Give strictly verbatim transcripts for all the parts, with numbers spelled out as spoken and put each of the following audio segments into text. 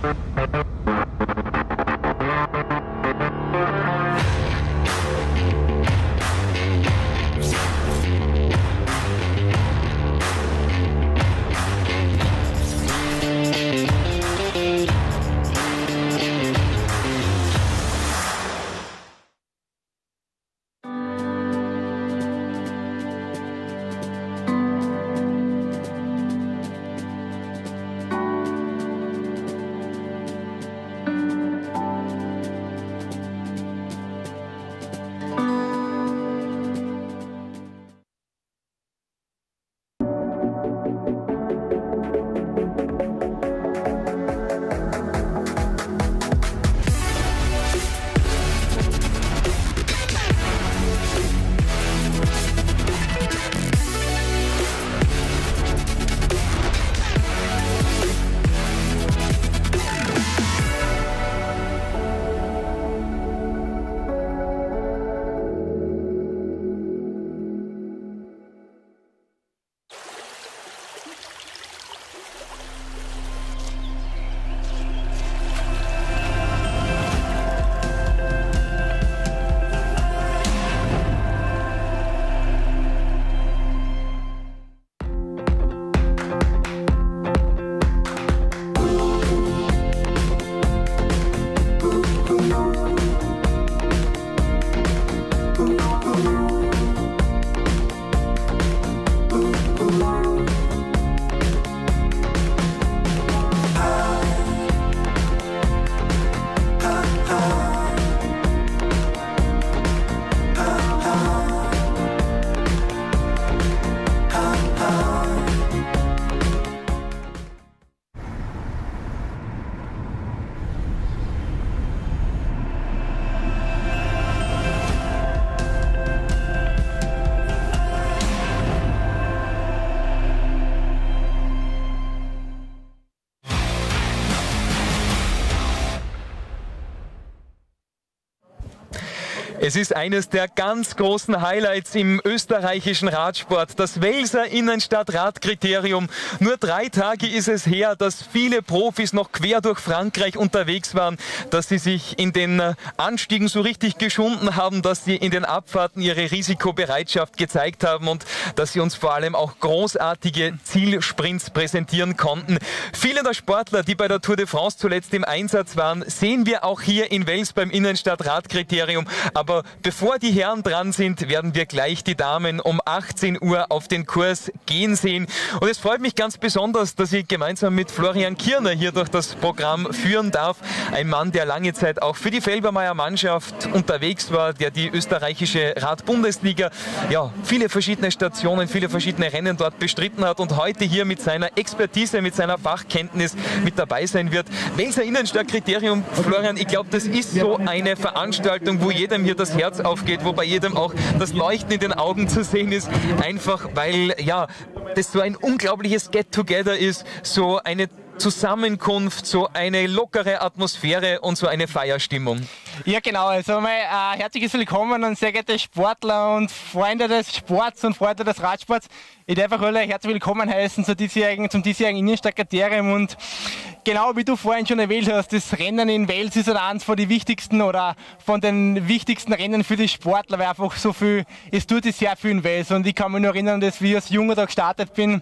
Es ist eines der ganz großen Highlights im österreichischen Radsport, das Welser Innenstadt-Radkriterium. Nur drei Tage ist es her, dass viele Profis noch quer durch Frankreich unterwegs waren, dass sie sich in den Anstiegen so richtig geschunden haben, dass sie in den Abfahrten ihre Risikobereitschaft gezeigt haben und dass sie uns vor allem auch großartige Zielsprints präsentieren konnten. Viele der Sportler, die bei der Tour de France zuletzt im Einsatz waren, sehen wir auch hier in Wels beim Innenstadt-Radkriterium. Aber bevor die Herren dran sind, werden wir gleich die Damen um achtzehn Uhr auf den Kurs gehen sehen. Und es freut mich ganz besonders, dass ich gemeinsam mit Florian Kirner hier durch das Programm führen darf. Ein Mann, der lange Zeit auch für die Felbermayr Mannschaft unterwegs war, der die österreichische Radbundesliga, ja, viele verschiedene Stationen, viele verschiedene Rennen dort bestritten hat und heute hier mit seiner Expertise, mit seiner Fachkenntnis mit dabei sein wird. Welser Innenstadtkriterium, Florian, ich glaube, das ist so eine Veranstaltung, wo jedem hier das Herz aufgeht, wo bei jedem auch das Leuchten in den Augen zu sehen ist, einfach weil ja das so ein unglaubliches Get-Together ist, so eine Zusammenkunft, so eine lockere Atmosphäre und so eine Feierstimmung. Ja genau, also mal äh, herzliches Willkommen an sehr geehrte Sportler und Freunde des Sports und Freunde des Radsports. Ich darf auch alle herzlich willkommen heißen zu diesjährigen, zum diesjährigen Innenstadtkriterium und genau wie du vorhin schon erwähnt hast, das Rennen in Wels ist eines von den wichtigsten oder von den wichtigsten Rennen für die Sportler, weil einfach so viel, es tut sich sehr viel in Wels und ich kann mich noch erinnern, dass wie ich als Junger da gestartet bin,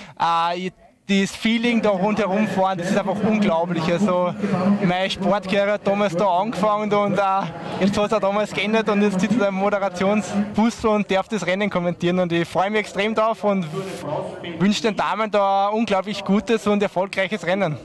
äh, das Feeling da rundherum fahren, das ist einfach unglaublich. Also meine Sportkarriere hat damals da angefangen und äh, jetzt hat es auch damals geändert und jetzt sitzt der Moderationsbus und darf das Rennen kommentieren und ich freue mich extrem drauf und wünsche den Damen da unglaublich gutes und erfolgreiches Rennen.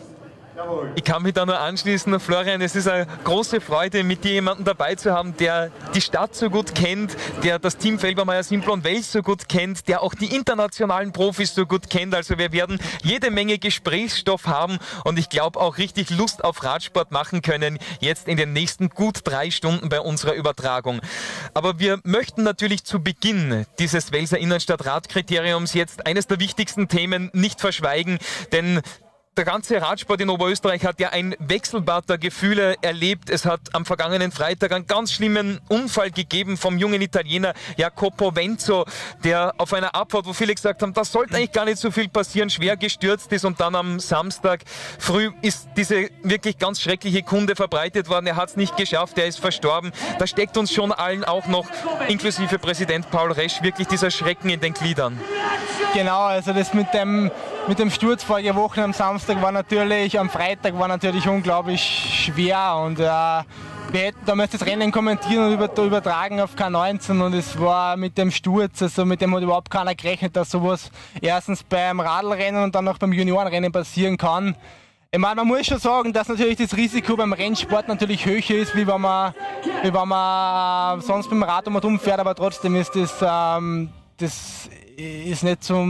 Ich kann mich da nur anschließen, Florian, es ist eine große Freude, mit dir jemanden dabei zu haben, der die Stadt so gut kennt, der das Team Felbermayr Simplon-Wels so gut kennt, der auch die internationalen Profis so gut kennt. Also wir werden jede Menge Gesprächsstoff haben und ich glaube auch richtig Lust auf Radsport machen können, jetzt in den nächsten gut drei Stunden bei unserer Übertragung. Aber wir möchten natürlich zu Beginn dieses Welser Innenstadt-Radkriteriums jetzt eines der wichtigsten Themen nicht verschweigen, denn der ganze Radsport in Oberösterreich hat ja ein Wechselbad der Gefühle erlebt. Es hat am vergangenen Freitag einen ganz schlimmen Unfall gegeben vom jungen Italiener Jacopo Venzo, der auf einer Abfahrt, wo viele gesagt haben, das sollte eigentlich gar nicht so viel passieren, schwer gestürzt ist, und dann am Samstag früh ist diese wirklich ganz schreckliche Kunde verbreitet worden. Er hat es nicht geschafft, er ist verstorben. Da steckt uns schon allen auch noch, inklusive Präsident Paul Resch, wirklich dieser Schrecken in den Gliedern. Genau, also das mit dem, mit dem Sturz vorige Woche am Samstag war natürlich, am Freitag war natürlich unglaublich schwer, und äh, wir hätten damals das Rennen kommentieren und über, übertragen auf K neunzehn, und es war mit dem Sturz, also mit dem hat überhaupt keiner gerechnet, dass sowas erstens beim Radlrennen und dann auch beim Juniorenrennen passieren kann. Ich meine, man muss schon sagen, dass natürlich das Risiko beim Rennsport natürlich höher ist, wie wenn man, wie wenn man sonst mit dem Rad um und um fährt, aber trotzdem ist das, ähm, das ist nicht so,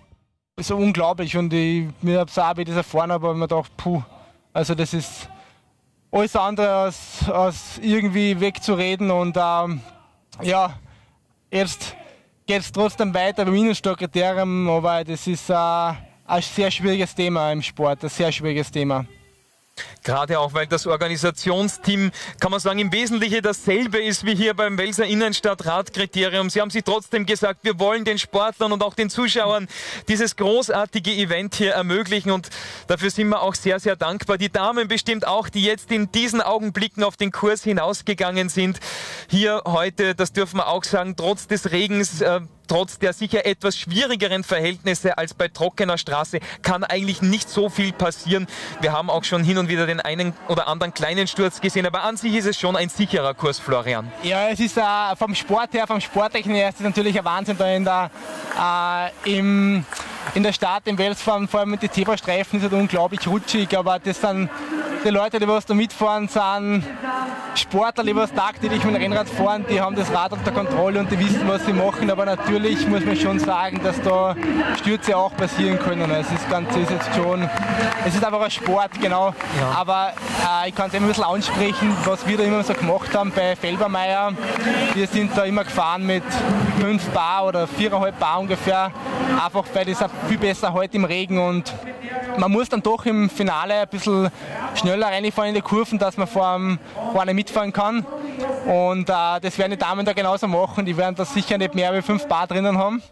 so unglaublich, und ich mir habe es auch, wie das erfahren habe, aber mir gedacht, puh, also das ist alles andere als, als irgendwie wegzureden, und ähm, ja, jetzt geht es trotzdem weiter beim Innenstadtkriterium, aber das ist äh, ein sehr schwieriges Thema im Sport, ein sehr schwieriges Thema. Gerade auch, weil das Organisationsteam, kann man sagen, im Wesentlichen dasselbe ist wie hier beim Welser Innenstadt-Radkriterium. Sie haben sich trotzdem gesagt, wir wollen den Sportlern und auch den Zuschauern dieses großartige Event hier ermöglichen, und dafür sind wir auch sehr, sehr dankbar. Die Damen bestimmt auch, die jetzt in diesen Augenblicken auf den Kurs hinausgegangen sind. Hier heute, das dürfen wir auch sagen, trotz des Regens, äh, trotz der sicher etwas schwierigeren Verhältnisse als bei trockener Straße, kann eigentlich nicht so viel passieren. Wir haben auch schon hin und wieder den einen oder anderen kleinen Sturz gesehen, aber an sich ist es schon ein sicherer Kurs, Florian. Ja, es ist äh, vom Sport her, vom Sportlichen her, ist es natürlich ein Wahnsinn da in der, äh, im, in der Stadt, im Welsfahren, vor allem mit den Zebrastreifen ist es halt unglaublich rutschig, aber das sind die Leute, die was da mitfahren, sind Sportler, die was tagtäglich mit dem Rennrad fahren, die haben das Rad unter Kontrolle und die wissen, was sie machen, aber natürlich muss man schon sagen, dass da Stürze auch passieren können. Also das Ganze ist jetzt schon, es ist einfach ein Sport, genau, ja. Aber äh, ich kann es immer ein bisschen ansprechen, was wir da immer so gemacht haben bei Felbermeier. Wir sind da immer gefahren mit fünf Bar oder viereinhalb Bar ungefähr, einfach weil das auch viel besser heute im Regen, und man muss dann doch im Finale ein bisschen schneller reinfahren in die Kurven, dass man vorne vor mitfahren kann. Und äh, das werden die Damen da genauso machen. Die werden da sicher nicht mehr als fünf Bar drinnen haben.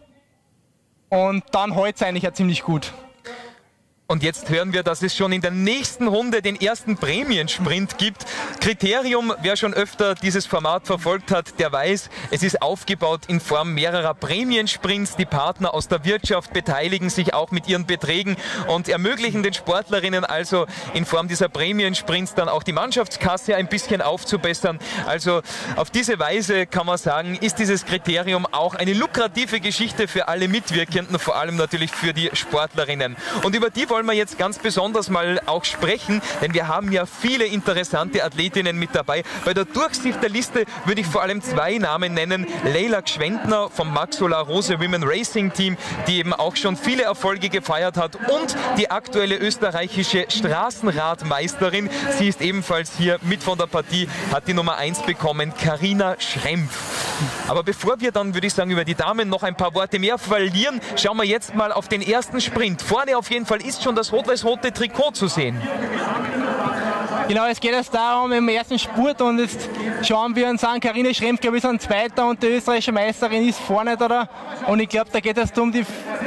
Und dann hält es eigentlich ja ziemlich gut. Und jetzt hören wir, dass es schon in der nächsten Runde den ersten Prämiensprint gibt. Kriterium, wer schon öfter dieses Format verfolgt hat, der weiß, es ist aufgebaut in Form mehrerer Prämiensprints. Die Partner aus der Wirtschaft beteiligen sich auch mit ihren Beträgen und ermöglichen den Sportlerinnen also in Form dieser Prämiensprints dann auch die Mannschaftskasse ein bisschen aufzubessern. Also auf diese Weise kann man sagen, ist dieses Kriterium auch eine lukrative Geschichte für alle Mitwirkenden, vor allem natürlich für die Sportlerinnen. Und über die wollen wir jetzt ganz besonders mal auch sprechen, denn wir haben ja viele interessante Athletinnen mit dabei. Bei der Durchsicht der Liste würde ich vor allem zwei Namen nennen. Leila Gschwendner vom Maxola Rose Women Racing Team, die eben auch schon viele Erfolge gefeiert hat, und die aktuelle österreichische Straßenradmeisterin. Sie ist ebenfalls hier mit von der Partie, hat die Nummer eins bekommen, Carina Schrempf. Aber bevor wir dann, würde ich sagen, über die Damen noch ein paar Worte mehr verlieren, schauen wir jetzt mal auf den ersten Sprint. Vorne auf jeden Fall ist schon das rot-weiß-rote Trikot zu sehen. Genau, es geht jetzt darum im ersten Spurt, und jetzt schauen wir uns an, Carina Schrempf, glaube ich, ist ein Zweiter und die österreichische Meisterin ist vorne da. Und ich glaube, da geht es um die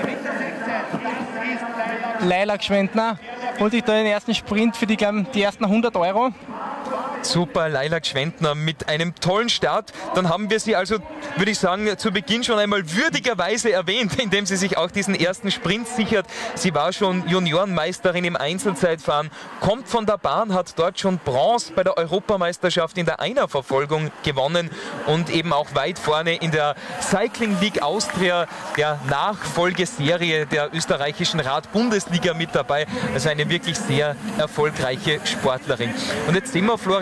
Leila Gschwendner, holt sich da den ersten Sprint für die, glaub, die ersten hundert Euro. Super, Leila Gschwendner mit einem tollen Start. Dann haben wir sie also, würde ich sagen, zu Beginn schon einmal würdigerweise erwähnt, indem sie sich auch diesen ersten Sprint sichert. Sie war schon Juniorenmeisterin im Einzelzeitfahren, kommt von der Bahn, hat dort schon Bronze bei der Europameisterschaft in der Einerverfolgung gewonnen und eben auch weit vorne in der Cycling League Austria, der Nachfolgeserie der österreichischen Rad-Bundesliga, mit dabei. Also eine wirklich sehr erfolgreiche Sportlerin. Und jetzt sehen wir, Florian,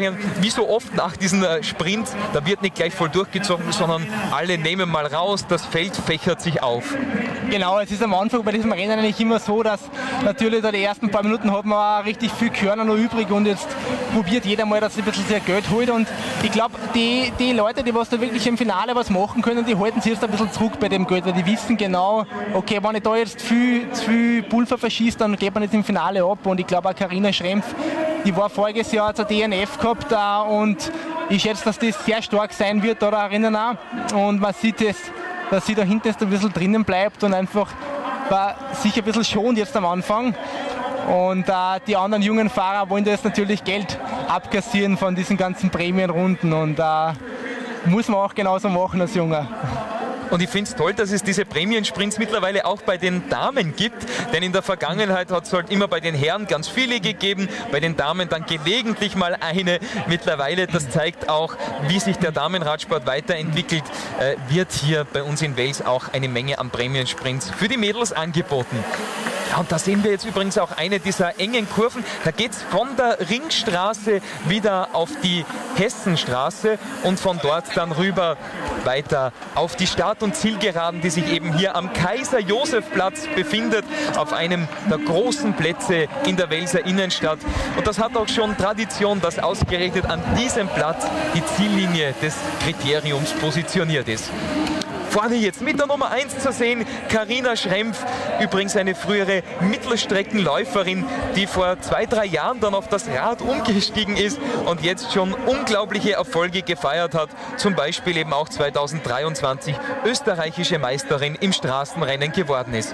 Florian, wie so oft nach diesen äh, Sprints, da wird nicht gleich voll durchgezogen, sondern alle nehmen mal raus, das Feld fächert sich auf. Genau, es ist am Anfang bei diesem Rennen eigentlich immer so, dass natürlich da die ersten paar Minuten hat man richtig viel Körner noch übrig und jetzt probiert jeder mal, dass er ein bisschen sehr Geld holt und ich glaube, die, die Leute, die was da wirklich im Finale was machen können, die halten sich jetzt ein bisschen zurück bei dem Geld, weil die wissen genau, okay, wenn ich da jetzt viel, zu viel Pulver verschieße, dann geht man jetzt im Finale ab und ich glaube auch Carina Schrempf, die war voriges Jahr zur D N F gehabt uh, und ich schätze, dass das sehr stark sein wird da drinnen auch und man sieht es, dass sie da hinten jetzt ein bisschen drinnen bleibt und einfach war sich ein bisschen schont jetzt am Anfang. Und äh, die anderen jungen Fahrer wollen da jetzt natürlich Geld abkassieren von diesen ganzen Prämienrunden und äh, muss man auch genauso machen als Junger. Und ich finde es toll, dass es diese Prämiensprints mittlerweile auch bei den Damen gibt, denn in der Vergangenheit hat es halt immer bei den Herren ganz viele gegeben, bei den Damen dann gelegentlich mal eine. Mittlerweile, das zeigt auch, wie sich der Damenradsport weiterentwickelt, äh, wird hier bei uns in Wels auch eine Menge an Prämiensprints für die Mädels angeboten. Ja, und da sehen wir jetzt übrigens auch eine dieser engen Kurven. Da geht es von der Ringstraße wieder auf die Hessenstraße und von dort dann rüber weiter auf die Start- und Zielgeraden, die sich eben hier am Kaiser-Josef-Platz befindet, auf einem der großen Plätze in der Welser Innenstadt. Und das hat auch schon Tradition, dass ausgerechnet an diesem Platz die Ziellinie des Kriteriums positioniert ist. Vorne jetzt mit der Nummer eins zu sehen, Carina Schrempf, übrigens eine frühere Mittelstreckenläuferin, die vor zwei, drei Jahren dann auf das Rad umgestiegen ist und jetzt schon unglaubliche Erfolge gefeiert hat. Zum Beispiel eben auch zweitausenddreiundzwanzig österreichische Meisterin im Straßenrennen geworden ist.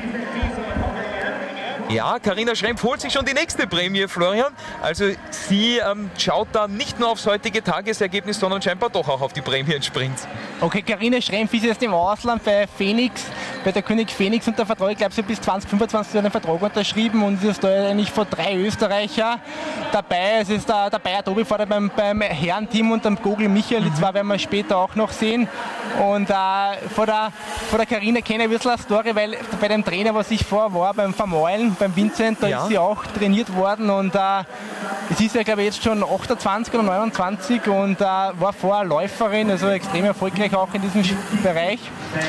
Ja, Carina Schrempf holt sich schon die nächste Prämie, Florian. Also sie ähm, schaut da nicht nur aufs heutige Tagesergebnis, sondern scheinbar doch auch auf die Prämiensprints. Okay, Carina Schrempf ist jetzt im Ausland bei Phoenix, bei der König Phoenix unter Vertrag. Ich glaube, sie hat bis zwanzig fünfundzwanzig einen Vertrag unterschrieben und ist da eigentlich von drei Österreicher dabei. Es ist da, dabei Tobi vorher beim, beim Herrenteam und am Google Michael, die zwei werden wir später auch noch sehen. Und äh, von der, von der Carina kenne ich ein bisschen eine Story, weil bei dem Trainer, was ich vor war, beim Vermeulen, beim Vincent, da ja. ist sie auch trainiert worden und äh, es ist ja, glaube ich, jetzt schon achtundzwanzig oder neunundzwanzig und äh, war vorher Läuferin, also extrem erfolgreich auch in diesem Bereich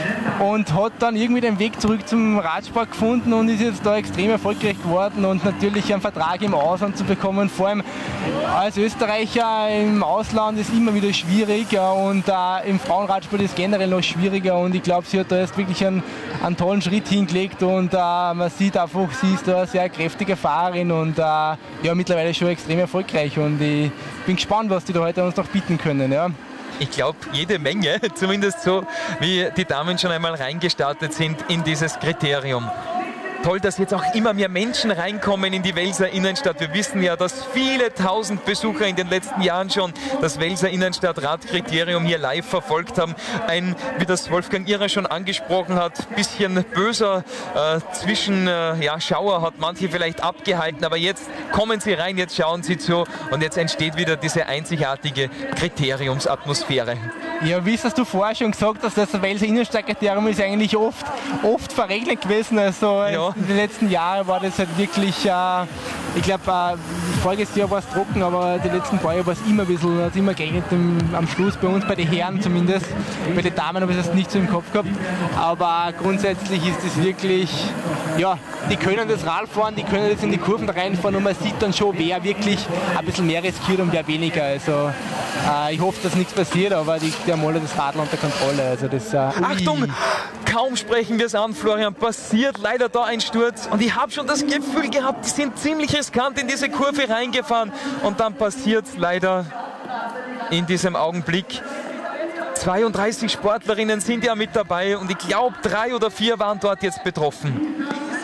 und hat dann irgendwie den Weg zurück zum Radsport gefunden und ist jetzt da extrem erfolgreich geworden und natürlich einen Vertrag im Ausland zu bekommen, vor allem als Österreicher im Ausland ist immer wieder schwierig und äh, im Frauenradsport ist generell noch schwieriger und ich glaube, sie hat da jetzt wirklich einen, einen tollen Schritt hingelegt und äh, man sieht einfach, sie ist da eine sehr kräftige Fahrerin und äh, ja, mittlerweile schon extrem erfolgreich und ich bin gespannt, was die da heute uns noch bieten können. Ja. Ich glaube, jede Menge, zumindest so, wie die Damen schon einmal reingestartet sind in dieses Kriterium. Toll, dass jetzt auch immer mehr Menschen reinkommen in die Welser Innenstadt. Wir wissen ja, dass viele tausend Besucher in den letzten Jahren schon das Welser Innenstadt Radkriterium hier live verfolgt haben. Ein, wie das Wolfgang Ihrer schon angesprochen hat, bisschen böser äh, zwischen äh, ja, Schauer hat manche vielleicht abgehalten, aber jetzt kommen sie rein, jetzt schauen sie zu und jetzt entsteht wieder diese einzigartige Kriteriumsatmosphäre. Ja, wie hast du vorher schon gesagt hast, das Welser Innenstadtkriterium ist eigentlich oft, oft verregnet gewesen. Also ja. In den letzten Jahren war das halt wirklich, äh, ich glaube, äh, voriges Jahr war es trocken, aber die letzten paar Jahre war es immer ein bisschen, hat immer geregnet am Schluss, bei uns, bei den Herren zumindest. Bei den Damen habe ich das nicht so im Kopf gehabt. Aber grundsätzlich ist es wirklich, ja, die können das Rad fahren, die können jetzt in die Kurven reinfahren und man sieht dann schon, wer wirklich ein bisschen mehr riskiert und wer weniger. Also äh, ich hoffe, dass nichts passiert, aber die, die haben alle das Radl unter Kontrolle. Also das, äh, Achtung! Kaum sprechen wir es an, Florian, passiert leider da ein Sturz und ich habe schon das Gefühl gehabt, die sind ziemlich riskant in diese Kurve reingefahren und dann passiert es leider in diesem Augenblick. zweiunddreißig Sportlerinnen sind ja mit dabei und ich glaube, drei oder vier waren dort jetzt betroffen.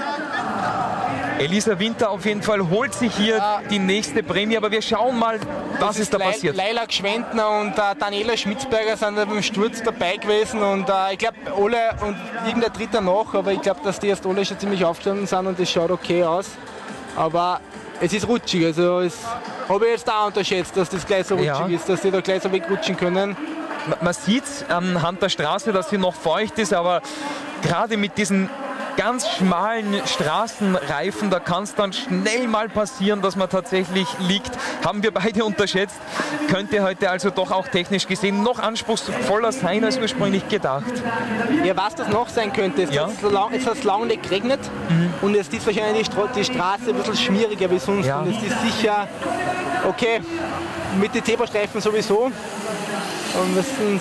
Elisa Winter auf jeden Fall holt sich hier ja. die nächste Prämie, aber wir schauen mal, was ist, ist da passiert. Leila Gschwendner und äh, Daniela Schmitzberger sind beim Sturz dabei gewesen und äh, ich glaube, alle und irgendein Dritter noch, aber ich glaube, dass die erst alle schon ziemlich aufgestanden sind und das schaut okay aus. Aber es ist rutschig, also es habe ich jetzt auch unterschätzt, dass das gleich so rutschig ja. ist, dass sie da gleich so wegrutschen können. Man sieht anhand der Straße, dass sie noch feucht ist, aber gerade mit diesen ganz schmalen Straßenreifen, da kann es dann schnell mal passieren, dass man tatsächlich liegt. Haben wir beide unterschätzt. Könnte heute also doch auch technisch gesehen noch anspruchsvoller sein als ursprünglich gedacht. Ja, was das noch sein könnte, ist, ja? dass es, lang, es hat lange nicht geregnet mhm. und es ist wahrscheinlich die, Stra die Straße ein bisschen schwieriger wie sonst. Ja. Und es ist sicher, okay, mit den Zebrastreifen sowieso. Und müssen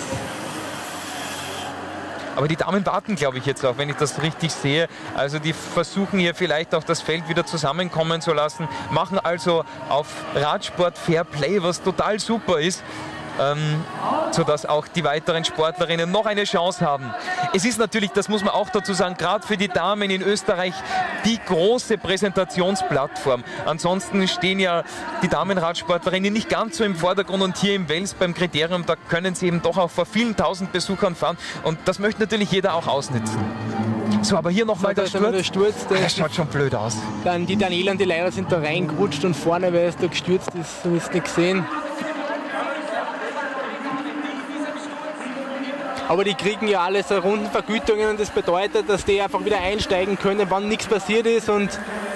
Aber die Damen warten, glaube ich, jetzt auch, wenn ich das richtig sehe. Also die versuchen hier vielleicht auch das Feld wieder zusammenkommen zu lassen, machen also auf Radsport Fair Play, was total super ist. Ähm, sodass auch die weiteren Sportlerinnen noch eine Chance haben. Es ist natürlich, das muss man auch dazu sagen, gerade für die Damen in Österreich die große Präsentationsplattform. Ansonsten stehen ja die Damenradsportlerinnen nicht ganz so im Vordergrund und hier im Wels beim Kriterium, da können sie eben doch auch vor vielen tausend Besuchern fahren und das möchte natürlich jeder auch ausnutzen. So, aber hier nochmal so, der Sturz. Der Sturz der das schaut schon blöd aus. Dann die Daniela und die Leila sind da reingerutscht und vorne, weil es da gestürzt ist, so ist nicht gesehen. Aber die kriegen ja alle so Rundenvergütungen und das bedeutet, dass die einfach wieder einsteigen können, wann nichts passiert ist. Und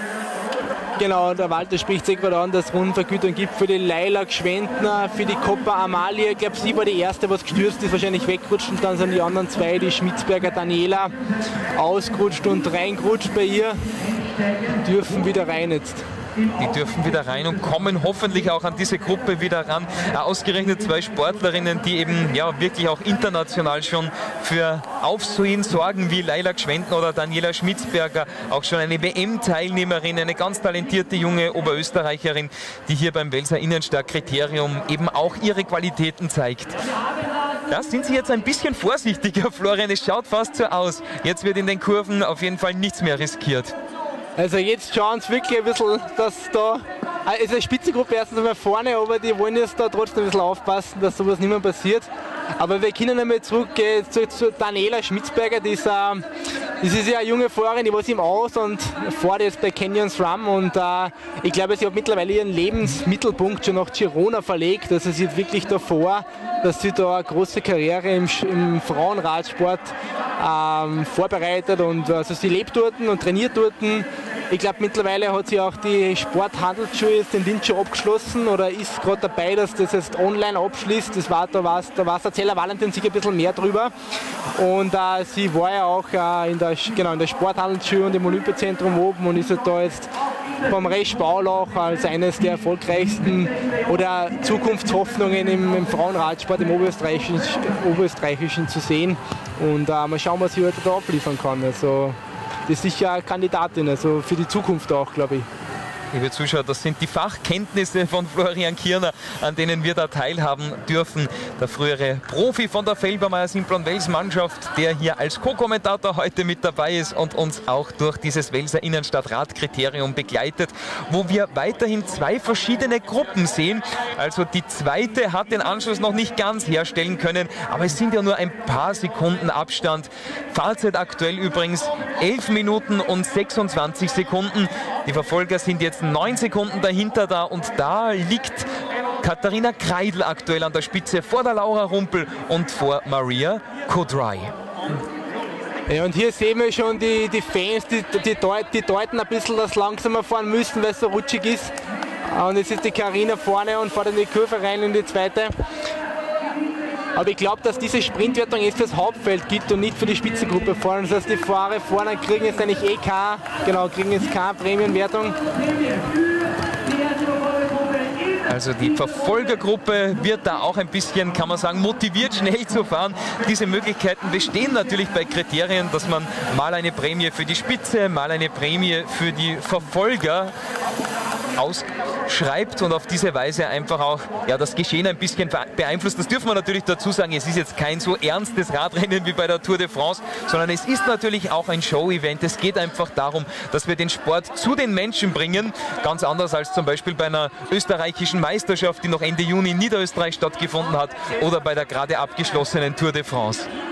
genau, der Walter spricht sich gerade an, dass es Rundenvergütungen gibt für die Leila Gschwendner, für die Coppa Amalie. Ich glaube, sie war die erste, was gestürzt ist, wahrscheinlich weggerutscht. Und dann sind die anderen zwei, die Schmitzberger Daniela, ausgerutscht und reingerutscht bei ihr. Dürfen wieder rein jetzt. Die dürfen wieder rein und kommen hoffentlich auch an diese Gruppe wieder ran. Ausgerechnet zwei Sportlerinnen, die eben ja wirklich auch international schon für Aufsehen sorgen, wie Leila Gschwendner oder Daniela Schmitzberger. Auch schon eine W M-Teilnehmerin, eine ganz talentierte junge Oberösterreicherin, die hier beim Welser Innenstadt-Kriterium eben auch ihre Qualitäten zeigt. Da sind sie jetzt ein bisschen vorsichtiger, Florian. Es schaut fast so aus. Jetzt wird in den Kurven auf jeden Fall nichts mehr riskiert. Also jetzt schauen sie wirklich ein bisschen, dass da, es ist eine Spitzengruppe erstens einmal vorne, aber die wollen jetzt da trotzdem ein bisschen aufpassen, dass sowas nicht mehr passiert. Aber wir können einmal zurückgehen zu, zu Daniela Schmitzberger, die ist, äh, das ist ja eine junge Fahrerin, die war im Aus und fährt jetzt bei Canyons Rum und äh, ich glaube, sie hat mittlerweile ihren Lebensmittelpunkt schon nach Girona verlegt. Also sie hat wirklich davor, dass sie da eine große Karriere im, im Frauenradsport ähm, vorbereitet und also sie lebt dort und trainiert dort. Ich glaube, mittlerweile hat sie auch die Sporthandelsschule jetzt in Linz schon abgeschlossen oder ist gerade dabei, dass das jetzt online abschließt. Das war, da war da der Zeller Valentin sicher ein bisschen mehr drüber. Und äh, sie war ja auch äh, in, der, genau, in der Sporthandelsschule und im Olympiazentrum oben und ist halt da jetzt beim Resch Baulach als eines der erfolgreichsten oder Zukunftshoffnungen im, im Frauenradsport im Oberösterreichischen, Oberösterreichischen zu sehen. Und äh, mal schauen, was sie heute da abliefern kann. Also, das ist sicher eine Kandidatin, also für die Zukunft auch, glaube ich. Liebe Zuschauer, das sind die Fachkenntnisse von Florian Kierner, an denen wir da teilhaben dürfen. Der frühere Profi von der Felbermayr-Simplon-Wels-Mannschaft, der hier als Co-Kommentator heute mit dabei ist und uns auch durch dieses Welser Innenstadt-Radkriterium begleitet, wo wir weiterhin zwei verschiedene Gruppen sehen. Also die zweite hat den Anschluss noch nicht ganz herstellen können, aber es sind ja nur ein paar Sekunden Abstand. Fahrzeit aktuell übrigens elf Minuten und sechsundzwanzig Sekunden. Die Verfolger sind jetzt neun Sekunden dahinter da und da liegt Katharina Kreidl aktuell an der Spitze vor der Laura Rumpel und vor Maria Kodry. Ja, und hier sehen wir schon die, die Fans, die, die, deut, die deuten ein bisschen, dass langsamer fahren müssen, weil es so rutschig ist. Und jetzt ist die Karina vorne und fährt in die Kurve rein in die zweite. Aber ich glaube, dass diese Sprintwertung jetzt fürs Hauptfeld gibt und nicht für die Spitzengruppe vorne. Das heißt, die Fahrer vorne kriegen jetzt eigentlich eh keine, genau, kriegen jetzt keine Prämienwertung. Also die Verfolgergruppe wird da auch ein bisschen, kann man sagen, motiviert, schnell zu fahren. Diese Möglichkeiten bestehen natürlich bei Kriterien, dass man mal eine Prämie für die Spitze, mal eine Prämie für die Verfolger ausschreibt und auf diese Weise einfach auch ja, das Geschehen ein bisschen beeinflusst. Das dürfen wir natürlich dazu sagen, es ist jetzt kein so ernstes Radrennen wie bei der Tour de France, sondern es ist natürlich auch ein Show-Event. Es geht einfach darum, dass wir den Sport zu den Menschen bringen, ganz anders als zum Beispiel bei einer österreichischen Meisterschaft, die noch Ende Juni in Niederösterreich stattgefunden hat oder bei der gerade abgeschlossenen Tour de France.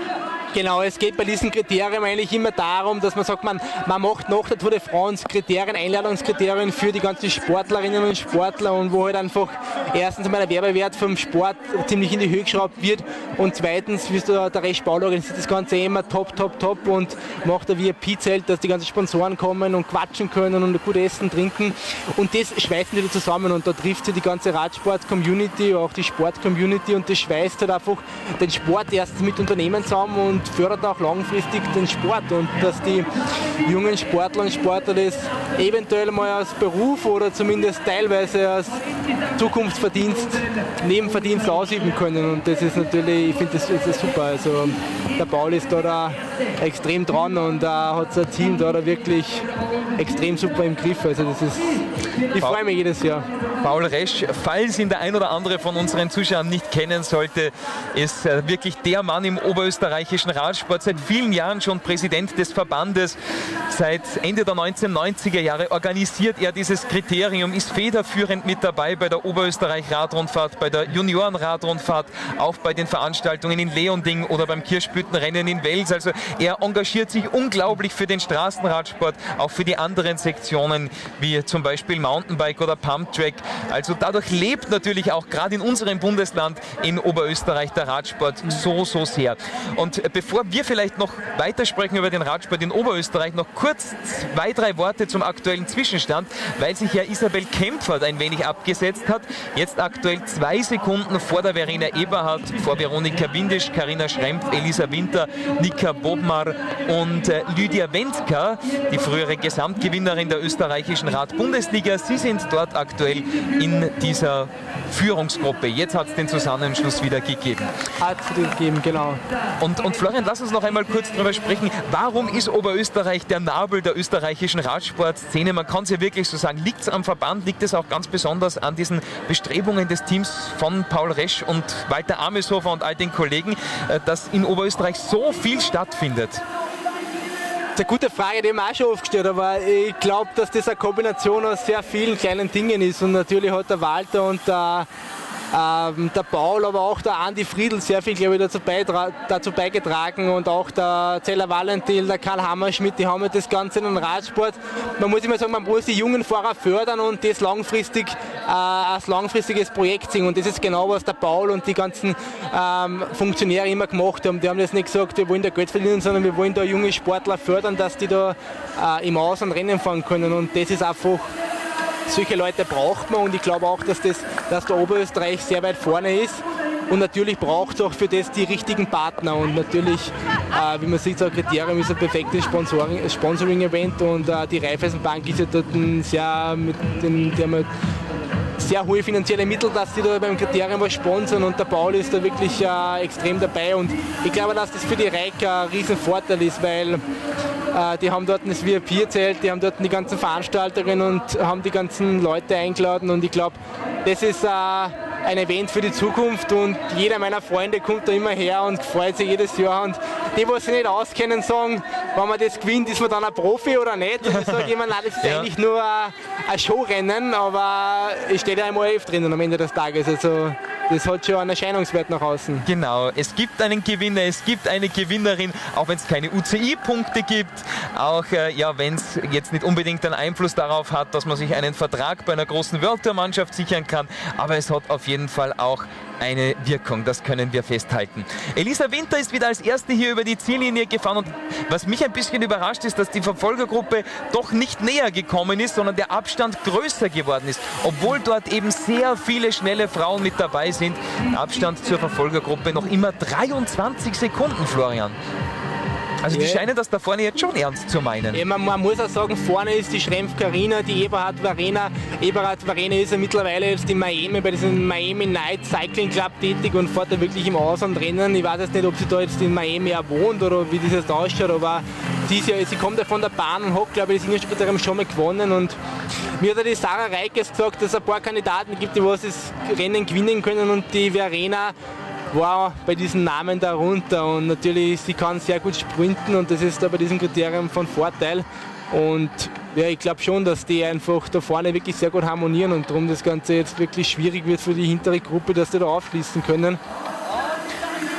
Genau, es geht bei diesen Kriterien eigentlich immer darum, dass man sagt, man, man macht nach der Tour de France Kriterien, Einladungskriterien für die ganzen Sportlerinnen und Sportler und wo halt einfach erstens einmal der Werbewert vom Sport ziemlich in die Höhe geschraubt wird und zweitens, wie der, der Rest Paul organisiert das Ganze immer top, top, top und macht ein V I P-Zelt, dass die ganzen Sponsoren kommen und quatschen können und gut essen, trinken und das schweißt wieder zusammen und da trifft sich die ganze Radsport-Community, auch die Sport-Community und das schweißt halt einfach den Sport erstens mit Unternehmen zusammen und fördert auch langfristig den Sport und dass die jungen Sportler und Sportler das eventuell mal als Beruf oder zumindest teilweise als Zukunftsverdienst, Nebenverdienst ausüben können und das ist natürlich, ich finde das, das ist super. Also der Paul ist da, da extrem dran und da hat sein Team da, da wirklich extrem super im Griff. Also das ist, ich freue mich jedes Jahr. Paul Resch, falls ihn der ein oder andere von unseren Zuschauern nicht kennen sollte, ist wirklich der Mann im oberösterreichischen Radsport, seit vielen Jahren schon Präsident des Verbandes. Seit Ende der neunzehnhundertneunziger Jahre organisiert er dieses Kriterium, ist federführend mit dabei bei der Oberösterreich-Radrundfahrt, bei der Junioren-Radrundfahrt, auch bei den Veranstaltungen in Leonding oder beim Kirschblütenrennen in Wels. Also er engagiert sich unglaublich für den Straßenradsport, auch für die anderen Sektionen, wie zum Beispiel Mountainbike oder Pumptrack. Also dadurch lebt natürlich auch gerade in unserem Bundesland in Oberösterreich der Radsport so, so sehr. Und bevor wir vielleicht noch weitersprechen über den Radsport in Oberösterreich, noch kurz zwei, drei Worte zum aktuellen Zwischenstand, weil sich ja Isabel Kempfert ein wenig abgesetzt hat. Jetzt aktuell zwei Sekunden vor der Verena Eberhardt, vor Veronika Windisch, Carina Schrempf, Elisa Winter, Nika Bobmar und äh, Lydia Wendka, die frühere Gesamtgewinnerin der österreichischen Rad-Bundesliga. Sie sind dort aktuell in dieser Führungsgruppe. Jetzt hat es den Zusammenschluss wieder gegeben. Hat es gegeben, genau. Und, und Florian, lass uns noch einmal kurz darüber sprechen. Warum ist Oberösterreich der Nabel der österreichischen Radsportszene? Man kann es ja wirklich so sagen. Liegt es am Verband? Liegt es auch ganz besonders an diesen Bestrebungen des Teams von Paul Resch und Walter Ameshofer und all den Kollegen, dass in Oberösterreich so viel stattfindet? Das ist eine gute Frage, die haben wir auch schon aufgestellt, aber ich glaube, dass das eine Kombination aus sehr vielen kleinen Dingen ist und natürlich hat der Walter und der, ähm, der Paul, aber auch der Andi Friedl sehr viel, glaube ich, dazu, dazu beigetragen und auch der Zeller Valentin, der Karl Hammerschmidt, die haben ja das Ganze in den Radsport. Man muss immer sagen, man muss die jungen Fahrer fördern und das langfristig äh, als langfristiges Projekt sehen und das ist genau, was der Paul und die ganzen ähm, Funktionäre immer gemacht haben. Die haben das nicht gesagt, wir wollen da Geld verdienen, sondern wir wollen da junge Sportler fördern, dass die da äh, im Ausland Rennen fahren können und das ist einfach, solche Leute braucht man und ich glaube auch, dass, das, dass der Oberösterreich sehr weit vorne ist und natürlich braucht es auch für das die richtigen Partner und natürlich, äh, wie man sieht, so ein Kriterium ist ein perfektes Sponsoring-Event Sponsoring und äh, die Raiffeisenbank ist ja dort ein sehr, mit den, die haben halt sehr hohe finanzielle Mittel, dass sie da beim Kriterium was sponsern und der Paul ist da wirklich äh, extrem dabei und ich glaube, dass das für die Reik ein riesen Vorteil ist, weil äh, die haben dort das V I P-Zelt, die haben dort die ganzen Veranstaltungen und haben die ganzen Leute eingeladen und ich glaube, das ist äh, ein Event für die Zukunft und jeder meiner Freunde kommt da immer her und freut sich jedes Jahr und die, die sich nicht auskennen, sagen, wenn man das gewinnt, ist man dann ein Profi oder nicht und ich sage immer, nein, das ist ja eigentlich nur ein, ein Showrennen, aber es steht ja einmal elf drinnen am Ende des Tages, also das hat schon einen Erscheinungswert nach außen. Genau, es gibt einen Gewinner, es gibt eine Gewinnerin, auch wenn es keine U C I-Punkte gibt, auch äh, ja, wenn es jetzt nicht unbedingt einen Einfluss darauf hat, dass man sich einen Vertrag bei einer großen World Tour Mannschaft sichern kann, aber es hat auf jeden Fall auch eine Wirkung, das können wir festhalten. Elisa Winter ist wieder als Erste hier über die Ziellinie gefahren und was mich ein bisschen überrascht ist, dass die Verfolgergruppe doch nicht näher gekommen ist, sondern der Abstand größer geworden ist, obwohl dort eben sehr viele schnelle Frauen mit dabei sind. Abstand zur Verfolgergruppe noch immer dreiundzwanzig Sekunden, Florian. Also die yeah. scheinen das da vorne jetzt schon ernst zu meinen. Ja, man, man muss auch sagen, vorne ist die Schrempf Carina, die Eberhard Verena. Eberhard Verena ist ja mittlerweile jetzt in Miami, bei diesem Miami Night Cycling Club tätig und fährt da wirklich im Ausland Rennen. Ich weiß jetzt nicht, ob sie da jetzt in Miami auch wohnt oder wie das jetzt ausschaut, aber sie, ja, sie kommt ja von der Bahn und hat, glaube ich, das Ingenieurskriterium schon mal gewonnen. Und mir hat die Sarah Reikes gesagt, dass es ein paar Kandidaten gibt, die was das Rennen gewinnen können und die Verena war bei diesen Namen darunter und natürlich, sie kann sehr gut sprinten und das ist da bei diesem Kriterium von Vorteil und ja, ich glaube schon, dass die einfach da vorne wirklich sehr gut harmonieren und darum das Ganze jetzt wirklich schwierig wird für die hintere Gruppe, dass die da aufschließen können.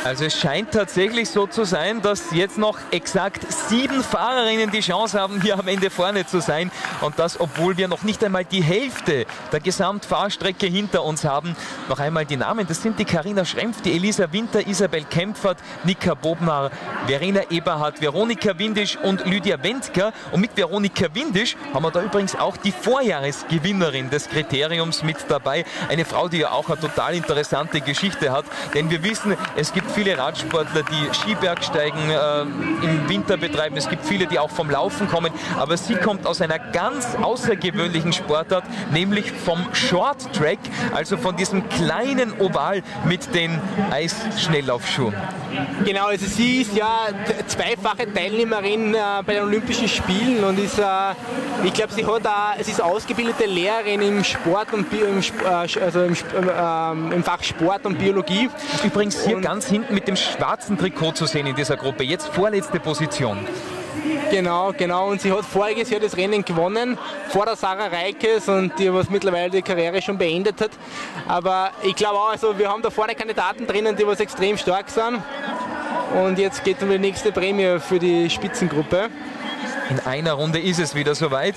Also es scheint tatsächlich so zu sein, dass jetzt noch exakt sieben Fahrerinnen die Chance haben, hier am Ende vorne zu sein. Und das, obwohl wir noch nicht einmal die Hälfte der Gesamtfahrstrecke hinter uns haben. Noch einmal die Namen, das sind die Carina Schrempf, die Elisa Winter, Isabel Kempfert, Nika Bobnar, Verena Eberhardt, Veronika Windisch und Lydia Wendker. Und mit Veronika Windisch haben wir da übrigens auch die Vorjahresgewinnerin des Kriteriums mit dabei. Eine Frau, die ja auch eine total interessante Geschichte hat. Denn wir wissen, es gibt viele Radsportler, die Skibergsteigen äh, im Winter betreiben. Es gibt viele, die auch vom Laufen kommen. Aber sie kommt aus einer ganz außergewöhnlichen Sportart, nämlich vom Short Track, also von diesem kleinen Oval mit den Eisschnelllaufschuhen. Genau, also sie ist ja zweifache Teilnehmerin äh, bei den Olympischen Spielen und ist, äh, ich glaube, sie hat auch, sie ist ausgebildete Lehrerin im Sport und Bi im, äh, also im, äh, im Fach Sport und Biologie. Übrigens hier und ganz hinten mit dem schwarzen Trikot zu sehen in dieser Gruppe. Jetzt vorletzte Position. Genau, genau. Und sie hat voriges Jahr das Rennen gewonnen, vor der Sarah Reikes, und die was mittlerweile die Karriere schon beendet hat. Aber ich glaube auch, also wir haben da vorne Kandidaten drinnen, die was extrem stark sind. Und jetzt geht es um die nächste Prämie für die Spitzengruppe. In einer Runde ist es wieder soweit.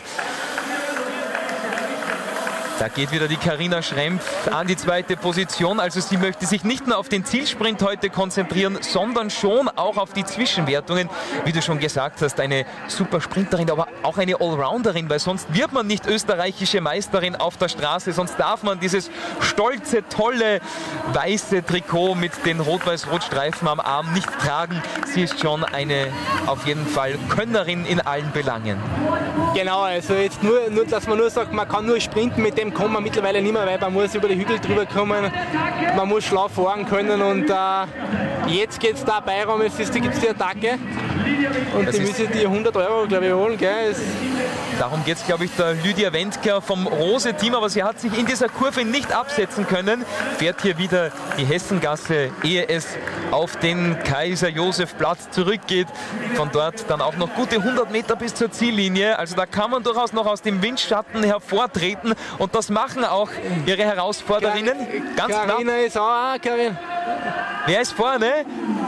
Da geht wieder die Carina Schrempf an die zweite Position. Also sie möchte sich nicht nur auf den Zielsprint heute konzentrieren, sondern schon auch auf die Zwischenwertungen. Wie du schon gesagt hast, eine super Sprinterin, aber auch eine Allrounderin, weil sonst wird man nicht österreichische Meisterin auf der Straße. Sonst darf man dieses stolze, tolle, weiße Trikot mit den rot-weiß-rot-Streifen am Arm nicht tragen. Sie ist schon eine auf jeden Fall Könnerin in allen Belangen. Genau, also jetzt nur, nur dass man nur sagt, man kann nur sprinten, mit dem kommt man mittlerweile nicht mehr, weil man muss über die Hügel drüber kommen, man muss schlau fahren können und äh, jetzt geht es da Bayram, jetzt gibt es die Attacke und das die müssen die hundert Euro, glaube ich, holen. Gell? Darum geht es, glaube ich, der Lydia Wendker vom Rose-Team, aber sie hat sich in dieser Kurve nicht absetzen können, fährt hier wieder die Hessengasse, ehe es auf den Kaiser-Josef-Platz zurückgeht. Von dort dann auch noch gute hundert Meter bis zur Ziellinie. Also da kann man durchaus noch aus dem Windschatten hervortreten und das machen auch ihre Herausforderinnen. Ganz knapp. Carina ist auch, Karin. Wer ist vorne?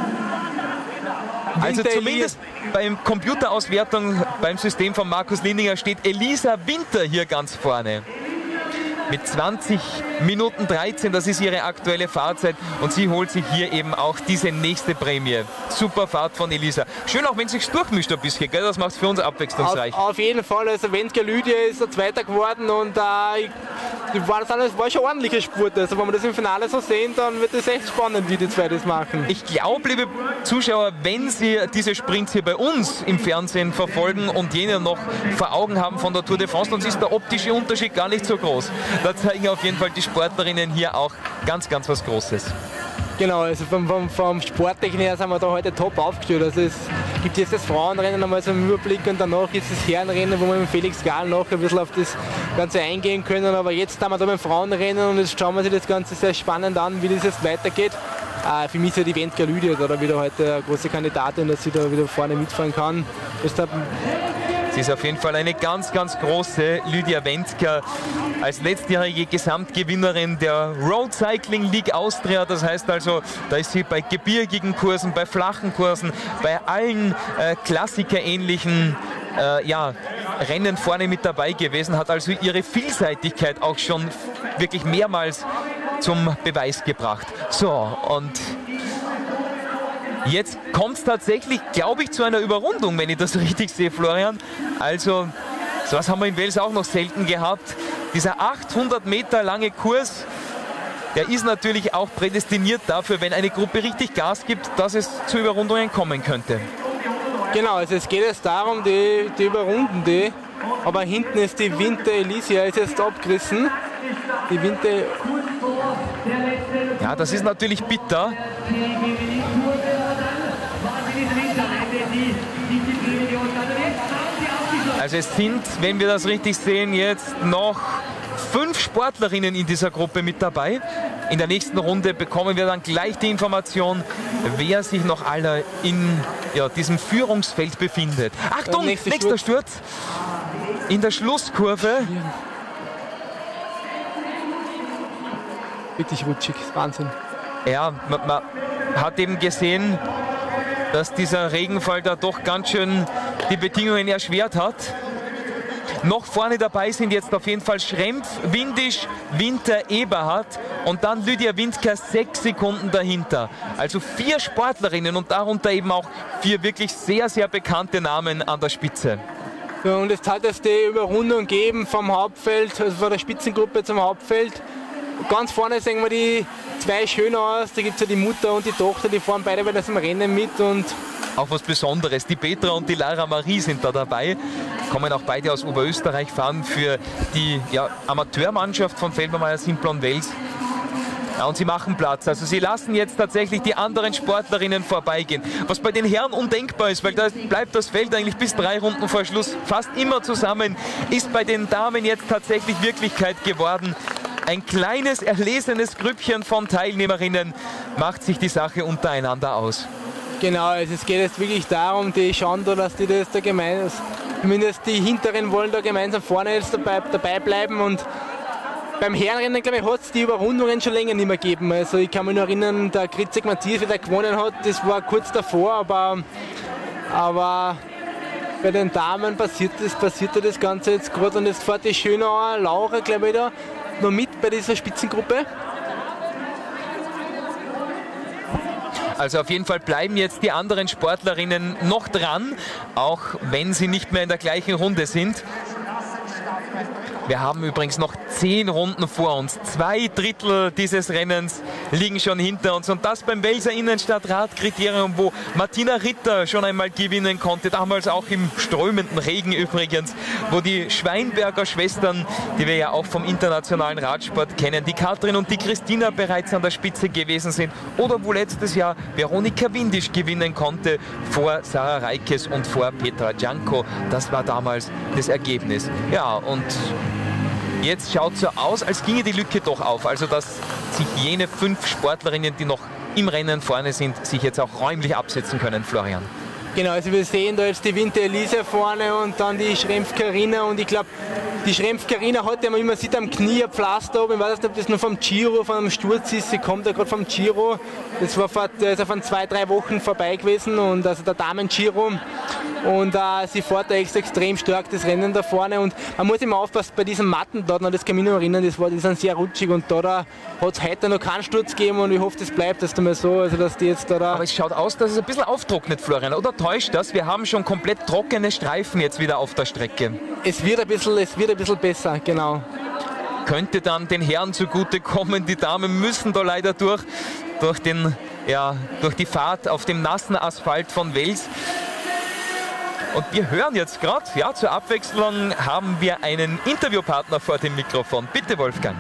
Also zumindest beim Computerauswertung beim System von Markus Lindinger steht Elisa Winter hier ganz vorne. Mit zwanzig Minuten dreizehn, das ist ihre aktuelle Fahrzeit und sie holt sich hier eben auch diese nächste Prämie. Super Fahrt von Elisa. Schön auch, wenn es sich durchmischt ein bisschen, gell? Das macht es für uns abwechslungsreich. Auf, auf jeden Fall, also Wendker Lydia ist der Zweiter geworden und äh, ich, war, das war schon ordentliche Spurt. Also wenn wir das im Finale so sehen, dann wird es echt spannend, wie die zwei das machen. Ich glaube, liebe Zuschauer, wenn Sie diese Sprints hier bei uns im Fernsehen verfolgen und jene noch vor Augen haben von der Tour de France, dann ist der optische Unterschied gar nicht so groß. Da zeigen auf jeden Fall die Sportlerinnen hier auch ganz, ganz was Großes. Genau, also vom, vom, vom Sporttechnik her sind wir da heute top aufgestellt. Also es gibt jetzt das Frauenrennen einmal so im Überblick und danach ist das Herrenrennen, wo wir mit Felix Gahl noch ein bisschen auf das Ganze eingehen können. Aber jetzt sind wir da beim Frauenrennen und jetzt schauen wir sich das Ganze sehr spannend an, wie das jetzt weitergeht. Äh, für mich ist ja die Wendker Lydia da wieder heute eine große Kandidatin, dass sie da wieder vorne mitfahren kann. Sie ist auf jeden Fall eine ganz, ganz große Lydia Wendker als letztjährige Gesamtgewinnerin der Road Cycling League Austria. Das heißt also, da ist sie bei gebirgigen Kursen, bei flachen Kursen, bei allen äh, klassikerähnlichen äh, ja, Rennen vorne mit dabei gewesen, hat also ihre Vielseitigkeit auch schon wirklich mehrmals zum Beweis gebracht. So, und jetzt kommt es tatsächlich, glaube ich, zu einer Überrundung, wenn ich das richtig sehe, Florian. Also, sowas haben wir in Wels auch noch selten gehabt. Dieser achthundert Meter lange Kurs, der ist natürlich auch prädestiniert dafür, wenn eine Gruppe richtig Gas gibt, dass es zu Überrundungen kommen könnte. Genau, also es geht jetzt darum, die, die überrunden die. Aber hinten ist die Winter Elisia, ist jetzt abgerissen. Die Winter... Ja, das ist natürlich bitter. Also es sind, wenn wir das richtig sehen, jetzt noch fünf Sportlerinnen in dieser Gruppe mit dabei. In der nächsten Runde bekommen wir dann gleich die Information, wer sich noch alle in ja, diesem Führungsfeld befindet. Achtung, nächster Sturz. Sturz in der Schlusskurve. Wirklich rutschig, Wahnsinn. Ja, man, man, hat eben gesehen, dass dieser Regenfall da doch ganz schön die Bedingungen erschwert hat. Noch vorne dabei sind jetzt auf jeden Fall Schrempf, Windisch, Winter, Eberhardt und dann Lydia Windker sechs Sekunden dahinter. Also vier Sportlerinnen und darunter eben auch vier wirklich sehr, sehr bekannte Namen an der Spitze. Ja, und es hat jetzt die Überrundung gegeben vom Hauptfeld, also von der Spitzengruppe zum Hauptfeld. Ganz vorne sehen wir die zwei schön aus, da gibt es ja die Mutter und die Tochter, die fahren beide bei diesem Rennen mit. Und auch was Besonderes, die Petra und die Lara Marie sind da dabei, kommen auch beide aus Oberösterreich, fahren für die ja, Amateurmannschaft von Felbermayr Simplon-Wels. Ja, und sie machen Platz, also sie lassen jetzt tatsächlich die anderen Sportlerinnen vorbeigehen. Was bei den Herren undenkbar ist, weil da bleibt das Feld eigentlich bis drei Runden vor Schluss fast immer zusammen, ist bei den Damen jetzt tatsächlich Wirklichkeit geworden. Ein kleines, erlesenes Grüppchen von Teilnehmerinnen macht sich die Sache untereinander aus. Genau, also es geht jetzt wirklich darum, die schauen da, dass die das da gemeinsam, zumindest die Hinteren wollen da gemeinsam vorne jetzt dabei, dabei bleiben. Und beim Herrenrennen, glaube ich, hat es die Überrundungen schon länger nicht mehr gegeben. Also ich kann mich noch erinnern, der Kritzek Matthias, der gewonnen hat, das war kurz davor, aber, aber bei den Damen passiert das, passierte das Ganze jetzt gerade. Und jetzt fährt die Schönauer Laura, glaube ich, da noch mit bei dieser Spitzengruppe. Also auf jeden Fall bleiben jetzt die anderen Sportlerinnen noch dran, auch wenn sie nicht mehr in der gleichen Runde sind. Wir haben übrigens noch zehn Runden vor uns. Zwei Drittel dieses Rennens liegen schon hinter uns. Und das beim Welser Innenstadt-Radkriterium, wo Martina Ritter schon einmal gewinnen konnte. Damals auch im strömenden Regen übrigens. Wo die Schweinberger Schwestern, die wir ja auch vom internationalen Radsport kennen, die Katrin und die Christina bereits an der Spitze gewesen sind. Oder wo letztes Jahr Veronika Windisch gewinnen konnte vor Sarah Reikes und vor Petra Janko. Das war damals das Ergebnis. Ja, und jetzt schaut es so aus, als ginge die Lücke doch auf. Also dass sich jene fünf Sportlerinnen, die noch im Rennen vorne sind, sich jetzt auch räumlich absetzen können, Florian. Genau, also wir sehen da jetzt die Winter Elise vorne und dann die Schrempf Carina. Und ich glaube, die Schrempf Carina hat ja, wie man sieht, am Knie ein Pflaster oben. Ich weiß nicht, ob das nur vom Giro, von einem Sturz ist. Sie kommt ja gerade vom Giro. Das war vor, also vor zwei, drei Wochen vorbei gewesen. Und also der Damen-Giro. Und äh, sie fährt da echt extrem stark das Rennen da vorne. Und man muss immer aufpassen, bei diesen Matten dort, an das kann ich mich noch erinnern, das war, die sind sehr rutschig. Und da, da hat es heute noch keinen Sturz gegeben. Und ich hoffe, das bleibt erst einmal so. Also, dass die jetzt da, da Aber es schaut aus, dass es ein bisschen auftrocknet, Florian. Oder täuscht das? Wir haben schon komplett trockene Streifen jetzt wieder auf der Strecke. Es wird ein bisschen, es wird ein bisschen besser, genau. Könnte dann den Herren zugutekommen. Die Damen müssen da leider durch, durch, den, ja, durch die Fahrt auf dem nassen Asphalt von Wels. Und wir hören jetzt gerade, ja, zur Abwechslung haben wir einen Interviewpartner vor dem Mikrofon. Bitte, Wolfgang.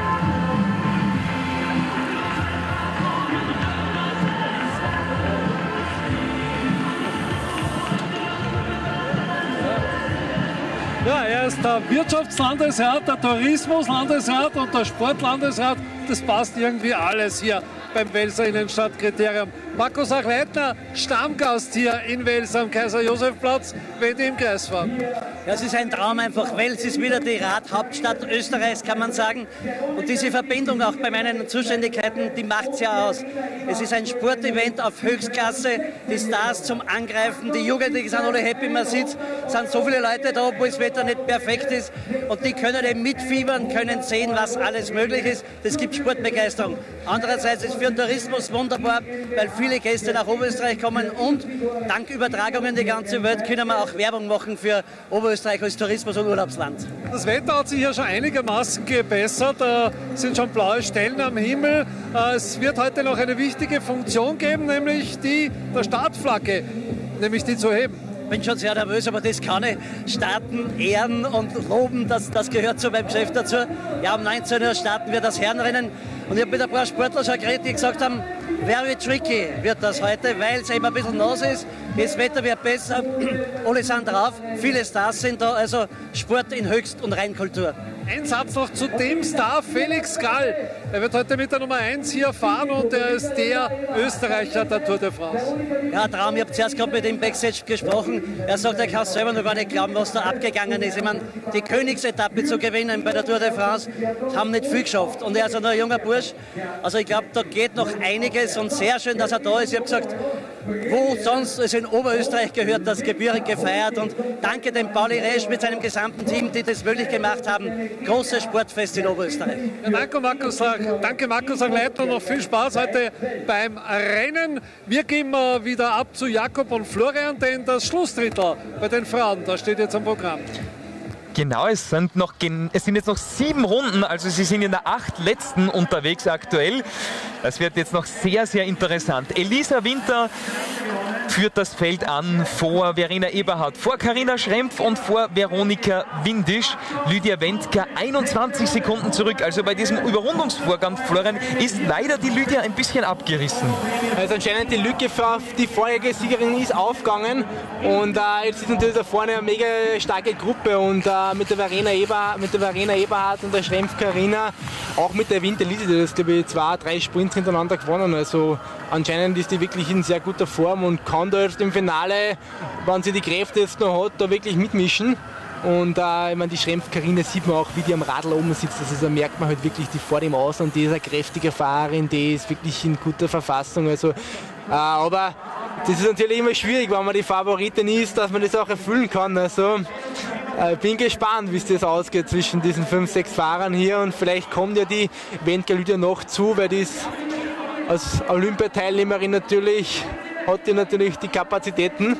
Ja, er ist der Wirtschaftslandesrat, der Tourismuslandesrat und der Sportlandesrat. Das passt irgendwie alles hier beim Welser Innenstadtkriterium. Markus Achleitner, Stammgast hier in Wels am Kaiser-Josef-Platz, wenn die im Kreis fahren. Ja, es ist ein Traum einfach. Wels ist wieder die Radhauptstadt Österreichs, kann man sagen. Und diese Verbindung auch bei meinen Zuständigkeiten, die macht es ja aus. Es ist ein Sportevent auf Höchstklasse, die Stars zum Angreifen, die Jugendlichen sind alle happy, man sieht, es sind so viele Leute da, obwohl das Wetter nicht perfekt ist. Und die können eben mitfiebern, können sehen, was alles möglich ist. Das gibt Sportbegeisterung. Andererseits ist für den Tourismus wunderbar, weil viele Gäste nach Oberösterreich kommen und dank Übertragungen in die ganze Welt können wir auch Werbung machen für Oberösterreich als Tourismus- und Urlaubsland. Das Wetter hat sich ja schon einigermaßen gebessert. Da sind schon blaue Stellen am Himmel. Es wird heute noch eine wichtige Funktion geben, nämlich die der Startflagge, nämlich die zu heben. Ich bin schon sehr nervös, aber das kann ich. Starten, ehren und loben, das, das gehört zu meinem Geschäft dazu. Ja, um neunzehn Uhr starten wir das Herrenrennen. Und ich habe mit ein paar Sportlern schon geredet, die gesagt haben, very tricky wird das heute, weil es eben ein bisschen nass ist. das Wetter wird besser, alle sind drauf, viele Stars sind da, also Sport in Höchst- und Reinkultur. Ein Satz noch zu dem Star, Felix Gall. Er wird heute mit der Nummer eins hier fahren und er ist der Österreicher der Tour de France. Ja, Traum, ich habe zuerst gerade mit ihm Backstage gesprochen. Er sagt, er kann selber noch gar nicht glauben, was da abgegangen ist. Ich meine, die Königsetappe zu gewinnen bei der Tour de France, haben nicht viel geschafft. Und er ist ja noch ein junger Bursch. Also ich glaube, da geht noch einiges und sehr schön, dass er da ist. Ich habe gesagt, wo sonst, also in Oberösterreich gehört das gebührend gefeiert. Und danke dem Pauli Resch mit seinem gesamten Team, die das möglich gemacht haben. Großes Sportfest in Oberösterreich. Ja, danke Markus, danke Markus Leitner, noch viel Spaß heute beim Rennen. Wir gehen mal wieder ab zu Jakob und Florian, denn das Schlussdrittel bei den Frauen, das steht jetzt am Programm. Genau, es sind, noch, es sind jetzt noch sieben Runden, also sie sind in der acht letzten unterwegs aktuell. Das wird jetzt noch sehr, sehr interessant. Elisa Winter führt das Feld an vor Verena Eberhardt, vor Carina Schrempf und vor Veronika Windisch. Lydia Wendker einundzwanzig Sekunden zurück. Also bei diesem Überrundungsvorgang, Florian, ist leider die Lydia ein bisschen abgerissen. Also anscheinend die Lücke für die vorherige Siegerin ist aufgegangen und äh, jetzt ist natürlich da vorne eine mega starke Gruppe und äh, mit, der Verena Eber, mit der Verena Eberhardt und der Schrempf Carina, auch mit der Winter Lise, die das glaube ich zwei, drei Sprints hintereinander gewonnen. Also anscheinend ist die wirklich in sehr guter Form und kann da jetzt im Finale, wenn sie die Kräfte jetzt noch hat, da wirklich mitmischen. Und äh, ich meine, die Schrempf Carina sieht man auch, wie die am Radl oben sitzt. Also da merkt man halt wirklich, die vor dem aus und die ist eine kräftige Fahrerin, die ist wirklich in guter Verfassung. Also, äh, aber das ist natürlich immer schwierig, wenn man die Favoritin ist, dass man das auch erfüllen kann. Also ich äh, bin gespannt, wie es das ausgeht zwischen diesen fünf, sechs Fahrern hier und vielleicht kommt ja die Wendker Lydia noch zu, weil die ist als Olympiateilnehmerin natürlich, hat die natürlich die Kapazitäten.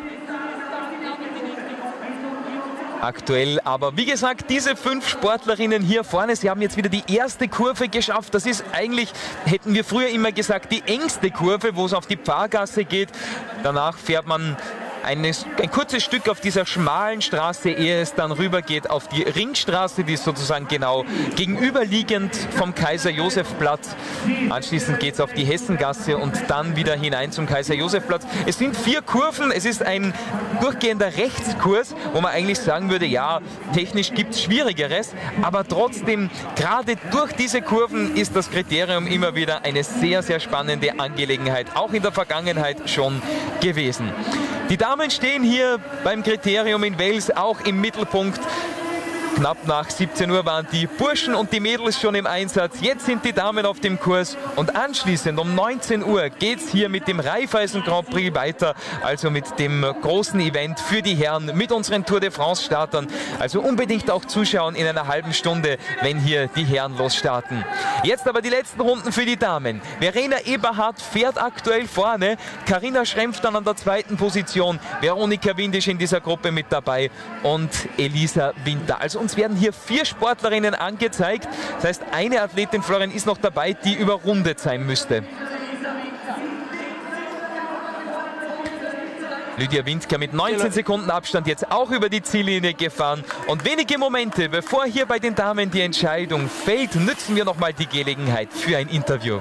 Aktuell, aber wie gesagt, diese fünf Sportlerinnen hier vorne, sie haben jetzt wieder die erste Kurve geschafft. Das ist eigentlich, hätten wir früher immer gesagt, die engste Kurve, wo es auf die Pfarrgasse geht. Danach fährt man Eine, ein kurzes Stück auf dieser schmalen Straße, ehe es dann rüber geht auf die Ringstraße, die ist sozusagen genau gegenüberliegend vom Kaiser-Josef-Platz. Anschließend geht es auf die Hessengasse und dann wieder hinein zum Kaiser-Josef-Platz. Es sind vier Kurven, es ist ein durchgehender Rechtskurs, wo man eigentlich sagen würde, ja, technisch gibt es Schwierigeres, aber trotzdem, gerade durch diese Kurven ist das Kriterium immer wieder eine sehr, sehr spannende Angelegenheit, auch in der Vergangenheit schon gewesen. Die Damen stehen hier beim Kriterium in Wels auch im Mittelpunkt. Knapp nach siebzehn Uhr waren die Burschen und die Mädels schon im Einsatz. Jetzt sind die Damen auf dem Kurs und anschließend um neunzehn Uhr geht es hier mit dem Raiffeisen Grand Prix weiter, also mit dem großen Event für die Herren, mit unseren Tour de France Startern. Also unbedingt auch zuschauen in einer halben Stunde, wenn hier die Herren losstarten. Jetzt aber die letzten Runden für die Damen. Verena Eberhardt fährt aktuell vorne, Carina Schrempf dann an der zweiten Position, Veronika Windisch in dieser Gruppe mit dabei und Elisa Winter. Also uns werden hier vier Sportlerinnen angezeigt. Das heißt, eine Athletin, Florian, ist noch dabei, die überrundet sein müsste. Lydia Windker mit neunzehn Sekunden Abstand jetzt auch über die Ziellinie gefahren. Und wenige Momente, bevor hier bei den Damen die Entscheidung fällt, nützen wir noch mal die Gelegenheit für ein Interview.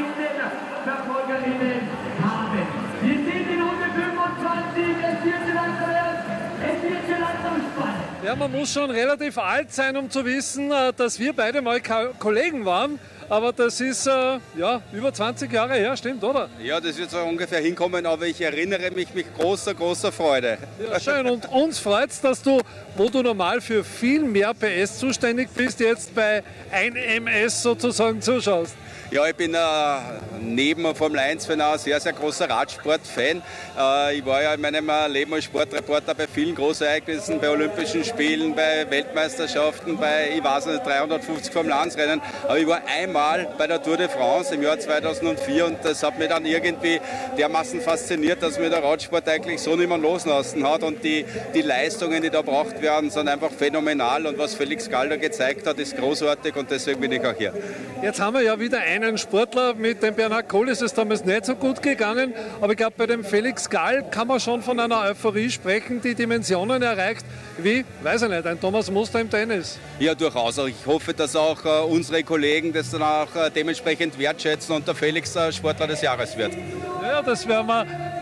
Ja, man muss schon relativ alt sein, um zu wissen, dass wir beide mal Kollegen waren. Aber das ist äh, ja, über zwanzig Jahre her, stimmt, oder? Ja, das wird so ungefähr hinkommen, aber ich erinnere mich mit großer, großer Freude. Ja, schön. Und uns freut es, dass du, wo du normal für viel mehr P S zuständig bist, jetzt bei ein M S sozusagen zuschaust. Ja, ich bin äh, neben Formel eins Fan auch ein sehr, sehr großer Radsport-Fan. Äh, ich war ja in meinem Leben als Sportreporter bei vielen Großereignissen, bei Olympischen Spielen, bei Weltmeisterschaften, bei, ich weiß nicht, dreihundertfünfzig Formel eins Rennen. Aber ich war einmal bei der Tour de France im Jahr zweitausendvier und das hat mich dann irgendwie dermaßen fasziniert, dass mir der Radsport eigentlich so nicht mehr loslassen hat. Und die, die Leistungen, die da gebracht werden, sind einfach phänomenal. Und was Felix Gall da gezeigt hat, ist großartig und deswegen bin ich auch hier. Jetzt haben wir ja wieder einen Sportler, mit dem Bernhard Kohl ist es damals nicht so gut gegangen, aber ich glaube, bei dem Felix Gall kann man schon von einer Euphorie sprechen, die Dimensionen erreicht, wie, weiß ich nicht, ein Thomas Muster im Tennis. Ja, durchaus. Ich hoffe, dass auch äh, unsere Kollegen das dann auch äh, dementsprechend wertschätzen und der Felix äh, Sportler des Jahres wird. Ja, das werden wir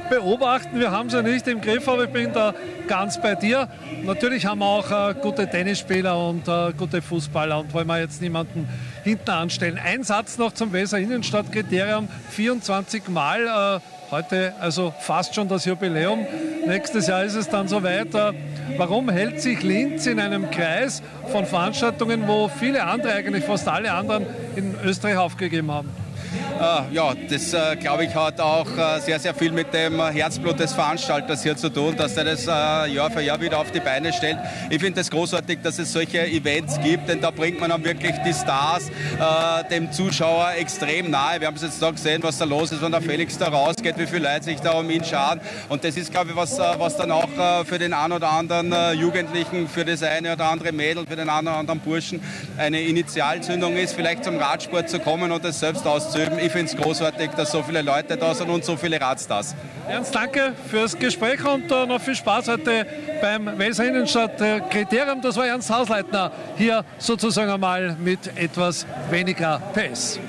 beobachten. Wir haben sie nicht im Griff, aber ich bin da ganz bei dir. Natürlich haben wir auch äh, gute Tennisspieler und äh, gute Fußballer und wollen wir jetzt niemanden hinten anstellen. Ein Satz noch zum Welser Innenstadtkriterium. vierundzwanzig Mal äh, heute, also fast schon das Jubiläum. Nächstes Jahr ist es dann soweit. Äh, warum hält sich Linz in einem Kreis von Veranstaltungen, wo viele andere, eigentlich fast alle anderen in Österreich aufgegeben haben? Äh, ja, das äh, glaube ich hat auch äh, sehr, sehr viel mit dem Herzblut des Veranstalters hier zu tun, dass er das äh, Jahr für Jahr wieder auf die Beine stellt. Ich finde es großartig, dass es solche Events gibt, denn da bringt man dann wirklich die Stars äh, dem Zuschauer extrem nahe. Wir haben es jetzt da gesehen, was da los ist, wenn der Felix da rausgeht, wie viele Leute sich da um ihn scharen. Und das ist, glaube ich, was, was dann auch äh, für den einen oder anderen äh, Jugendlichen, für das eine oder andere Mädel, für den einen oder anderen Burschen eine Initialzündung ist, vielleicht zum Radsport zu kommen und das selbst auszuüben. Ich finde es großartig, dass so viele Leute da sind und so viele Radstars. Ernst, danke fürs Gespräch und uh, noch viel Spaß heute beim Welser Innenstadtkriterium. Das war Ernst Hausleitner hier sozusagen einmal mit etwas weniger Pace.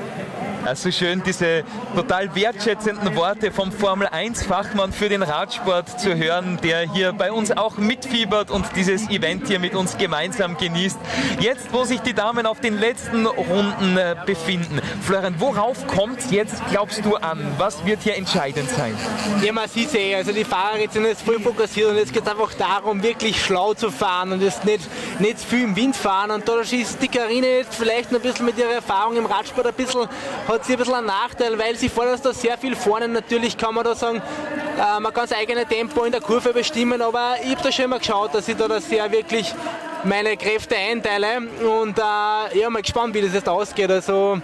Also schön, diese total wertschätzenden Worte vom Formel eins Fachmann für den Radsport zu hören, der hier bei uns auch mitfiebert und dieses Event hier mit uns gemeinsam genießt. Jetzt, wo sich die Damen auf den letzten Runden äh, befinden. Florian, worauf kommt es jetzt, glaubst du, an? Was wird hier entscheidend sein? Ja, man sieht es eh, also die Fahrer jetzt sind jetzt voll fokussiert und jetzt geht es einfach darum, wirklich schlau zu fahren und jetzt nicht, nicht viel im Wind fahren. Und da ist die Carina jetzt vielleicht noch ein bisschen mit ihrer Erfahrung im Radsport ein bisschen, hat sie ein bisschen einen Nachteil, weil sie fordert da sehr viel vorne. Natürlich kann man da sagen, äh, man kann das eigene Tempo in der Kurve bestimmen, aber ich habe da schon mal geschaut, dass ich da sehr wirklich meine Kräfte einteile und äh, ja, mal gespannt, wie das jetzt ausgeht. Also,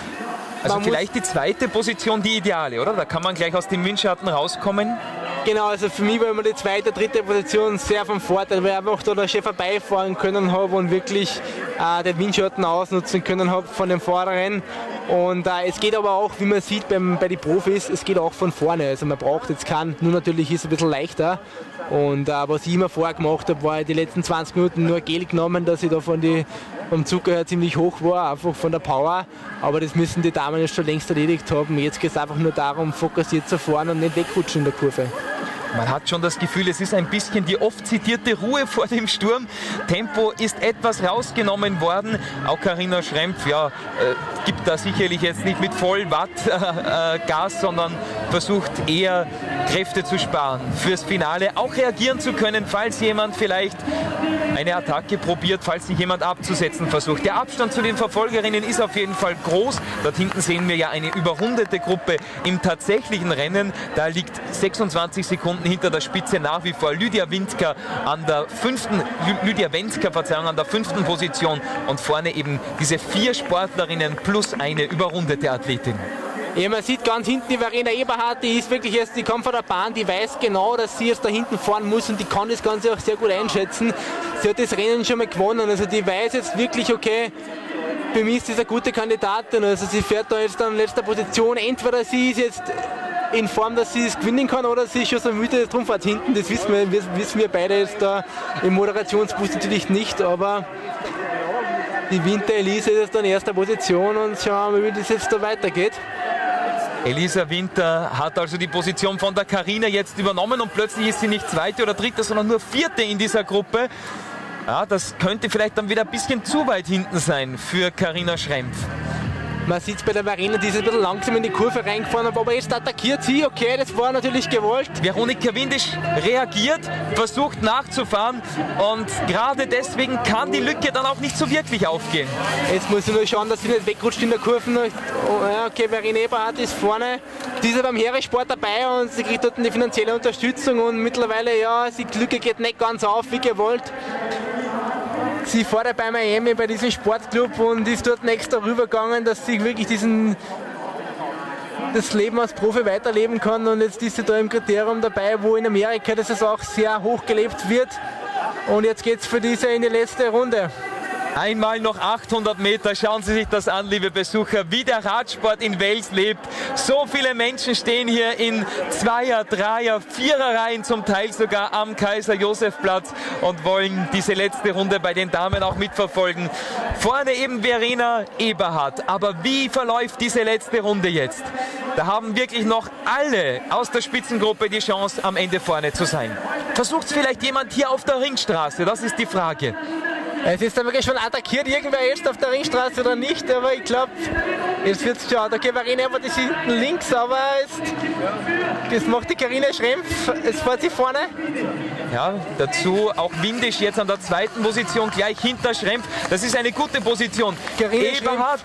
also vielleicht die zweite Position die ideale, oder? Da kann man gleich aus dem Windschatten rauskommen. Genau, also für mich war immer die zweite, dritte Position sehr vom Vorteil, weil ich einfach da schön vorbeifahren können habe und wirklich äh, den Windschatten ausnutzen können habe von den Vorderen. Und äh, es geht aber auch, wie man sieht beim, bei den Profis, es geht auch von vorne. Also man braucht jetzt keinen, nur natürlich ist es ein bisschen leichter. Und äh, was ich immer vorher gemacht habe, war die letzten zwanzig Minuten nur Gel genommen, dass ich da von die, vom Zucker her ziemlich hoch war, einfach von der Power. Aber das müssen die Damen jetzt schon längst erledigt haben. Jetzt geht es einfach nur darum, fokussiert zu fahren und nicht wegrutschen in der Kurve. Man hat schon das Gefühl, es ist ein bisschen die oft zitierte Ruhe vor dem Sturm. Tempo ist etwas rausgenommen worden. Auch Carina Schrempf, ja, äh, gibt da sicherlich jetzt nicht mit voll Watt äh, äh, Gas, sondern versucht eher Kräfte zu sparen fürs Finale. Auch reagieren zu können, falls jemand vielleicht eine Attacke probiert, falls sich jemand abzusetzen versucht. Der Abstand zu den Verfolgerinnen ist auf jeden Fall groß. Dort hinten sehen wir ja eine überrundete Gruppe im tatsächlichen Rennen. Da liegt sechsundzwanzig Sekunden hinter der Spitze nach wie vor Lydia Windka an der fünften, Lydia Wendska, Verzeihung, an der fünften Position und vorne eben diese vier Sportlerinnen plus eine überrundete Athletin. Ja, man sieht ganz hinten die Verena Eberhardt, die ist wirklich jetzt, die kommt von der Bahn, die weiß genau, dass sie jetzt da hinten fahren muss und die kann das Ganze auch sehr gut einschätzen. Sie hat das Rennen schon mal gewonnen, also die weiß jetzt wirklich, okay, für mich ist das eine gute Kandidatin, also sie fährt da jetzt an letzter Position, entweder sie ist jetzt in Form, dass sie es gewinnen kann oder sie ist schon so müde, drum fährt hinten, das wissen wir, wissen wir beide jetzt da im Moderationsbus natürlich nicht, aber die Winter Elise ist jetzt in erster Position und schauen wir mal, wie das jetzt da weitergeht. Elisa Winter hat also die Position von der Carina jetzt übernommen und plötzlich ist sie nicht zweite oder dritte, sondern nur vierte in dieser Gruppe. Ja, das könnte vielleicht dann wieder ein bisschen zu weit hinten sein für Carina Schrempf. Man sieht es bei der Verena, die ist ein bisschen langsam in die Kurve reingefahren, aber jetzt attackiert sie, okay, das war natürlich gewollt. Veronika Windisch reagiert, versucht nachzufahren und gerade deswegen kann die Lücke dann auch nicht so wirklich aufgehen. Jetzt muss sie nur schauen, dass sie nicht wegrutscht in der Kurve. Oh, ja, okay, Verena Eberhardt ist vorne, die ist beim Heeresport dabei und sie kriegt dort eine finanzielle Unterstützung und mittlerweile, ja, die Lücke geht nicht ganz auf, wie gewollt. Sie fährt bei Miami bei diesem Sportclub und ist dort extra rübergegangen, dass sie wirklich diesen, das Leben als Profi weiterleben kann. Und jetzt ist sie da im Kriterium dabei, wo in Amerika das auch sehr hoch gelebt wird. Und jetzt geht es für diese in die letzte Runde. Einmal noch achthundert Meter. Schauen Sie sich das an, liebe Besucher, wie der Radsport in Wels lebt. So viele Menschen stehen hier in Zweier-, Dreier-, Vierer-Reihen, zum Teil sogar am Kaiser-Josef-Platz und wollen diese letzte Runde bei den Damen auch mitverfolgen. Vorne eben Verena Eberhardt. Aber wie verläuft diese letzte Runde jetzt? Da haben wirklich noch alle aus der Spitzengruppe die Chance, am Ende vorne zu sein. Versucht es vielleicht jemand hier auf der Ringstraße? Das ist die Frage. Es ist dann wirklich schon attackiert, irgendwer jetzt auf der Ringstraße oder nicht, aber ich glaube, jetzt wird es schon. Da geht Verena aber das hinten links, aber jetzt, das macht die Carina Schrempf, es fährt sie vorne. Ja, dazu auch Windisch jetzt an der zweiten Position, gleich hinter Schrempf. Das ist eine gute Position. Carina Eberhardt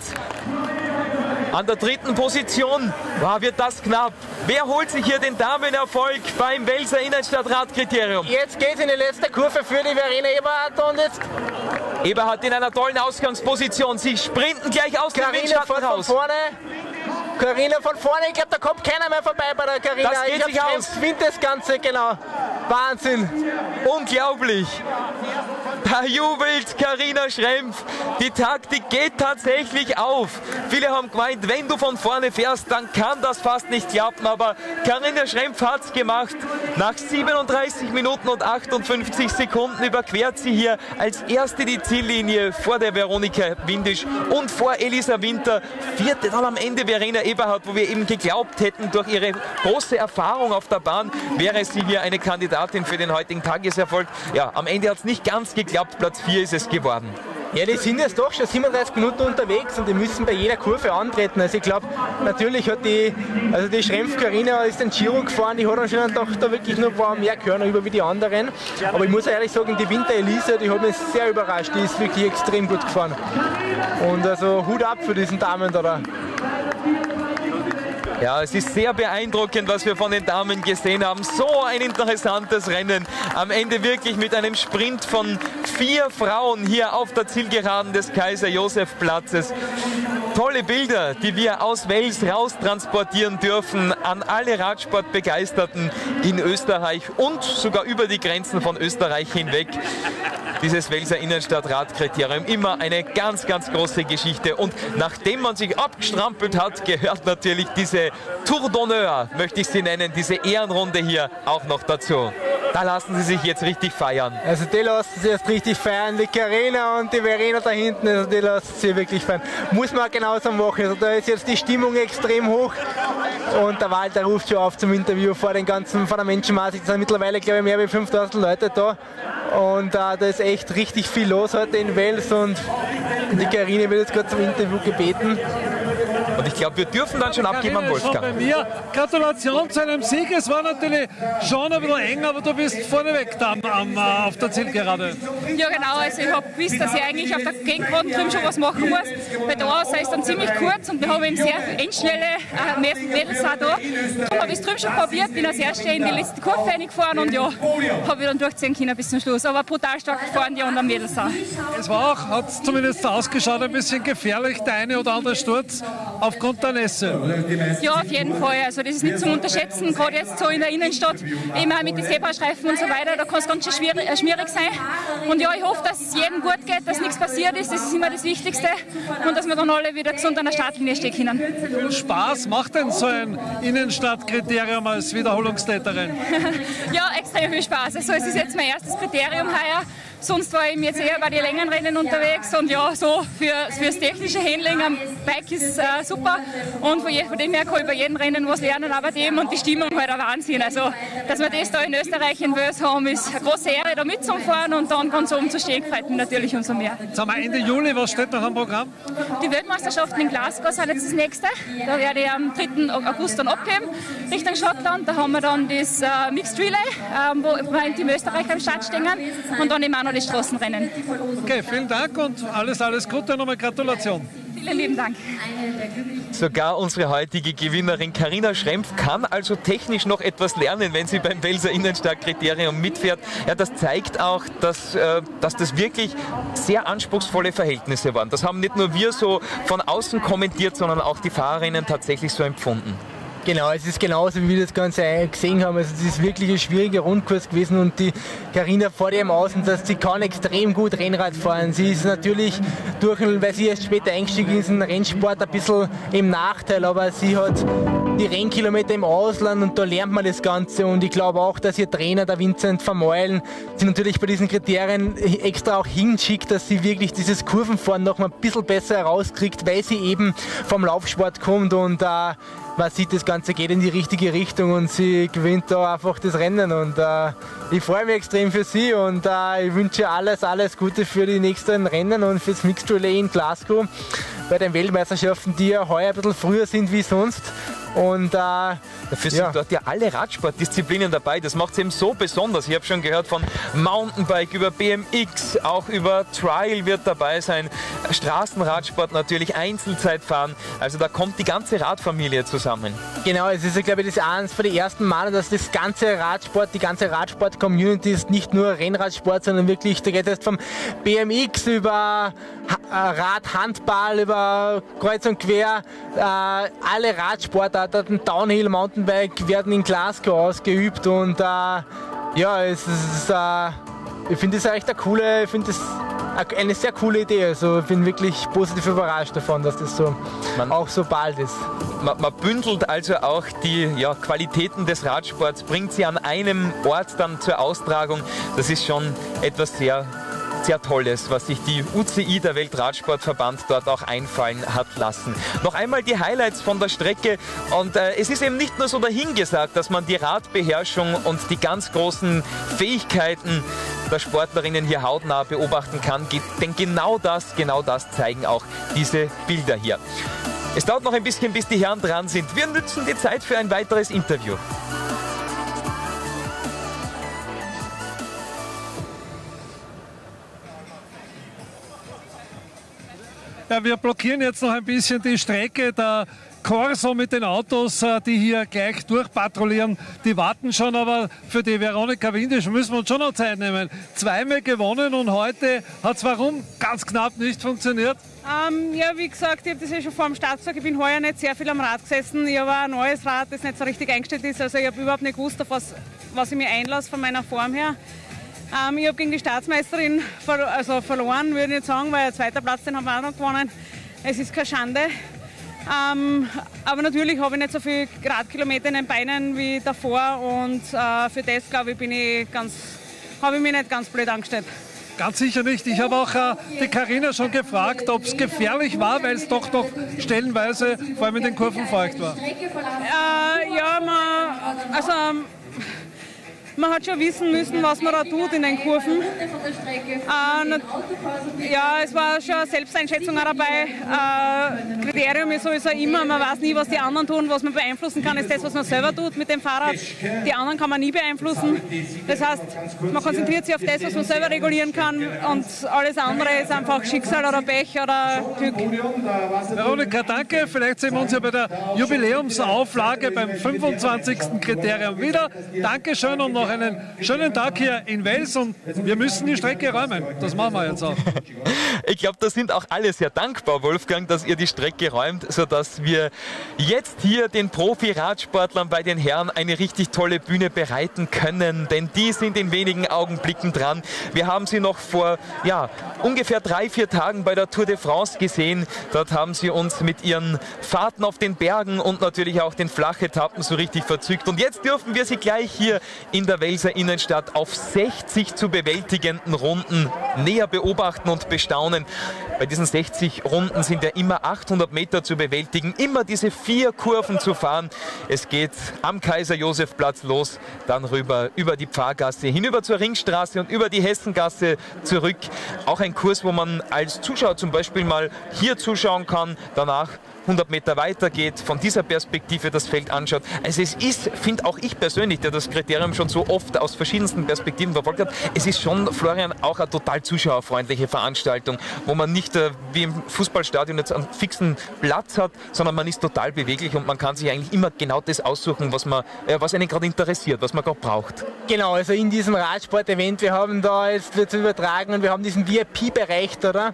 an der dritten Position. Wow, wird das knapp. Wer holt sich hier den Damenerfolg beim Welser Innenstadtradkriterium? Jetzt geht es in die letzte Kurve für die Verena Eberhardt und jetzt Eberhardt in einer tollen Ausgangsposition. Sie sprinten gleich aus dem Windschatten raus. Von vorne. Carina von vorne, ich glaube, da kommt keiner mehr vorbei bei der Carina. Das geht sich aus. Gewinnt das Ganze, genau. Wahnsinn. Unglaublich. Da jubelt Carina Schrempf. Die Taktik geht tatsächlich auf. Viele haben gemeint, wenn du von vorne fährst, dann kann das fast nicht klappen. Aber Carina Schrempf hat es gemacht. Nach siebenunddreißig Minuten und achtundfünfzig Sekunden überquert sie hier als erste die Ziellinie vor der Veronika Windisch und vor Elisa Winter. Vierte dann am Ende Verena Eberhardt, wo wir eben geglaubt hätten, durch ihre große Erfahrung auf der Bahn wäre sie hier eine Kandidatin für den heutigen Tageserfolg. Ja, am Ende hat es nicht ganz geklappt. Platz vier ist es geworden. Ja, die sind jetzt doch schon siebenunddreißig Minuten unterwegs und die müssen bei jeder Kurve antreten. Also ich glaube, natürlich hat die, also die Schrempf Carina ist den Giro gefahren, die hat anscheinend doch da wirklich noch ein paar mehr Körner über wie die anderen. Aber ich muss ehrlich sagen, die Winter Elisa, die hat mich sehr überrascht, die ist wirklich extrem gut gefahren. Und also Hut ab für diesen Damen da. Ja, es ist sehr beeindruckend, was wir von den Damen gesehen haben. So ein interessantes Rennen. Am Ende wirklich mit einem Sprint von vier Frauen hier auf der Zielgeraden des Kaiser-Josef-Platzes. Tolle Bilder, die wir aus Wels raus transportieren dürfen an alle Radsportbegeisterten in Österreich und sogar über die Grenzen von Österreich hinweg. Dieses Welser Innenstadtradkriterium, immer eine ganz, ganz große Geschichte. Und nachdem man sich abgestrampelt hat, gehört natürlich diese Tour d'Honneur, möchte ich sie nennen, diese Ehrenrunde hier auch noch dazu. Da lassen sie sich jetzt richtig feiern. Also die lassen sie jetzt richtig feiern, die Carina und die Verena da hinten, also die lassen sie wirklich feiern. Muss man genauso machen, also da ist jetzt die Stimmung extrem hoch und der Walter ruft schon auf zum Interview vor den ganzen, vor der Menschenmasse. Es sind mittlerweile, glaube ich, mehr als fünftausend Leute da und äh, da ist echt richtig viel los heute in Wels und die Carina wird jetzt gerade zum Interview gebeten. Und ich glaube, wir dürfen dann schon abgeben an Wolfgang. Bei mir. Gratulation zu einem Sieg. Es war natürlich schon ein bisschen eng, aber du bist vorneweg da am, am, auf der Zielgerade. Ja genau, also ich habe gewusst, dass ich eigentlich auf der Gegengeraden drüben schon was machen muss. Weil da ist es dann ziemlich kurz und wir haben eben sehr endschnelle äh, Mädels auch da. Darum habe ich es drüben schon probiert, bin als Erste in die letzte Kurve reingefahren und ja, habe ich dann durchziehen können bis zum Schluss. Aber brutal stark gefahren, die anderen Mädels auch. Es war auch, hat es zumindest ausgeschaut, ein bisschen gefährlich, der eine oder andere Sturz aufgrund der Nässe. Ja, auf jeden Fall. Also das ist nicht zum Unterschätzen, gerade jetzt so in der Innenstadt, immer mit den Zebrastreifen und so weiter, da kann es ganz schön schwierig, äh, schwierig sein. Und ja, ich hoffe, dass es jedem gut geht, dass nichts passiert ist, das ist immer das Wichtigste und dass wir dann alle wieder gesund an der Startlinie stehen können. Wie viel Spaß macht denn so ein Innenstadtkriterium als Wiederholungstäterin? Ja, extrem viel Spaß. Also es ist jetzt mein erstes Kriterium heuer. Sonst war ich jetzt eher bei den Längenrennen unterwegs und ja, so für, fürs technische Handling am Bike ist äh, super und von, je, von dem her kann ich bei jedem Rennen was lernen, aber dem und die Stimmung halt ein Wahnsinn. Also, dass wir das da in Österreich in Wels haben, ist eine große Ehre, da mitzufahren und dann ganz oben zu stehen, gefällt mir natürlich umso mehr. Jetzt haben wir Ende Juli, was steht noch am Programm? Die Weltmeisterschaften in Glasgow sind jetzt das nächste. Da werde ich am dritten August dann abgeben, Richtung Schottland. Da haben wir dann das äh, Mixed Relay, äh, wo mein Team Österreich am Start stehen und dann eben auch noch die Straßenrennen. Okay, vielen Dank und alles, alles Gute und nochmal Gratulation. Vielen lieben Dank. Sogar unsere heutige Gewinnerin Carina Schrempf kann also technisch noch etwas lernen, wenn sie beim Welser Innenstadtkriterium mitfährt. Ja, das zeigt auch, dass, äh, dass das wirklich sehr anspruchsvolle Verhältnisse waren. Das haben nicht nur wir so von außen kommentiert, sondern auch die Fahrerinnen tatsächlich so empfunden. Genau, es ist genauso, wie wir das Ganze gesehen haben. Also es ist wirklich ein schwieriger Rundkurs gewesen und die Carina vor dem Außen, dass sie kann extrem gut Rennrad fahren. Sie ist natürlich, durch, weil sie erst später eingestiegen ist in den Rennsport, ein bisschen im Nachteil, aber sie hat die Rennkilometer im Ausland und da lernt man das Ganze und ich glaube auch, dass ihr Trainer, der Vincent Vermeulen, sie natürlich bei diesen Kriterien extra auch hinschickt, dass sie wirklich dieses Kurvenfahren noch mal ein bisschen besser herauskriegt, weil sie eben vom Laufsport kommt und äh, man sieht, das Ganze geht in die richtige Richtung und sie gewinnt da einfach das Rennen und äh, ich freue mich extrem für sie und äh, ich wünsche alles, alles Gute für die nächsten Rennen und fürs Mixed Relay in Glasgow bei den Weltmeisterschaften, die ja heuer ein bisschen früher sind wie sonst. Und äh, dafür sind ja. dort ja alle Radsportdisziplinen dabei. Das macht es eben so besonders. Ich habe schon gehört von Mountainbike über B M X, auch über Trial wird dabei sein. Straßenradsport natürlich, Einzelzeitfahren. Also da kommt die ganze Radfamilie zusammen. Genau, es ist, glaube ich, das eines von den ersten Male, dass das ganze Radsport, die ganze Radsport-Community ist nicht nur Rennradsport, sondern wirklich, da geht es vom B M X über Radhandball, über Kreuz und Quer, äh, alle Radsportarten, Downhill, Mountainbike werden in Glasgow ausgeübt und äh, ja, es ist, äh, ich finde das echt eine coole, ich finde das eine sehr coole Idee. Also ich bin wirklich positiv überrascht davon, dass das so man, auch so bald ist. Man, man bündelt also auch die ja, Qualitäten des Radsports, bringt sie an einem Ort dann zur Austragung. Das ist schon etwas sehr sehr Tolles, was sich die U C I, der Weltradsportverband, dort auch einfallen hat lassen. Noch einmal die Highlights von der Strecke und äh, es ist eben nicht nur so dahingesagt, dass man die Radbeherrschung und die ganz großen Fähigkeiten der Sportlerinnen hier hautnah beobachten kann, denn genau das, genau das zeigen auch diese Bilder hier. Es dauert noch ein bisschen, bis die Herren dran sind. Wir nützen die Zeit für ein weiteres Interview. Ja, wir blockieren jetzt noch ein bisschen die Strecke. Der Corso mit den Autos, die hier gleich durchpatrouillieren, die warten schon, aber für die Veronika Windisch müssen wir uns schon noch Zeit nehmen. Zweimal gewonnen und heute hat es warum ganz knapp nicht funktioniert? Ähm, ja, wie gesagt, ich habe das ja schon vor dem Start gesagt, ich bin heuer nicht sehr viel am Rad gesessen. Ich habe ein neues Rad, das nicht so richtig eingestellt ist, also ich habe überhaupt nicht gewusst, auf was, was ich mir einlasse von meiner Form her. Ähm, ich habe gegen die Staatsmeisterin ver also verloren, würde ich nicht sagen, weil der zweite Platz, den haben wir auch noch gewonnen. Es ist keine Schande. Ähm, aber natürlich habe ich nicht so viele Radkilometer in den Beinen wie davor und äh, für das, glaube ich, bin ich ganz, habe ich mich nicht ganz blöd angestellt. Ganz sicher nicht. Ich habe auch äh, die Carina schon gefragt, ob es gefährlich war, weil es doch noch stellenweise, vor allem in den Kurven, feucht war. Äh, ja, man, also man hat schon wissen müssen, was man da tut in den Kurven. Äh, ja, es war schon eine Selbsteinschätzung auch dabei. Äh, Kriterium ist sowieso immer, man weiß nie, was die anderen tun. Was man beeinflussen kann, ist das, was man selber tut mit dem Fahrrad. Die anderen kann man nie beeinflussen. Das heißt, man konzentriert sich auf das, was man selber regulieren kann und alles andere ist einfach Schicksal oder Pech oder Glück. Veronika, danke. Vielleicht sehen wir uns ja bei der Jubiläumsauflage beim fünfundzwanzigsten Kriterium wieder. Dankeschön und noch einen schönen Tag hier in Wels und wir müssen die Strecke räumen. Das machen wir jetzt auch. Ich glaube, da sind auch alle sehr dankbar, Wolfgang, dass ihr die Strecke räumt, sodass wir jetzt hier den Profi-Radsportlern bei den Herren eine richtig tolle Bühne bereiten können, denn die sind in wenigen Augenblicken dran. Wir haben sie noch vor ja, ungefähr drei, vier Tagen bei der Tour de France gesehen. Dort haben sie uns mit ihren Fahrten auf den Bergen und natürlich auch den Flachetappen so richtig verzückt. Und jetzt dürfen wir sie gleich hier in der Welser Innenstadt auf sechzig zu bewältigenden Runden näher beobachten und bestaunen. Bei diesen sechzig Runden sind ja immer achthundert Meter zu bewältigen, immer diese vier Kurven zu fahren. Es geht am Kaiser-Josef-Platz los, dann rüber über die Pfarrgasse, hinüber zur Ringstraße und über die Hessengasse zurück. Auch ein Kurs, wo man als Zuschauer zum Beispiel mal hier zuschauen kann, danach hundert Meter weiter geht, von dieser Perspektive das Feld anschaut. Also es ist, finde auch ich persönlich, der das Kriterium schon so oft aus verschiedensten Perspektiven verfolgt hat, es ist schon, Florian, auch eine total zuschauerfreundliche Veranstaltung, wo man nicht äh, wie im Fußballstadion jetzt einen fixen Platz hat, sondern man ist total beweglich und man kann sich eigentlich immer genau das aussuchen, was, man, äh, was einen gerade interessiert, was man gerade braucht. Genau, also in diesem Radsport-Event, wir haben da, jetzt wird es übertragen und wir haben diesen V I P-Bereich, oder?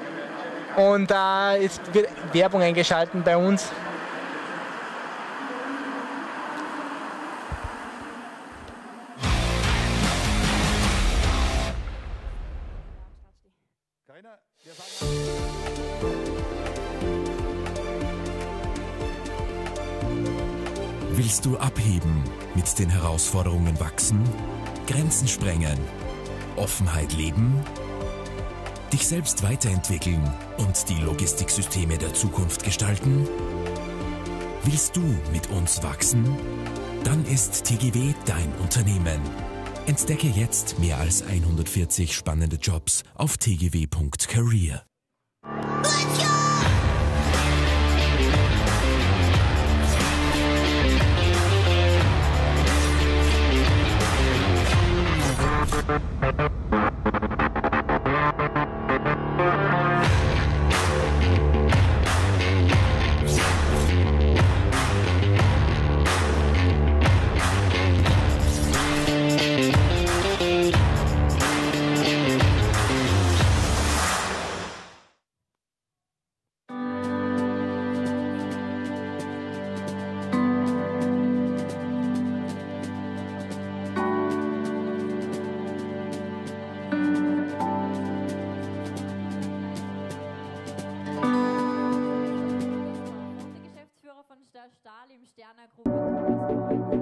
Und da äh, wird Werbung eingeschaltet bei uns. Willst du abheben, mit den Herausforderungen wachsen, Grenzen sprengen, Offenheit leben, dich selbst weiterentwickeln und die Logistiksysteme der Zukunft gestalten? Willst du mit uns wachsen? Dann ist T G W dein Unternehmen. Entdecke jetzt mehr als hundertvierzig spannende Jobs auf t g w punkt career. Stahl im Sterner Gruppe.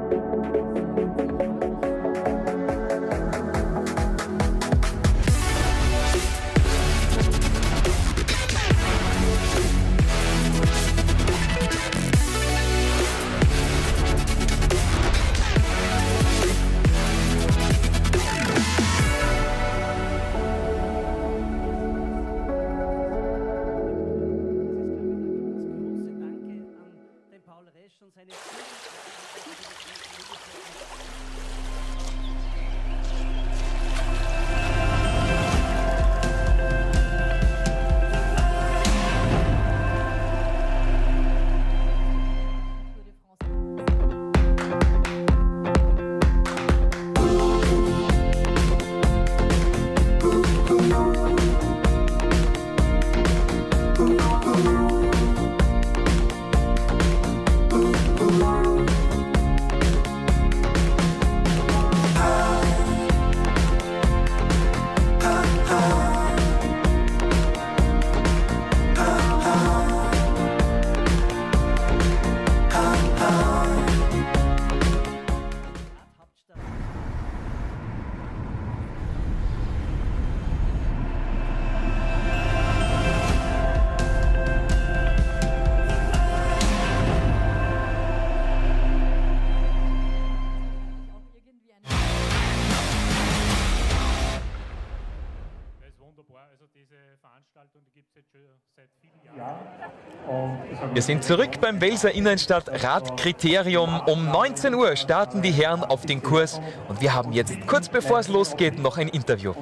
Wir sind zurück beim Welser Innenstadt Radkriterium. Um neunzehn Uhr starten die Herren auf den Kurs und wir haben jetzt, kurz bevor es losgeht, noch ein Interview.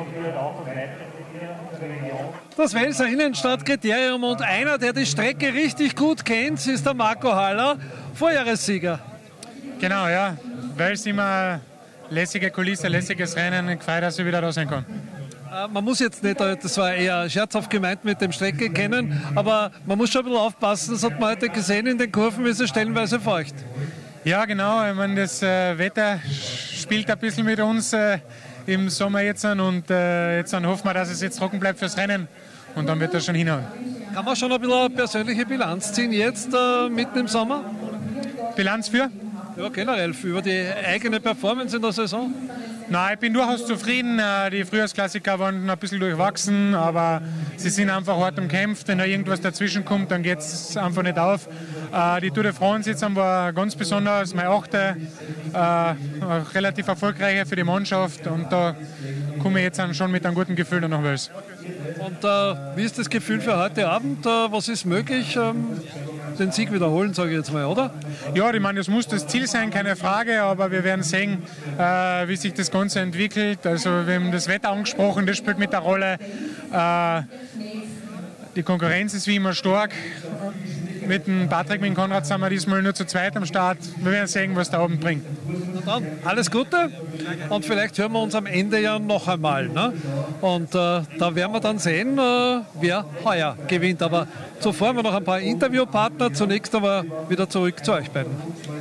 Das Welser Innenstadtkriterium und einer, der die Strecke richtig gut kennt, ist der Marco Haller, Vorjahressieger. Genau, ja. Wels immer lässige Kulisse, lässiges Rennen. Gefreut, dass ich wieder da sein kann. Man muss jetzt nicht, das war eher scherzhaft gemeint mit dem Strecke kennen, aber man muss schon ein bisschen aufpassen, das hat man heute gesehen, in den Kurven ist es stellenweise feucht. Ja, genau, ich meine, das äh, Wetter spielt ein bisschen mit uns äh, im Sommer jetzt an und äh, jetzt an hoffen wir, dass es jetzt trocken bleibt fürs Rennen und dann wird das schon hinhauen. Kann man schon ein bisschen eine persönliche Bilanz ziehen jetzt äh, mitten im Sommer? Bilanz für? Ja, generell über die eigene Performance in der Saison. Nein, ich bin durchaus zufrieden. Die Frühjahrsklassiker waren ein bisschen durchwachsen, aber sie sind einfach hart umkämpft. Wenn da irgendwas dazwischen kommt, dann geht es einfach nicht auf. Die Tour de France jetzt war ganz besonders, meine achte, relativ erfolgreiche für die Mannschaft und da komme ich jetzt schon mit einem guten Gefühl nach Wels. Und äh, wie ist das Gefühl für heute Abend? Äh, was ist möglich? Ähm, den Sieg wiederholen, sage ich jetzt mal, oder? Ja, ich meine, das muss das Ziel sein, keine Frage, aber wir werden sehen, äh, wie sich das Ganze entwickelt. Also wir haben das Wetter angesprochen, das spielt mit der Rolle. Äh, die Konkurrenz ist wie immer stark. Mit dem Patrick, mit dem Konrad sind wir diesmal nur zu zweit am Start. Wir werden sehen, was der Abend bringt. Na dann, alles Gute und vielleicht hören wir uns am Ende ja noch einmal. Ne? Und äh, da werden wir dann sehen, äh, wer heuer gewinnt. Aber zuvor haben wir noch ein paar Interviewpartner. Zunächst aber wieder zurück zu euch beiden.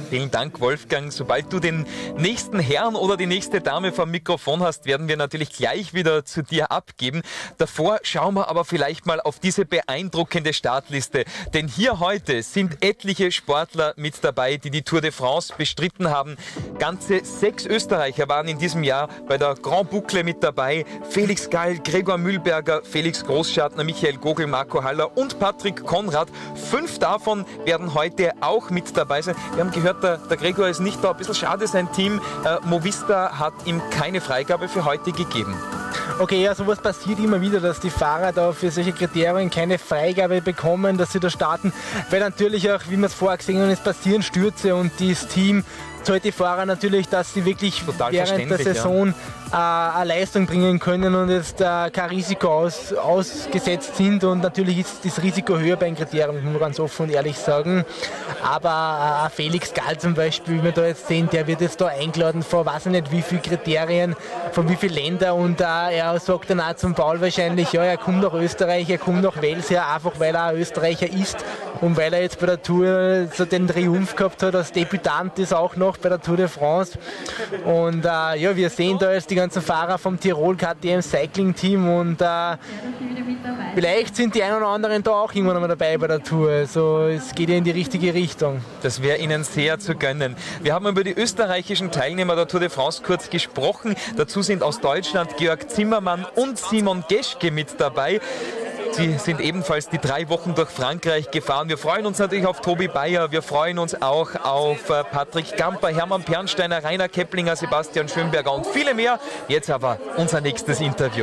Vielen Dank, Wolfgang. Sobald du den nächsten Herrn oder die nächste Dame vom Mikrofon hast, werden wir natürlich gleich wieder zu dir abgeben. Davor schauen wir aber vielleicht mal auf diese beeindruckende Startliste. Denn hier heute sind etliche Sportler mit dabei, die die Tour de France bestritten haben. Ganze sechs Österreicher waren in diesem Jahr bei der Grand Boucle mit dabei. Felix Gall, Gregor Mühlberger, Felix Großschartner, Michael Gogel, Marco Haller und Patrick Konrad. Fünf davon werden heute auch mit dabei sein. Wir haben gehört, der, der Gregor ist nicht da. Ein bisschen schade, sein Team äh, Movista hat ihm keine Freigabe für heute gegeben. Okay, ja, sowas passiert immer wieder, dass die Fahrer da für solche Kriterien keine Freigabe bekommen, dass sie da starten, weil natürlich auch, wie wir es vorher gesehen haben, es passieren Stürze und das Team zahlt die Fahrer natürlich, dass sie wirklich Total während der Saison ja. äh, eine Leistung bringen können und jetzt äh, kein Risiko aus, ausgesetzt sind, und natürlich ist das Risiko höher bei einem Kriterium, muss man ganz offen und ehrlich sagen. Aber äh, Felix Gall zum Beispiel, wie wir da jetzt sehen, der wird jetzt da eingeladen von weiß ich nicht wie viele Kriterien, von wie vielen Ländern, und äh, er sagt dann auch zum Paul wahrscheinlich, ja, er kommt nach Österreich, er kommt nach Wels her, einfach weil er ein Österreicher ist und weil er jetzt bei der Tour so den Triumph gehabt hat, als Debütant ist auch noch bei der Tour de France. Und äh, ja, wir sehen da jetzt die ganzen Fahrer vom Tirol K T M Cycling Team, und äh, vielleicht sind die einen oder anderen da auch irgendwann mal dabei bei der Tour. Also es geht ja in die richtige Richtung. Das wäre Ihnen sehr zu gönnen. Wir haben über die österreichischen Teilnehmer der Tour de France kurz gesprochen. Dazu sind aus Deutschland Georg Zimmermann und Simon Geschke mit dabei. Sie sind ebenfalls die drei Wochen durch Frankreich gefahren. Wir freuen uns natürlich auf Tobi Bayer, wir freuen uns auch auf äh, Patrick Gamper, Hermann Pernsteiner, Rainer Keplinger, Sebastian Schönberger und viele mehr. Jetzt aber unser nächstes Interview.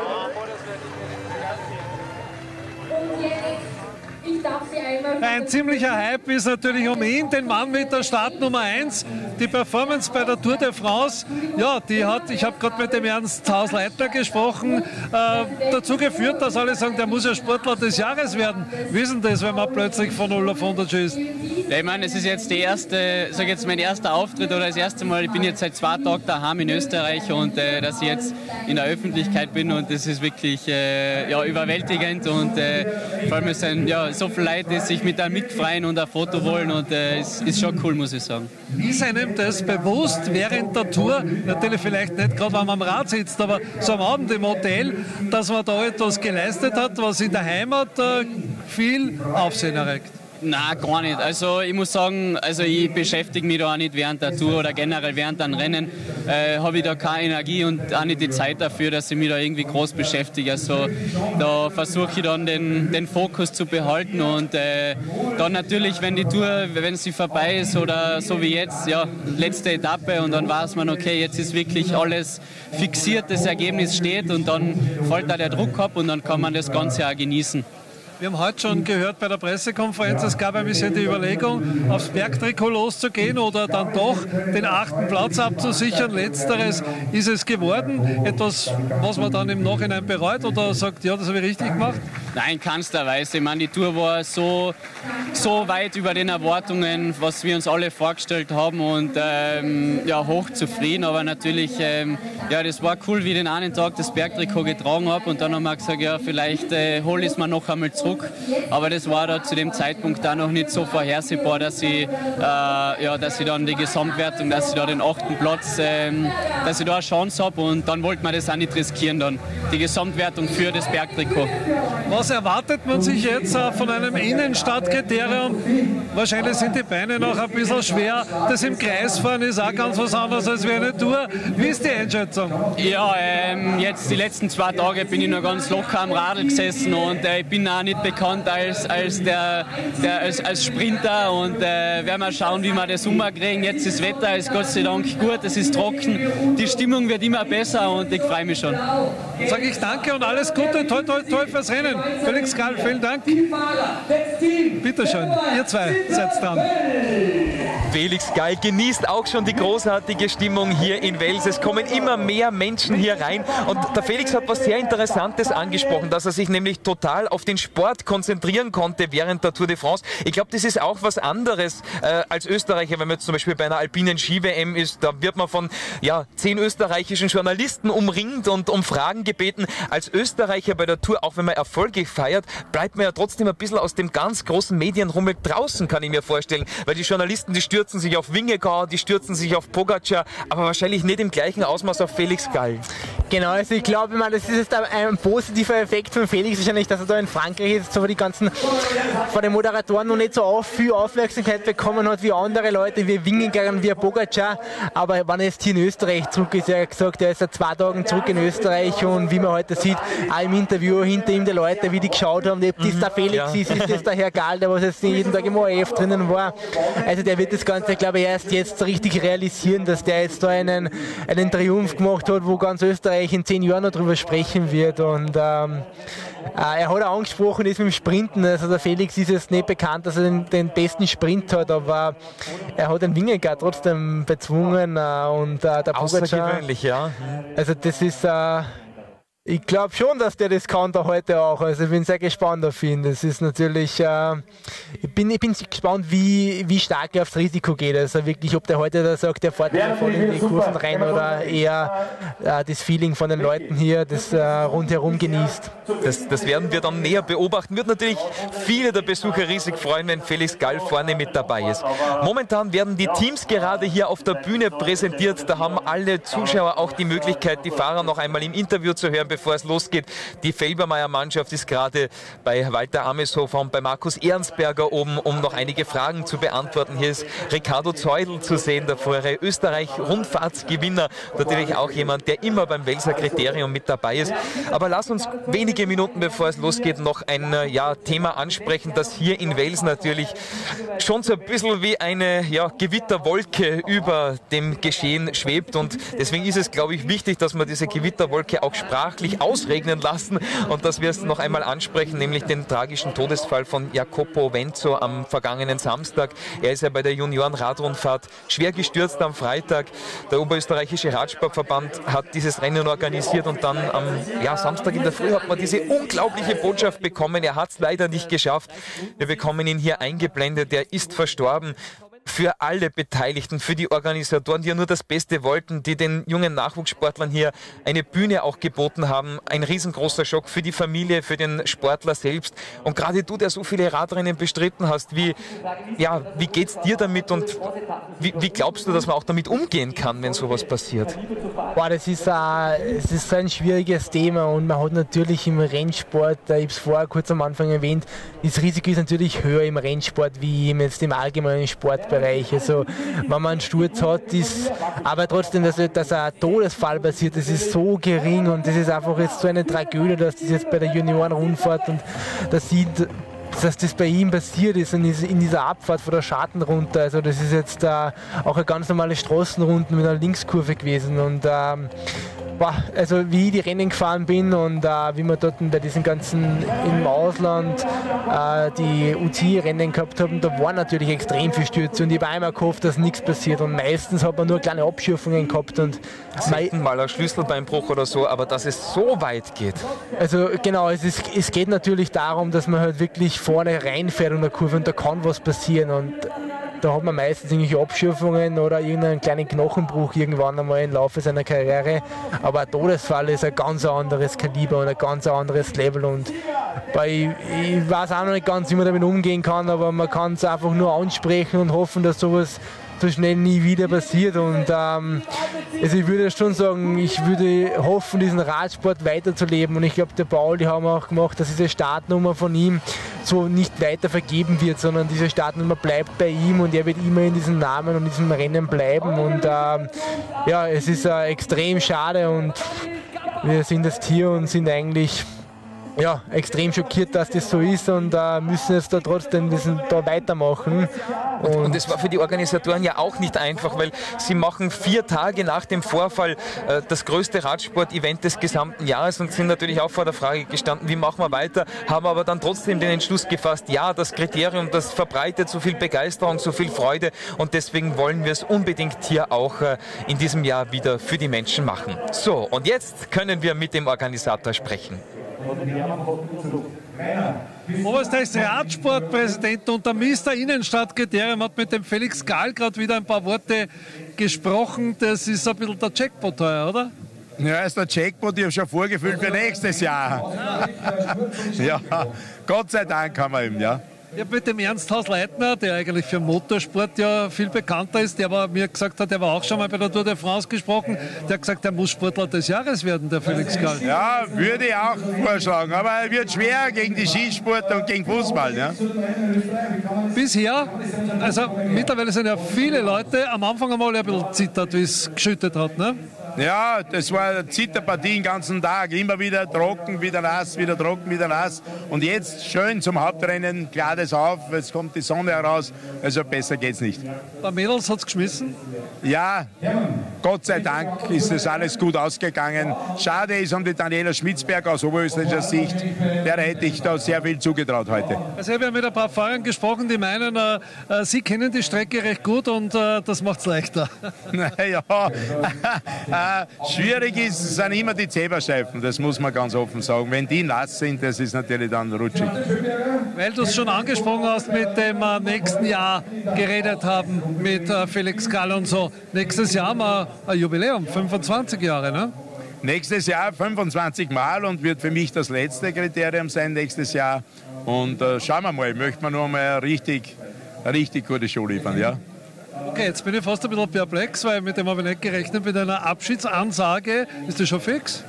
Ein ziemlicher Hype ist natürlich um ihn, den Mann mit der Startnummer eins. Die Performance bei der Tour de France, ja, die hat, ich habe gerade mit dem Ernst Hausleitner gesprochen, äh, dazu geführt, dass alle sagen, der muss ja Sportler des Jahres werden. Wie ist denn das, wenn man plötzlich von null auf hundert schießt? Ja, ich meine, es ist jetzt die erste, sag jetzt mein erster Auftritt oder das erste Mal, ich bin jetzt seit zwei Tagen daheim in Österreich, und äh, dass ich jetzt in der Öffentlichkeit bin, und das ist wirklich äh, ja, überwältigend, und äh, vor allem es sind ja, so viele Leute, die sich mit einem mitfreien und ein Foto wollen, und äh, es ist schon cool, muss ich sagen. Ist einem das bewusst während der Tour, natürlich vielleicht nicht gerade, wenn man am Rad sitzt, aber so am Abend im Hotel, dass man da etwas geleistet hat, was in der Heimat äh, viel Aufsehen erregt? Nein, gar nicht. Also ich muss sagen, also ich beschäftige mich da auch nicht während der Tour oder generell während einem Rennen. Äh, habe ich da keine Energie und auch nicht die Zeit dafür, dass ich mich da irgendwie groß beschäftige. Also da versuche ich dann den, den Fokus zu behalten, und äh, dann natürlich, wenn die Tour, wenn sie vorbei ist oder so wie jetzt, ja, letzte Etappe, und dann weiß man, okay, jetzt ist wirklich alles fixiert, das Ergebnis steht, und dann fällt da der Druck ab, und dann kann man das Ganze auch genießen. Wir haben heute schon gehört bei der Pressekonferenz, es gab ein bisschen die Überlegung, aufs Bergtrikot loszugehen oder dann doch den achten Platz abzusichern. Letzteres ist es geworden. Etwas, was man dann im Nachhinein bereut oder sagt, ja, das habe ich richtig gemacht? Nein, keinster Weise. Ich meine, die Tour war so, so weit über den Erwartungen, was wir uns alle vorgestellt haben, und ähm, ja, hochzufrieden. Aber natürlich, ähm, ja, das war cool, wie ich den einen Tag das Bergtrikot getragen habe, und dann haben wir gesagt, ja, vielleicht äh, hole ich es mir noch einmal zurück. Aber das war da zu dem Zeitpunkt da noch nicht so vorhersehbar, dass ich, äh, ja, dass ich dann die Gesamtwertung, dass ich da den achten Platz, ähm, dass ich da eine Chance habe, und dann wollte man das auch nicht riskieren, dann die Gesamtwertung für das Bergtrikot. Was erwartet man sich jetzt äh, von einem Innenstadtkriterium? Wahrscheinlich sind die Beine noch ein bisschen schwer. Das im Kreis fahren ist auch ganz was anderes als wie eine Tour. Wie ist die Einschätzung? Ja, ähm, jetzt die letzten zwei Tage bin ich noch ganz locker am Radl gesessen, und äh, ich bin auch nicht bekannt als, als, der, der, als, als Sprinter, und äh, werden wir schauen, wie wir das umkriegen. Jetzt ist das Wetter ist Gott sei Dank gut, es ist trocken, die Stimmung wird immer besser, und ich freue mich schon. Sage ich danke und alles Gute, toi toi toi fürs Rennen. Felix Gall, vielen Dank. Bitte schön, ihr zwei seid dran. Felix Gall genießt auch schon die großartige Stimmung hier in Wels. Es kommen immer mehr Menschen hier rein, und der Felix hat was sehr Interessantes angesprochen, dass er sich nämlich total auf den Sport konzentrieren konnte während der Tour de France. Ich glaube, das ist auch was anderes äh, als Österreicher, wenn man jetzt zum Beispiel bei einer alpinen Ski-W M ist, da wird man von ja, zehn österreichischen Journalisten umringt und um Fragen gebeten. Als Österreicher bei der Tour, auch wenn man erfolgreich feiert, bleibt man ja trotzdem ein bisschen aus dem ganz großen Medienrummel draußen, kann ich mir vorstellen. Weil die Journalisten, die stürzen sich auf Vingegaard, die stürzen sich auf Pogacar, aber wahrscheinlich nicht im gleichen Ausmaß auf Felix Gall. Genau, also ich glaube, das ist jetzt ein positiver Effekt von Felix wahrscheinlich, dass er da in Frankreich jetzt so die ganzen, von den Moderatoren noch nicht so auf, viel Aufmerksamkeit bekommen hat wie andere Leute, wie Vingegaard, wie Pogacar. Aber wenn er jetzt hier in Österreich zurück ist, er hat gesagt, er ist seit zwei Tagen zurück in Österreich und wie man heute sieht, auch im Interview hinter ihm die Leute, wie die geschaut haben, ob das der Felix ja. ist, ist das der Herr Gall, der was jetzt jeden Tag im O R F drinnen war. Also der wird das Ganze, glaube ich, erst jetzt so richtig realisieren, dass der jetzt da einen, einen Triumph gemacht hat, wo ganz Österreich in zehn Jahren noch drüber sprechen wird. Und ähm, äh, er hat auch angesprochen, das mit dem Sprinten. Also der Felix ist jetzt nicht bekannt, dass er den, den besten Sprint hat, aber er hat den Vingegaard trotzdem bezwungen äh, und äh, der Pogacar. Außergewöhnlich, ja. Also das ist äh, ich glaube schon, dass der das kann da heute auch. Also ich bin sehr gespannt auf ihn. Das ist natürlich, äh, ich, bin, ich bin gespannt, wie, wie stark er aufs Risiko geht. Also wirklich, ob der heute da sagt, der fährt voll in die Kurven rein oder eher äh, das Feeling von den Leuten hier, das äh, rundherum genießt. Das, das werden wir dann näher beobachten. Wird natürlich viele der Besucher riesig freuen, wenn Felix Gall vorne mit dabei ist. Momentan werden die Teams gerade hier auf der Bühne präsentiert. Da haben alle Zuschauer auch die Möglichkeit, die Fahrer noch einmal im Interview zu hören, bevor es losgeht. Die Felbermeier-Mannschaft ist gerade bei Walter Ameshofer und bei Markus Ehrensberger oben, um noch einige Fragen zu beantworten. Hier ist Ricardo Zeudel zu sehen, der vorherige Österreich-Rundfahrtsgewinner. Natürlich auch jemand, der immer beim Welser Kriterium mit dabei ist. Aber lass uns wenige Minuten, bevor es losgeht, noch ein ja, Thema ansprechen, das hier in Wels natürlich schon so ein bisschen wie eine ja, Gewitterwolke über dem Geschehen schwebt. Und deswegen ist es, glaube ich, wichtig, dass man diese Gewitterwolke auch sprachlich ausregnen lassen und dass wir es noch einmal ansprechen, nämlich den tragischen Todesfall von Jacopo Venzo am vergangenen Samstag. Er ist ja bei der Junioren-Radrundfahrt schwer gestürzt am Freitag. Der Oberösterreichische Radsportverband hat dieses Rennen organisiert und dann am ja, Samstag in der Früh hat man diese unglaubliche Botschaft bekommen. Er hat es leider nicht geschafft. Wir bekommen ihn hier eingeblendet. Er ist verstorben. Für alle Beteiligten, für die Organisatoren, die ja nur das Beste wollten, die den jungen Nachwuchssportlern hier eine Bühne auch geboten haben. Ein riesengroßer Schock für die Familie, für den Sportler selbst. Und gerade du, der so viele Radrennen bestritten hast, wie, ja, wie geht's dir damit und wie, wie glaubst du, dass man auch damit umgehen kann, wenn sowas passiert? Boah, das ist, äh, es ist ein schwieriges Thema und man hat natürlich im Rennsport, äh, ich habe es vorher kurz am Anfang erwähnt, das Risiko ist natürlich höher im Rennsport wie jetzt im allgemeinen Sport. Also wenn man einen Sturz hat, ist aber trotzdem, dass, dass ein Todesfall passiert, das ist so gering und das ist einfach jetzt so eine Tragödie, dass das jetzt bei der Juniorenrundfahrt und das sieht, dass das bei ihm passiert ist in dieser Abfahrt von der Scharten runter. Also das ist jetzt äh, auch eine ganz normale Straßenrunde mit einer Linkskurve gewesen und ähm, also wie ich die Rennen gefahren bin und äh, wie wir dort bei diesen ganzen im Ausland äh, die U C I-Rennen gehabt haben, da waren natürlich extrem viele Stürze und ich habe einmal gehofft, dass nichts passiert und meistens hat man nur kleine Abschürfungen gehabt und selten mal ein Schlüsselbeinbruch oder so, aber dass es so weit geht. Also genau, es, ist, es geht natürlich darum, dass man halt wirklich vorne reinfährt in der Kurve und da kann was passieren und da hat man meistens irgendwelche Abschürfungen oder irgendeinen kleinen Knochenbruch irgendwann einmal im Laufe seiner Karriere. Aber ein Todesfall ist ein ganz anderes Kaliber und ein ganz anderes Level. Und ich, ich weiß auch noch nicht ganz, wie man damit umgehen kann, aber man kann es einfach nur ansprechen und hoffen, dass sowas so schnell nie wieder passiert. Und ähm, also ich würde schon sagen, ich würde hoffen, diesen Radsport weiterzuleben. Und ich glaube, der Paul, die haben auch gemacht, dass diese Startnummer von ihm so nicht weiter vergeben wird, sondern diese Startnummer bleibt bei ihm und er wird immer in diesem Namen und diesem Rennen bleiben. Und ähm, ja, es ist äh, extrem schade und wir sind jetzt hier und sind eigentlich ja, extrem schockiert, dass das so ist und äh, müssen jetzt da trotzdem diesen, da weitermachen. Und, und es war für die Organisatoren ja auch nicht einfach, weil sie machen vier Tage nach dem Vorfall äh, das größte Radsport-Event des gesamten Jahres und sind natürlich auch vor der Frage gestanden, wie machen wir weiter, haben aber dann trotzdem den Entschluss gefasst, ja, das Kriterium, das verbreitet so viel Begeisterung, so viel Freude und deswegen wollen wir es unbedingt hier auch äh, in diesem Jahr wieder für die Menschen machen. So, und jetzt können wir mit dem Organisator sprechen. Oberösterreichs Radsportpräsident und der Mister Innenstadtkriterium hat mit dem Felix Gall gerade wieder ein paar Worte gesprochen. Das ist ein bisschen der Jackpot heuer, oder? Ja, ist der Jackpot, ich habe schon vorgefüllt für nächstes Jahr. Ja, Gott sei Dank haben wir ihn, ja. Ja, mit dem Ernst Hausleitner, der eigentlich für Motorsport ja viel bekannter ist, der aber mir gesagt hat, der war auch schon mal bei der Tour de France gesprochen, der hat gesagt, der muss Sportler des Jahres werden, der Felix Gall. Ja, würde ich auch vorschlagen, aber er wird schwer gegen die Skisport und gegen Fußball. Ja. Bisher, also mittlerweile sind ja viele Leute am Anfang einmal ein bisschen zittert, wie es geschüttet hat, ne? Ja, das war eine Zitterpartie den ganzen Tag. Immer wieder trocken, wieder nass, wieder trocken, wieder nass. Und jetzt schön zum Hauptrennen, klar das auf, jetzt kommt die Sonne heraus. Also besser geht's nicht. Bei Mädels hat es geschmissen? Ja, Gott sei Dank ist das alles gut ausgegangen. Schade ist um die Daniela Schmitzberg aus oberösterreichischer Sicht. Der hätte ich da sehr viel zugetraut heute. Also ich habe ja mit ein paar Fahrern gesprochen, die meinen, äh, äh, sie kennen die Strecke recht gut und äh, das macht es leichter. Naja, äh, schwierig ist, sind immer die Zebrastreifen, das muss man ganz offen sagen. Wenn die nass sind, das ist natürlich dann rutschig. Weil du es schon angesprochen hast, mit dem äh, nächsten Jahr geredet haben, mit äh, Felix Gall und so. Nächstes Jahr haben wir ein Jubiläum, fünfundzwanzig Jahre, ne? Nächstes Jahr fünfundzwanzig Mal und wird für mich das letzte Kriterium sein nächstes Jahr. Und äh, schauen wir mal, möchte man nur mal eine richtig, eine richtig gute Show liefern, ja? Okay, jetzt bin ich fast ein bisschen perplex, weil mit dem habe ich nicht gerechnet, mit einer Abschiedsansage. Ist das schon fix?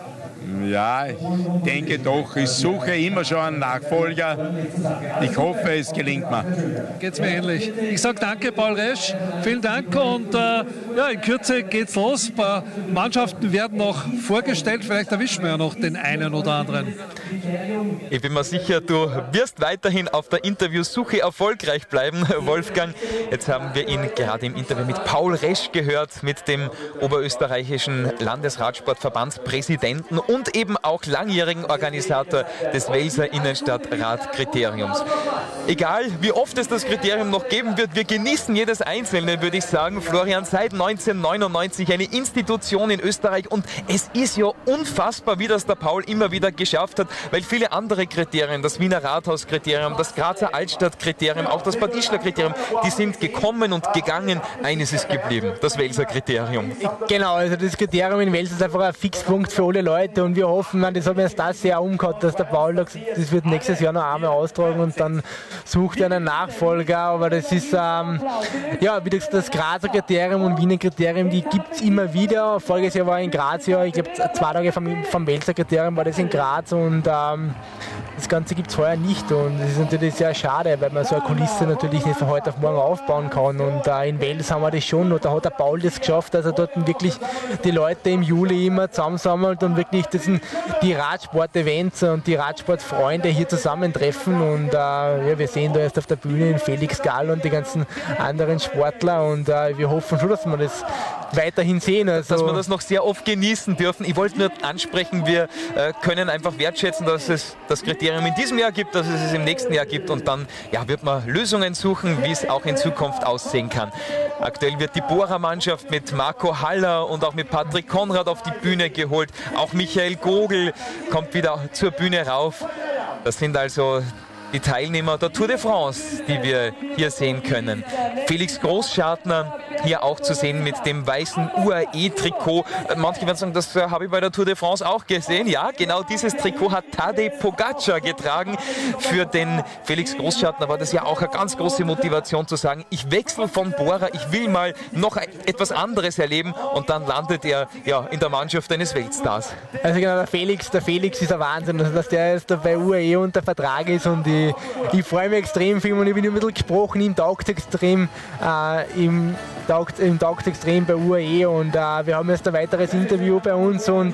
Ja, ich denke doch. Ich suche immer schon einen Nachfolger. Ich hoffe, es gelingt mir. Geht's mir ähnlich. Ich sage danke, Paul Resch. Vielen Dank und äh, ja, in Kürze geht's los. Ein paar Mannschaften werden noch vorgestellt. Vielleicht erwischen wir ja noch den einen oder anderen. Ich bin mir sicher, du wirst weiterhin auf der Interviewsuche erfolgreich bleiben, Wolfgang. Jetzt haben wir ihn gerade im Interview mit Paul Resch gehört, mit dem oberösterreichischen Landesradsportverbandspräsidenten und eben auch langjährigen Organisator des Welser Innenstadtradkriteriums. Egal, wie oft es das Kriterium noch geben wird, wir genießen jedes einzelne, würde ich sagen. Florian, seit neunzehnhundertneunundneunzig eine Institution in Österreich und es ist ja unfassbar, wie das der Paul immer wieder geschafft hat, weil viele andere Kriterien, das Wiener Rathauskriterium, das Grazer Altstadtkriterium, auch das Bad Ischler Kriterium, die sind gekommen und gegangen. Eines ist geblieben, das Welser Kriterium. Genau, also das Kriterium in Wels ist einfach ein Fixpunkt für alle Leute und wir hoffen, man, das haben wir erst das Jahr umgehabt, dass der Paul sagt, das wird nächstes Jahr noch einmal austragen und dann sucht er einen Nachfolger, aber das ist, ähm, ja, wie gesagt, das Grazer Kriterium und Wiener Kriterium, die gibt es immer wieder. Voriges Jahr war in Graz, ja, ich glaube zwei Tage vom, vom Welser Kriterium war das in Graz und ähm, das Ganze gibt es heuer nicht und das ist natürlich sehr schade, weil man so eine Kulisse natürlich nicht von heute auf morgen aufbauen kann und äh, in Wels haben wir das schon und da hat der Paul das geschafft, dass er dort wirklich die Leute im Juli immer zusammensammelt und wirklich das sind die Radsport-Events und die Radsportfreunde hier zusammentreffen und äh, ja, wir sehen da erst auf der Bühne den Felix Gall und die ganzen anderen Sportler und äh, wir hoffen schon, dass wir das weiterhin sehen. Also dass wir das noch sehr oft genießen dürfen. Ich wollte nur ansprechen, wir äh, können einfach wertschätzen, dass es das Kriterium in diesem Jahr gibt, dass es es im nächsten Jahr gibt und dann ja, wird man Lösungen suchen, wie es auch in Zukunft aussehen kann. Aktuell wird die Bohrer-Mannschaft mit Marco Haller und auch mit Patrick Konrad auf die Bühne geholt. Auch Michael Gogel kommt wieder zur Bühne rauf. Das sind also die Teilnehmer der Tour de France, die wir hier sehen können. Felix Großschartner hier auch zu sehen mit dem weißen U A E-Trikot. Manche werden sagen, das habe ich bei der Tour de France auch gesehen. Ja, genau dieses Trikot hat Tadej Pogacar getragen. Für den Felix Großschartner war das ja auch eine ganz große Motivation zu sagen, ich wechsle von Bora, ich will mal noch etwas anderes erleben und dann landet er ja in der Mannschaft eines Weltstars. Also genau, der Felix, der Felix ist ein Wahnsinn, also dass der jetzt bei U A E unter Vertrag ist und ich Ich, ich freue mich extrem für ihn und ich bin ein bisschen gesprochen, ihm taugt es extrem, äh, ihm taugt ihm taugt extrem bei U A E und äh, wir haben jetzt ein weiteres Interview bei uns und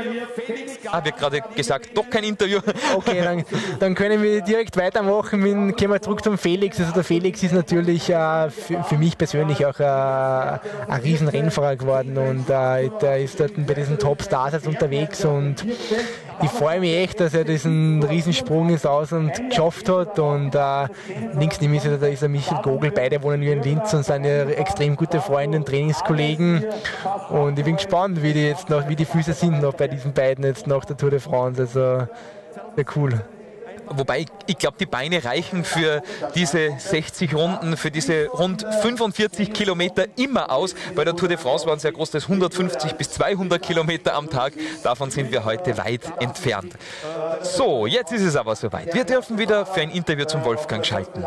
Ah, wird gerade gesagt, doch kein Interview. Okay, dann, dann können wir direkt weitermachen. Wir gehen wir zurück zum Felix. Also der Felix ist natürlich äh, für, für mich persönlich auch äh, ein riesen Rennfahrer geworden und äh, der ist dort bei diesen Top-Stars jetzt unterwegs und ich freue mich echt, dass er diesen Riesensprung ins Ausland geschafft hat und äh, links neben ist, da ist der Michael Gogel, beide wohnen hier in Linz und sind ja extrem gute Freunde und Trainingskollegen und ich bin gespannt, wie die jetzt noch, wie die Füße sind noch bei diesen beiden jetzt nach der Tour de France, also sehr cool. wobei ich glaube, die Beine reichen für diese sechzig Runden, für diese rund fünfundvierzig Kilometer immer aus. Bei der Tour de France waren es ja groß, das hundertfünfzig bis zweihundert Kilometer am Tag. Davon sind wir heute weit entfernt. So, jetzt ist es aber soweit. Wir dürfen wieder für ein Interview zum Wolfgang schalten.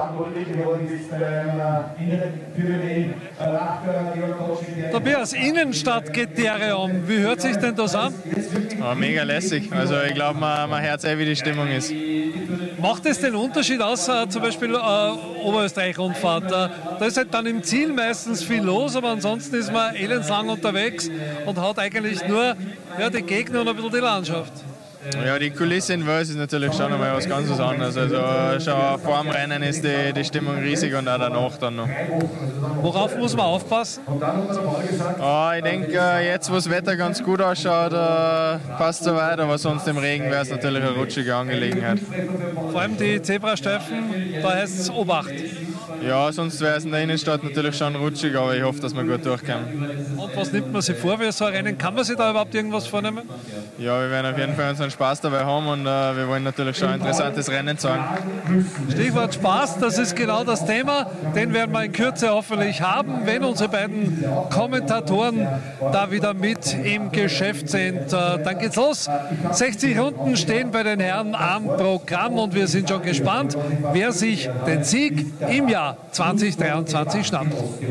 Tobias, Innenstadtkriterium, wie hört sich denn das an? Oh, mega lässig. Also ich glaube, man, man hört sehr, wie die Stimmung ist. Macht es den Unterschied aus, äh, zum Beispiel äh, Oberösterreich-Rundfahrt? Äh, da ist halt dann im Ziel meistens viel los, aber ansonsten ist man elendslang unterwegs und hat eigentlich nur ja, die Gegner und ein bisschen die Landschaft. Ja, die Kulisse in Wels ist natürlich schon einmal was ganz was anderes. Also schon vor dem Rennen ist die, die Stimmung riesig und auch danach dann noch. Worauf muss man aufpassen? Oh, ich denke, jetzt wo das Wetter ganz gut ausschaut, äh, passt es soweit, aber sonst im Regen wäre es natürlich eine rutschige Angelegenheit. Vor allem die Zebrastreifen, da heißt es Obacht. Ja, sonst wäre es in der Innenstadt natürlich schon rutschig, aber ich hoffe, dass wir gut durchkommen. Und was nimmt man sich vor für so ein Rennen? Kann man sich da überhaupt irgendwas vornehmen? Ja, wir werden auf jeden Fall unseren Spaß dabei haben und äh, wir wollen natürlich schon ein interessantes Rennen zeigen. Stichwort Spaß, das ist genau das Thema. Den werden wir in Kürze hoffentlich haben, wenn unsere beiden Kommentatoren da wieder mit im Geschäft sind. Äh, dann geht's los. sechzig Runden stehen bei den Herren am Programm und wir sind schon gespannt, wer sich den Sieg im Jahr zweitausenddreiundzwanzig schnappt.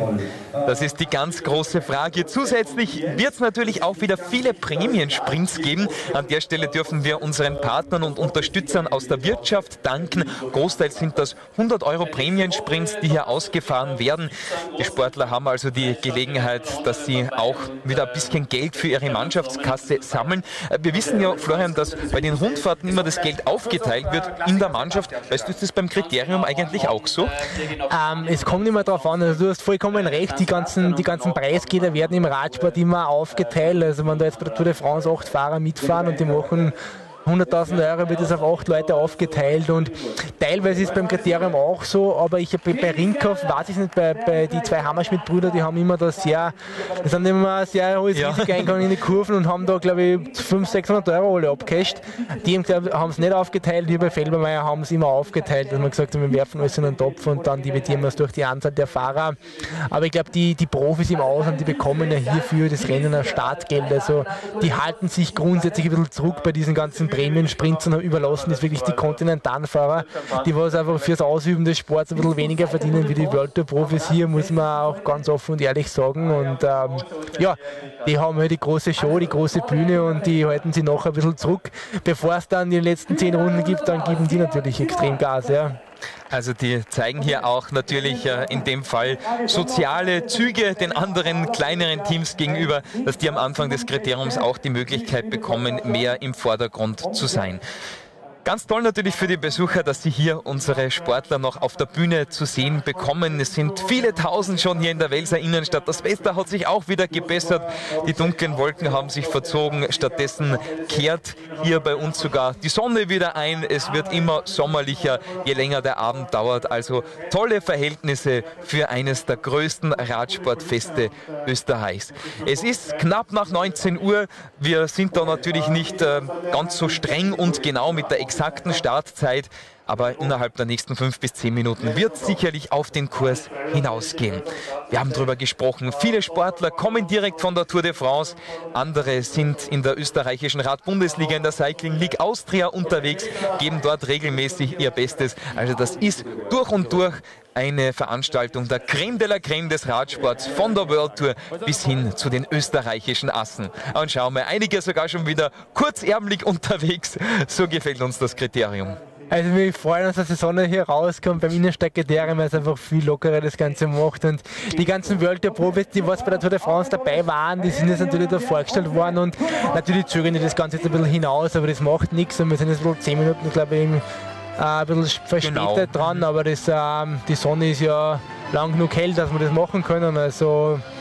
Das ist die ganz große Frage. Zusätzlich wird es natürlich auch wieder viele Prämiensprints geben. An der Stelle dürfen wir unseren Partnern und Unterstützern aus der Wirtschaft danken. Großteils sind das hundert Euro Prämiensprints, die hier ausgefahren werden. Die Sportler haben also die Gelegenheit, dass sie auch wieder ein bisschen Geld für ihre Mannschaftskasse sammeln. Wir wissen ja, Florian, dass bei den Rundfahrten immer das Geld aufgeteilt wird in der Mannschaft. Weißt du, ist das beim Kriterium eigentlich auch so? Ähm, es kommt immer darauf an, also du hast vollkommen recht, die ganzen, die ganzen Preisgelder werden im Radsport immer aufgeteilt. Also wenn da jetzt bei der Tour de France acht Fahrer mitfahren und die machen hunderttausend Euro, wird das auf acht Leute aufgeteilt und teilweise ist es beim Kriterium auch so, aber ich habe bei Rinkhoff, weiß ich nicht, bei, bei die zwei Hammerschmidt-Brüder, die haben immer da sehr, das haben immer sehr hohes ja. Risiko eingegangen in die Kurven und haben da, glaube ich, fünfhundert, sechshundert Euro alle abgecasht. Die haben es nicht aufgeteilt, wir bei Felbermeier haben es immer aufgeteilt, dass wir gesagt haben, wir werfen alles in einen Topf und dann dividieren wir es durch die Anzahl der Fahrer. Aber ich glaube, die, die Profis im Ausland, die bekommen ja hierfür das Rennen ein Startgeld, also die halten sich grundsätzlich ein bisschen zurück bei diesen ganzen Prämien-Sprints und überlassen das wirklich die Kontinentalfahrer, die was einfach fürs Ausüben des Sports ein bisschen weniger verdienen wie die World Tour Profis hier, muss man auch ganz offen und ehrlich sagen. Und ähm, ja, die haben halt die große Show, die große Bühne und die halten sie noch ein bisschen zurück. Bevor es dann die letzten zehn Runden gibt, dann geben die natürlich extrem Gas. Ja. Also die zeigen hier auch natürlich äh, in dem Fall soziale Züge den anderen kleineren Teams gegenüber, dass die am Anfang des Kriteriums auch die Möglichkeit bekommen, mehr im Vordergrund zu sein. Ganz toll natürlich für die Besucher, dass sie hier unsere Sportler noch auf der Bühne zu sehen bekommen. Es sind viele Tausend schon hier in der Welser Innenstadt. Das Wetter hat sich auch wieder gebessert. Die dunklen Wolken haben sich verzogen. Stattdessen kehrt hier bei uns sogar die Sonne wieder ein. Es wird immer sommerlicher, je länger der Abend dauert. Also tolle Verhältnisse für eines der größten Radsportfeste Österreichs. Es ist knapp nach neunzehn Uhr. Wir sind da natürlich nicht äh, ganz so streng und genau mit der exakten Startzeit, aber innerhalb der nächsten fünf bis zehn Minuten wird es sicherlich auf den Kurs hinausgehen. Wir haben darüber gesprochen, viele Sportler kommen direkt von der Tour de France, andere sind in der österreichischen Radbundesliga, in der Cycling League Austria unterwegs, geben dort regelmäßig ihr Bestes. Also das ist durch und durch eine Veranstaltung der Creme de la Creme des Radsports, von der World Tour bis hin zu den österreichischen Assen. Und schauen wir, einige sogar schon wieder kurzärmlich unterwegs. So gefällt uns das Kriterium. Also wir freuen uns, dass die Sonne hier rauskommt beim Innenstadtkriterium, weil es einfach viel lockerer das Ganze macht. Und die ganzen World Tour Profis, die was bei der Tour de France dabei waren, die sind jetzt natürlich da vorgestellt worden und natürlich zögern die das Ganze jetzt ein bisschen hinaus, aber das macht nichts und wir sind jetzt wohl zehn Minuten, glaube ich, äh, ein bisschen verspätet genau. dran, aber das, ähm, die Sonne ist ja lang genug hell, dass wir das machen können. Also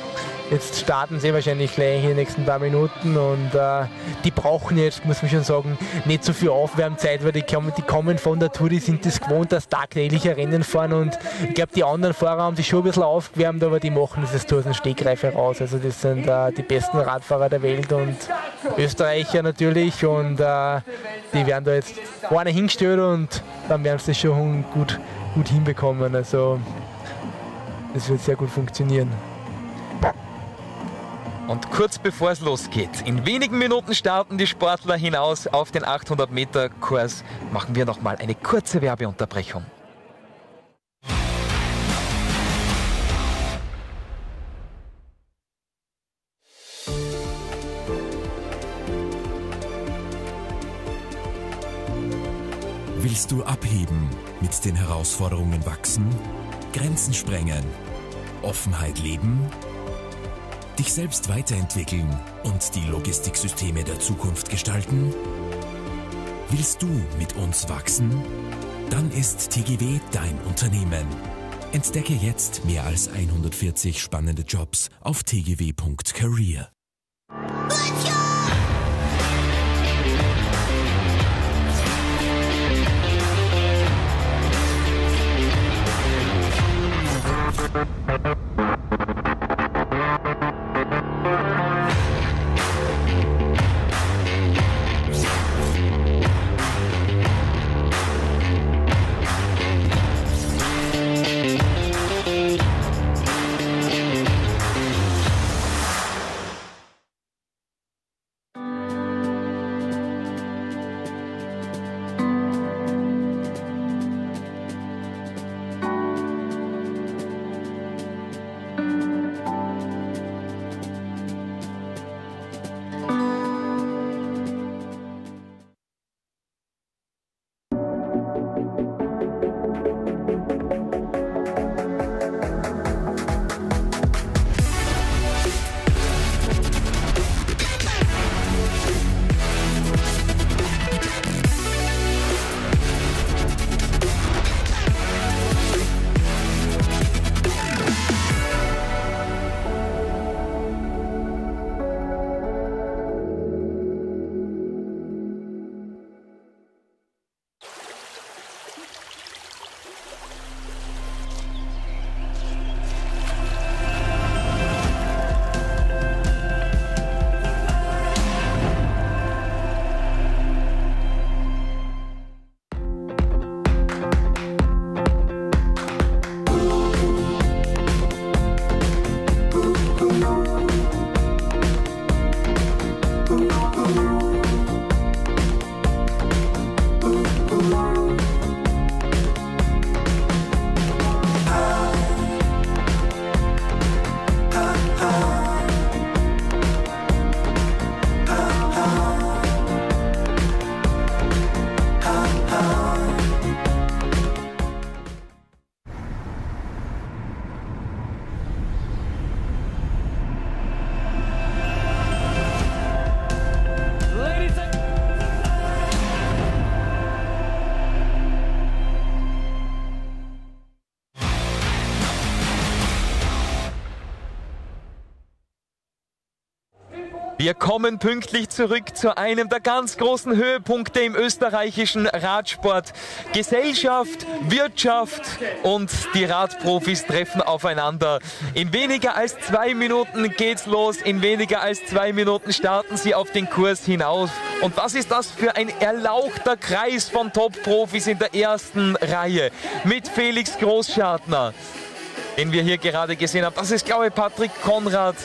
Jetzt starten sie wahrscheinlich gleich in den nächsten paar Minuten und äh, die brauchen jetzt, muss man schon sagen, nicht so viel Aufwärmzeit, weil die kommen, die kommen von der Tour, die sind das gewohnt, dass tagtägliche Rennen fahren und ich glaube, die anderen Fahrer haben sich schon ein bisschen aufgewärmt, aber die machen das aus dem Stegreif heraus. Also das sind äh, die besten Radfahrer der Welt und Österreicher natürlich und äh, die werden da jetzt vorne hingestellt und dann werden sie das schon gut, gut hinbekommen. Also das wird sehr gut funktionieren. Und kurz bevor es losgeht, in wenigen Minuten starten die Sportler hinaus auf den achthundert Meter Kurs. Machen wir noch mal eine kurze Werbeunterbrechung. Willst du abheben, mit den Herausforderungen wachsen, Grenzen sprengen, Offenheit leben? Dich selbst weiterentwickeln und die Logistiksysteme der Zukunft gestalten? Willst du mit uns wachsen? Dann ist T G W dein Unternehmen. Entdecke jetzt mehr als hundertvierzig spannende Jobs auf t g w punkt career. Wir kommen pünktlich zurück zu einem der ganz großen Höhepunkte im österreichischen Radsport. Gesellschaft, Wirtschaft und die Radprofis treffen aufeinander. In weniger als zwei Minuten geht's los. In weniger als zwei Minuten starten sie auf den Kurs hinaus. Und was ist das für ein erlauchter Kreis von Top-Profis in der ersten Reihe? Mit Felix Großschartner, den wir hier gerade gesehen haben. Das ist, glaube ich, Patrick Konrad.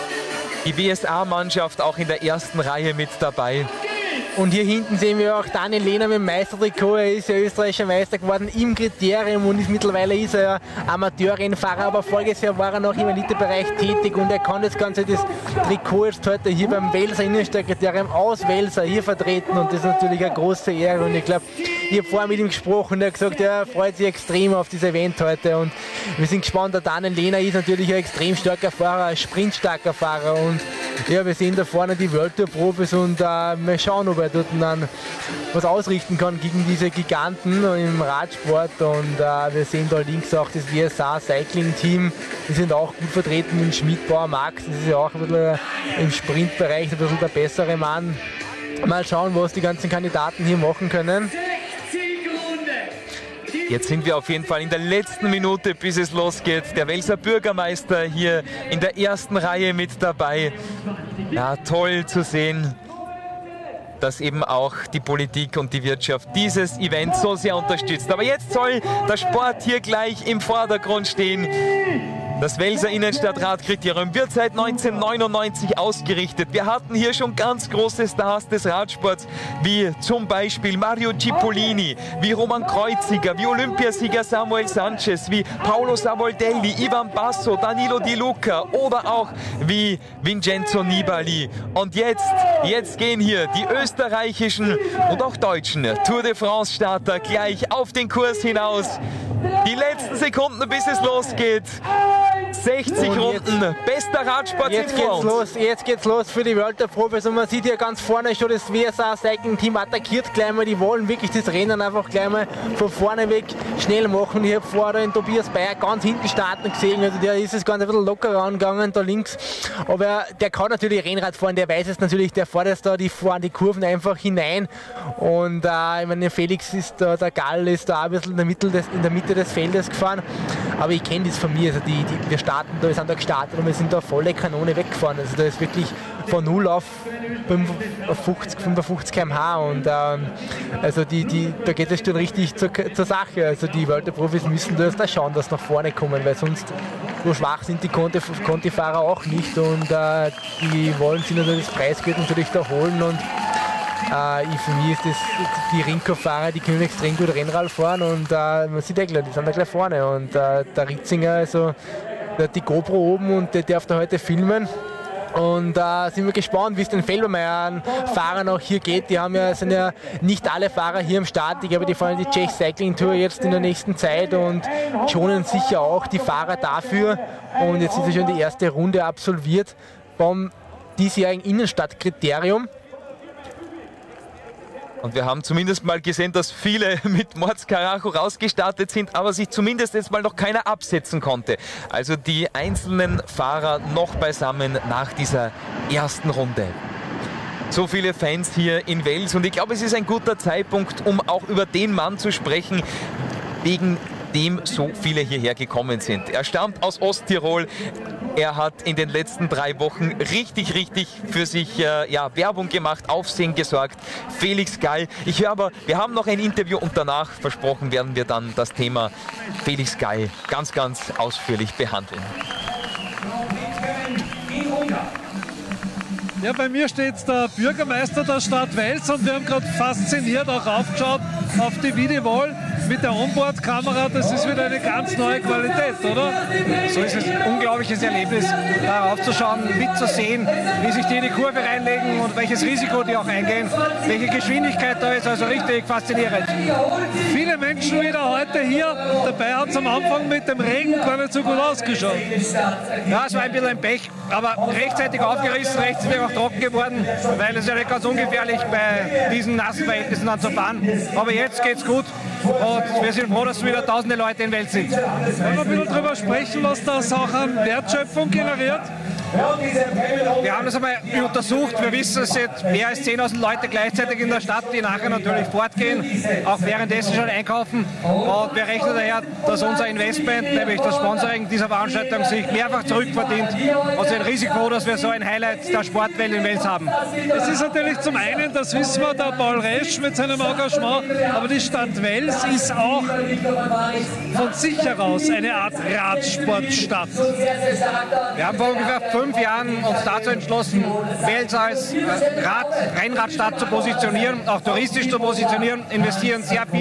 Die W S A-Mannschaft auch in der ersten Reihe mit dabei. Und hier hinten sehen wir auch Daniel Lehner mit dem Meistertrikot. Er ist ja österreichischer Meister geworden im Kriterium und ist mittlerweile ist er ja Amateurrennfahrer, aber voriges Jahr war er noch im Elitebereich tätig und er kann das Ganze, das Trikot jetzt heute hier beim Welser Innenstadtkriterium aus Welser hier vertreten und das ist natürlich eine große Ehre und ich glaube, ich habe vorher mit ihm gesprochen und er hat gesagt, er freut sich extrem auf dieses Event heute und wir sind gespannt. Der Daniel Lehner ist natürlich ein extrem starker Fahrer, ein sprintstarker Fahrer und ja, wir sehen da vorne die World Tour Profis und äh, wir schauen, ob er dort dann was ausrichten kann gegen diese Giganten im Radsport. Und äh, wir sehen da links auch das W S A Cycling Team, die sind auch gut vertreten mit Schmidt, Bauer, Max, das ist ja auch ein bisschen im Sprintbereich ein bisschen der bessere Mann. Mal schauen, was die ganzen Kandidaten hier machen können. Jetzt sind wir auf jeden Fall in der letzten Minute, bis es losgeht. Der Welser Bürgermeister hier in der ersten Reihe mit dabei. Ja, toll zu sehen, dass eben auch die Politik und die Wirtschaft dieses Event so sehr unterstützt. Aber jetzt soll der Sport hier gleich im Vordergrund stehen. Das Welser Innenstadt-Radkriterium wird seit neunzehnhundertneunundneunzig ausgerichtet. Wir hatten hier schon ganz große Stars des Radsports, wie zum Beispiel Mario Cipollini, wie Roman Kreuziger, wie Olympiasieger Samuel Sanchez, wie Paolo Savoldelli, Ivan Basso, Danilo Di Luca oder auch wie Vincenzo Nibali. Und jetzt, jetzt gehen hier die österreichischen und auch deutschen Tour de France-Starter gleich auf den Kurs hinaus. Die letzten Sekunden, bis es losgeht. sechzig und Runden, jetzt, bester Radsport jetzt in geht's los, Jetzt geht's los für die World Tour Profis und man sieht hier ganz vorne schon das W S A Cycling Team attackiert gleich mal, die wollen wirklich das Rennen einfach gleich mal von vorne weg schnell machen. Ich habe vorher den Tobias Bayer ganz hinten starten gesehen, also der ist es ganz ein bisschen lockerer angegangen da links, aber der kann natürlich Rennrad fahren, der weiß es natürlich, der fährt jetzt da, die fahren die Kurven einfach hinein und äh, ich meine, Felix ist da, der Gall ist da auch ein bisschen in der Mitte des, in der Mitte des Feldes gefahren, aber ich kenne das von mir, also die, die, wir starten da, wir sind da gestartet und wir sind da volle Kanone weggefahren, also da ist wirklich von null auf fünfzig, fünfundfünfzig Kilometer pro Stunde und ähm, also die, die, da geht es schon richtig zur, zur Sache, also die World Tour Profis müssen da erst schauen, dass sie nach vorne kommen, weil sonst so schwach sind die Conti-Fahrer auch nicht und äh, die wollen sich natürlich das Preisgeld natürlich da holen und Äh, ich, für mich ist das, die Rinko-Fahrer, die können extrem gut Rennrad fahren und äh, man sieht ja gleich, die sind da gleich vorne und äh, der Ritzinger, also der hat die GoPro oben und der darf da heute filmen. Und äh, sind wir gespannt, wie es den Feldbermeier-Fahrern auch hier geht. Die haben ja, sind ja nicht alle Fahrer hier am Start. Ich glaube, die fahren die Czech Cycling Tour jetzt in der nächsten Zeit und schonen sicher auch die Fahrer dafür. Und jetzt ist ja schon die erste Runde absolviert vom diesjährigen Innenstadtkriterium. Und wir haben zumindest mal gesehen, dass viele mit Mordskaracho rausgestartet sind, aber sich zumindest jetzt mal noch keiner absetzen konnte. Also die einzelnen Fahrer noch beisammen nach dieser ersten Runde. So viele Fans hier in Wels und ich glaube, es ist ein guter Zeitpunkt, um auch über den Mann zu sprechen, wegen dem so viele hierher gekommen sind. Er stammt aus Osttirol. Er hat in den letzten drei Wochen richtig, richtig für sich äh, ja, Werbung gemacht, Aufsehen gesorgt. Felix Gall. Ich höre aber, wir haben noch ein Interview und danach, versprochen, werden wir dann das Thema Felix Gall ganz, ganz ausführlich behandeln. Ja, bei mir steht der Bürgermeister der Stadt Wels und wir haben gerade fasziniert auch aufgeschaut auf die Videowall mit der Onboard-Kamera. Das ist wieder eine ganz neue Qualität, oder? So ist es ein unglaubliches Erlebnis, da raufzuschauen, mitzusehen, wie sich die in die Kurve reinlegen und welches Risiko die auch eingehen, welche Geschwindigkeit da ist, also richtig faszinierend. Viele Menschen wieder heute hier, dabei hat es am Anfang mit dem Regen gar nicht so gut ausgeschaut. Ja, es war ein bisschen ein Pech, aber rechtzeitig aufgerissen, rechtzeitig auch trocken geworden, weil es ja nicht ganz ungefährlich bei diesen nassen Verhältnissen dann zu fahren. Aber jetzt geht's gut und wir sind froh, dass wieder tausende Leute in Wels sind. Wollen wir ein bisschen darüber sprechen, was das auch an Wertschöpfung generiert? Wir haben das einmal untersucht. Wir wissen, es sind mehr als zehntausend Leute gleichzeitig in der Stadt, die nachher natürlich fortgehen, auch währenddessen schon einkaufen. Und wir rechnen daher, dass unser Investment, nämlich das Sponsoring dieser Veranstaltung, sich mehrfach zurückverdient. Und sind riesig froh, dass wir so ein Highlight der Sportwelt in Wels haben. Es ist natürlich zum einen, das wissen wir, der Paul Resch mit seinem Engagement, aber die Stadt Wels ist auch von sich heraus eine Art Radsportstadt. Wir haben vor ungefähr fünf Jahren uns dazu entschlossen, Wels als Rad, Rennradstadt zu positionieren, auch touristisch zu positionieren, investieren sehr viel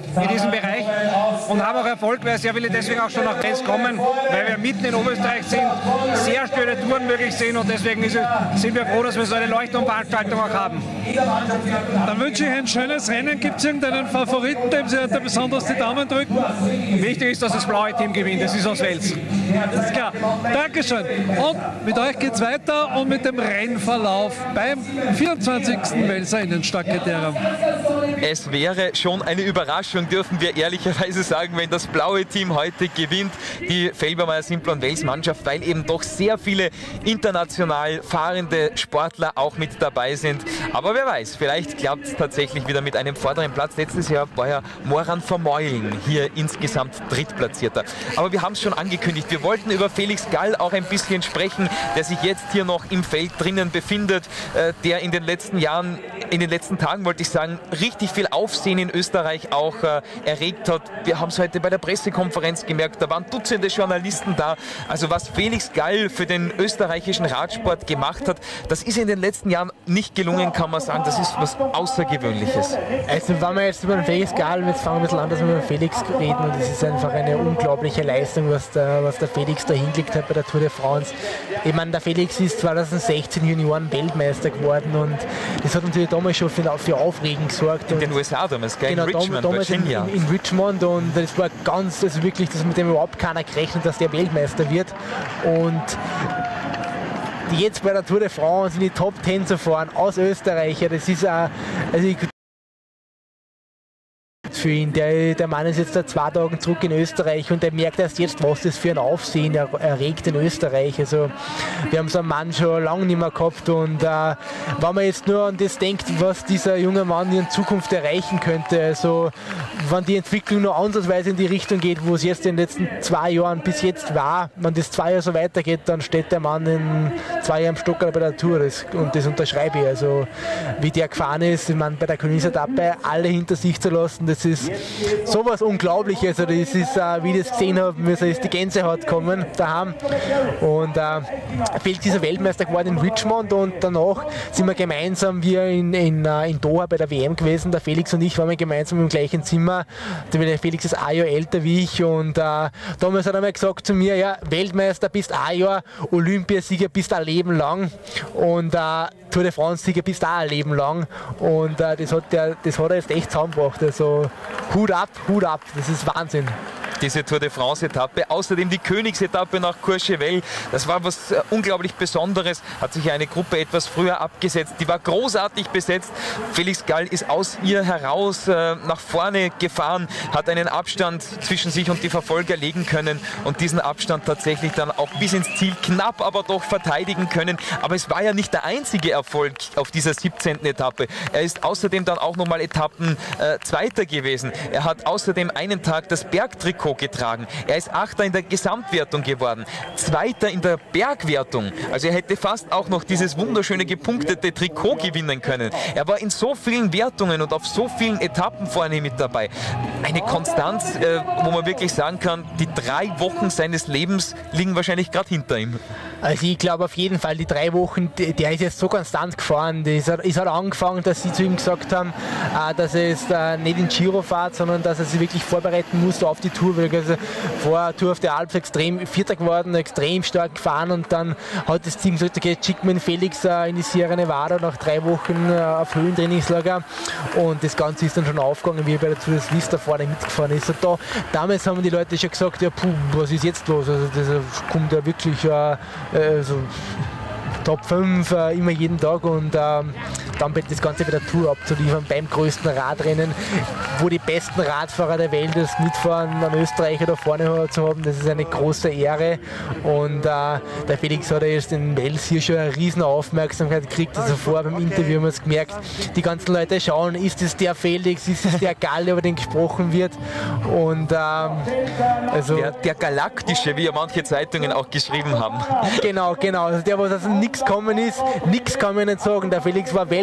in diesem Bereich und haben auch Erfolg, weil sehr viele deswegen auch schon nach Grenz kommen, weil wir mitten in Oberösterreich sind, sehr schöne Touren möglich sind und deswegen ist es, sind wir froh, dass wir so eine Leuchtturmveranstaltung auch haben. Dann wünsche ich ein schönes Rennen. Gibt es irgendeinen Favoriten, dem Sie heute besonders die Daumen drücken? Wichtig ist, dass das blaue Team gewinnt, das ist aus Wels. Das ist klar. Dankeschön. Und mit euch geht es weiter und mit dem Rennverlauf beim vierundzwanzigsten Welser Innenstadtkriterium. Es wäre schon eine Überraschung, dürfen wir ehrlicherweise sagen, wenn das blaue Team heute gewinnt, die Felbermayr Simplon Wels Mannschaft, weil eben doch sehr viele international fahrende Sportler auch mit dabei sind. Aber wer weiß, vielleicht klappt es tatsächlich wieder mit einem vorderen Platz. Letztes Jahr war ja Moran Vermeulen hier insgesamt Drittplatzierter. Aber wir haben es schon angekündigt, wir wollten über Felix Gall auch ein bisschen sprechen, der sich jetzt hier noch im Feld drinnen befindet, äh, der in den letzten Jahren, in den letzten Tagen wollte ich sagen, richtig viel Aufsehen in Österreich auch äh, erregt hat. Wir haben es heute bei der Pressekonferenz gemerkt, da waren Dutzende Journalisten da. Also was Felix Gall für den österreichischen Radsport gemacht hat, das ist in den letzten Jahren nicht gelungen, kann man sagen. Das ist was Außergewöhnliches. Also wenn wir jetzt über den Felix Gall, jetzt fangen wir ein bisschen an, dass wir über den Felix reden und es ist einfach eine unglaubliche Leistung, was der, was der Felix da hingelegt hat bei der Tour de France. Ich meine, der Felix ist zweitausendsechzehn Junioren-Weltmeister geworden und das hat natürlich damals schon für, für Aufregen gesorgt. In den U S A damals, gell? Genau, in Richmond, damals Virginia. In, in Richmond und das war ganz, also wirklich, das mit dem überhaupt keiner gerechnet, dass der Weltmeister wird und jetzt bei der Tour de France in die Top zehn zu fahren aus Österreich, das ist auch, also ich, für ihn. Der, der Mann ist jetzt seit zwei Tagen zurück in Österreich und er merkt erst jetzt, was das für ein Aufsehen er, erregt in Österreich. Also wir haben so einen Mann schon lange nicht mehr gehabt und äh, wenn man jetzt nur an das denkt, was dieser junge Mann in Zukunft erreichen könnte, also wenn die Entwicklung nur ansatzweise in die Richtung geht, wo es jetzt in den letzten zwei Jahren bis jetzt war, wenn das zwei Jahre so weitergeht, dann steht der Mann in zwei Jahren am Stockerl bei der Tour das, und das unterschreibe ich. Also wie der gefahren ist, ich meine, bei der Königsetappe alle hinter sich zu lassen, das ist sowas Unglaubliches. Also das ist, äh, wie ich das gesehen habe, mir ist die Gänsehaut gekommen daheim. Und äh, fehlt dieser Weltmeister geworden in Richmond und danach sind wir gemeinsam wir in, in, in Doha bei der W M gewesen. Der Felix und ich waren wir gemeinsam im gleichen Zimmer. Der Felix ist ein Jahr älter wie ich und äh, damals hat er mal gesagt zu mir, ja, Weltmeister bist ein Jahr, Olympiasieger bist ein Leben lang und äh, Tour de France-Sieger bist auch ein Leben lang und äh, das, hat der, das hat er jetzt echt zusammengebracht. Also Hut ab, Hut ab, das ist Wahnsinn. Diese Tour de France-Etappe. Außerdem die Königsetappe nach Courchevel. Das war was äh, unglaublich Besonderes. Hat sich eine Gruppe etwas früher abgesetzt. Die war großartig besetzt. Felix Gall ist aus ihr heraus äh, nach vorne gefahren, hat einen Abstand zwischen sich und die Verfolger legen können und diesen Abstand tatsächlich dann auch bis ins Ziel knapp, aber doch verteidigen können. Aber es war ja nicht der einzige Erfolg auf dieser siebzehnten Etappe. Er ist außerdem dann auch nochmal Etappen äh, Zweiter gewesen. Er hat außerdem einen Tag das Bergtrikot getragen. Er ist Achter in der Gesamtwertung geworden, Zweiter in der Bergwertung. Also er hätte fast auch noch dieses wunderschöne gepunktete Trikot gewinnen können. Er war in so vielen Wertungen und auf so vielen Etappen vorne mit dabei. Eine Konstanz, äh, wo man wirklich sagen kann, die drei Wochen seines Lebens liegen wahrscheinlich gerade hinter ihm. Also ich glaube auf jeden Fall, die drei Wochen, der ist jetzt so konstant gefahren. Es hat, hat angefangen, dass sie zu ihm gesagt haben, äh, dass er jetzt äh, nicht in Giro fährt, sondern dass er sich wirklich vorbereiten musste auf die Tour. Also vor Tour auf der Alps extrem Vierter geworden, extrem stark gefahren und dann hat das Team gesagt, okay, schickt man Felix äh, in die Sierra Nevada nach drei Wochen äh, auf Höhentrainingslager und das Ganze ist dann schon aufgegangen, wie er bei der Tour des Liste vorne mitgefahren ist. Und da, damals haben die Leute schon gesagt, ja puh, was ist jetzt los? Also das kommt ja wirklich äh, äh, so Top fünf äh, immer jeden Tag und ähm, dann wird das Ganze wieder Tour abzuliefern beim größten Radrennen, wo die besten Radfahrer der Welt das mitfahren, einen Österreicher da vorne zu haben, das ist eine große Ehre und äh, der Felix hat ja jetzt in Wels hier schon eine riesen Aufmerksamkeit gekriegt, also vorher beim Interview haben wir es gemerkt, die ganzen Leute schauen, ist es der Felix, ist es der Gall, über den gesprochen wird und ähm, also der, der Galaktische, wie ja manche Zeitungen auch geschrieben haben. Genau, genau, also der, was aus dem Nix gekommen ist, nix kann man nicht sagen, der Felix war Weltmeister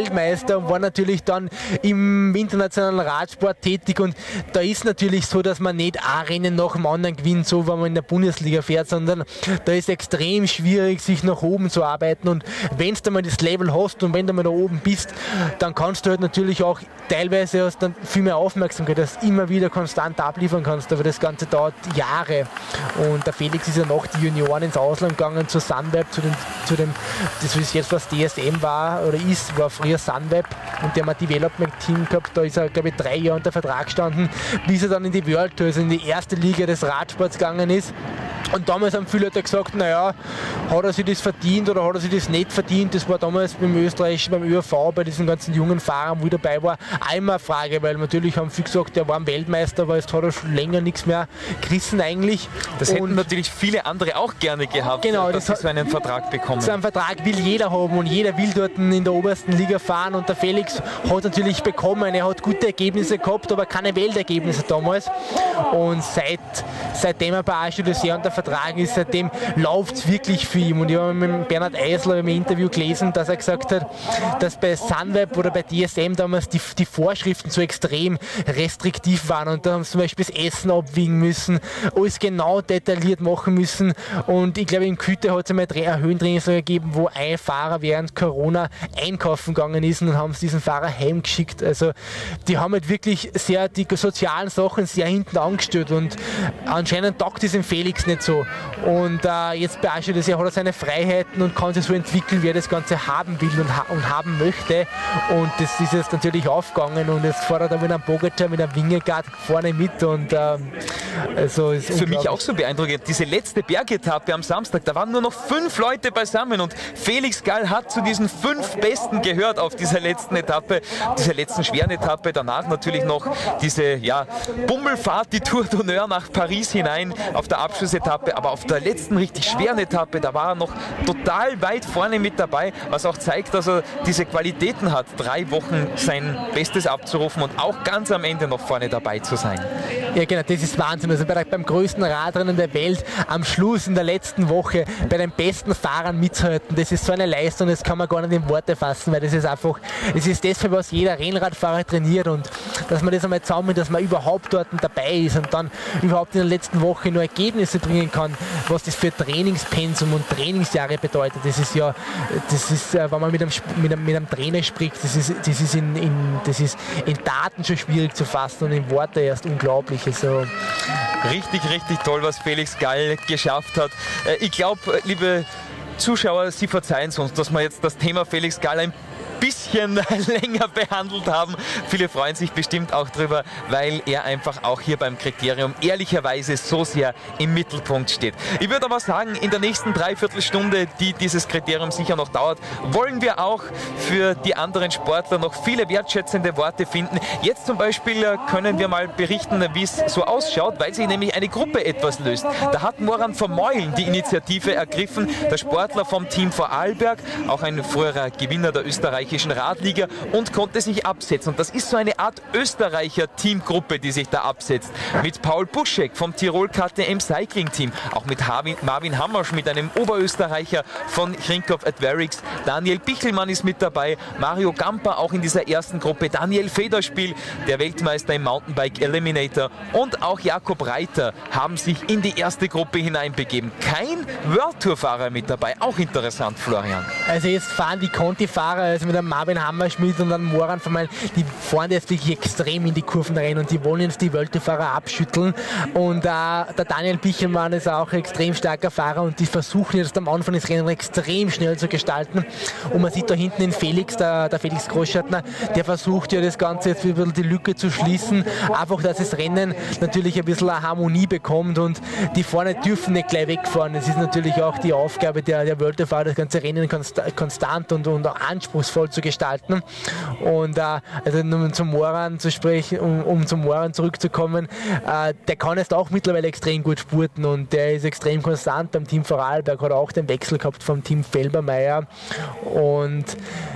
Weltmeister und war natürlich dann im internationalen Radsport tätig und da ist natürlich so, dass man nicht ein Rennen nach dem anderen gewinnt, so wenn man in der Bundesliga fährt, sondern da ist extrem schwierig, sich nach oben zu arbeiten und wenn du mal das Level hast und wenn du mal da oben bist, dann kannst du halt natürlich auch teilweise hast dann viel mehr Aufmerksamkeit, dass du immer wieder konstant abliefern kannst, aber das Ganze dauert Jahre und der Felix ist ja nach die Junioren ins Ausland gegangen zu Sunweb, zu dem, zu dem das ist jetzt was D S M war oder ist, war früher Sunweb und der hat ein Development-Team gehabt, da ist er glaube ich drei Jahre unter Vertrag gestanden, bis er dann in die World Tour, also in die erste Liga des Radsports gegangen ist. Und damals haben viele Leute gesagt, naja, hat er sich das verdient oder hat er sich das nicht verdient? Das war damals beim Österreichischen, beim Ö V, bei diesen ganzen jungen Fahrern, wo ich dabei war, einmal eine Frage, weil natürlich haben viele gesagt, der war ein Weltmeister, aber jetzt hat er schon länger nichts mehr gerissen eigentlich. Das hätten und natürlich viele andere auch gerne gehabt, genau, dass das sie so einen Vertrag bekommen. So einen Vertrag will jeder haben und jeder will dort in der obersten Liga fahren und der Felix hat natürlich bekommen, er hat gute Ergebnisse gehabt, aber keine Weltergebnisse damals und seit, seitdem er bei Arche sehr unter Vertrag ist, seitdem läuft es wirklich für ihn und ich habe mit Bernhard Eisler im Interview gelesen, dass er gesagt hat, dass bei Sunweb oder bei D S M damals die, die Vorschriften so extrem restriktiv waren und da haben sie zum Beispiel das Essen abwiegen müssen, alles genau detailliert machen müssen und ich glaube in Küte hat es einmal ein Höhentrainingslager gegeben, wo ein Fahrer während Corona einkaufen gegangen ist und haben diesen Fahrer heimgeschickt. Also die haben halt wirklich sehr die sozialen Sachen sehr hinten angestellt und anscheinend taugt es dem Felix nicht so. Und äh, jetzt bei Asche das Jahr hat er seine Freiheiten und kann sich so entwickeln, wie er das Ganze haben will und, ha und haben möchte. Und das ist jetzt natürlich aufgegangen und jetzt fährt er da mit einem Pogacar, mit einem Vingegaard vorne mit und ähm, also ist für mich auch so beeindruckend. Diese letzte Bergetappe am Samstag, da waren nur noch fünf Leute beisammen und Felix Gall hat zu diesen fünf Besten gehört auf dieser letzten Etappe, dieser letzten schweren Etappe. Danach natürlich noch diese ja, Bummelfahrt, die Tour d'Honneur nach Paris hinein auf der Abschlussetappe, aber auf der letzten richtig schweren Etappe, da war er noch total weit vorne mit dabei, was auch zeigt, dass er diese Qualitäten hat, drei Wochen sein Bestes abzurufen und auch ganz am Ende noch vorne dabei zu sein. Ja genau, das ist Wahnsinn. Also bei der, beim größten Radrennen der Welt am Schluss in der letzten Woche bei den besten Fahrern mitzuhalten, das ist so eine Leistung, das kann man gar nicht in Worte fassen, weil das ist einfach, das ist das, für was jeder Rennradfahrer trainiert und dass man das einmal zusammen, dass man überhaupt dort dabei ist und dann überhaupt in der letzten Woche nur Ergebnisse bringen kann, was das für Trainingspensum und Trainingsjahre bedeutet. Das ist ja, das ist, wenn man mit einem, mit einem, mit einem Trainer spricht, das ist, das ist, in, in, das ist in Daten schon schwierig zu fassen und in Worte erst unglaublich. Also richtig, richtig toll, was Felix Gall geschafft hat. Ich glaube, liebe Zuschauer, Sie verzeihen es uns, dass wir jetzt das Thema Felix Gall ein bisschen länger behandelt haben. Viele freuen sich bestimmt auch drüber, weil er einfach auch hier beim Kriterium ehrlicherweise so sehr im Mittelpunkt steht. Ich würde aber sagen, in der nächsten Dreiviertelstunde, die dieses Kriterium sicher noch dauert, wollen wir auch für die anderen Sportler noch viele wertschätzende Worte finden. Jetzt zum Beispiel können wir mal berichten, wie es so ausschaut, weil sich nämlich eine Gruppe etwas löst. Da hat Moran Vermeulen die Initiative ergriffen, der Sportler vom Team Vorarlberg, auch ein früherer Gewinner der österreichischen Radliga und konnte sich absetzen. Und das ist so eine Art Österreicher Teamgruppe, die sich da absetzt. Mit Paul Buschek vom Tirol K T M Cycling Team, auch mit Marvin Hammersch, mit einem Oberösterreicher von Krinkhoff Adverix. Daniel Bichelmann ist mit dabei, Mario Gamper auch in dieser ersten Gruppe, Daniel Federspiel, der Weltmeister im Mountainbike Eliminator und auch Jakob Reiter haben sich in die erste Gruppe hineinbegeben. Kein World Tour Fahrer mit dabei, auch interessant, Florian. Also jetzt fahren die Conti-Fahrer, also mit einem Marvin Hammerschmidt und einem Moran Vermeulen, die fahren jetzt wirklich extrem in die Kurven rein und die wollen jetzt die Welttour-Fahrer abschütteln und äh, der Daniel Bichelmann ist auch ein extrem starker Fahrer und die versuchen jetzt am Anfang des Rennens extrem schnell zu gestalten und man sieht da hinten den Felix, der, der Felix Großschartner, der versucht ja das Ganze jetzt ein bisschen die Lücke zu schließen, einfach, dass das Rennen natürlich ein bisschen eine Harmonie bekommt und die vorne dürfen nicht gleich wegfahren. Es ist natürlich auch die Aufgabe der, der Welttour-Fahrer, das ganze Rennen konstant und, und auch anspruchsvoll zu gestalten. Und äh, also um zum Moran zu sprechen, um, um zum Moran zurückzukommen, äh, der kann jetzt auch mittlerweile extrem gut spurten und der ist extrem konstant beim Team Vorarlberg, hat auch den Wechsel gehabt vom Team Felbermeier und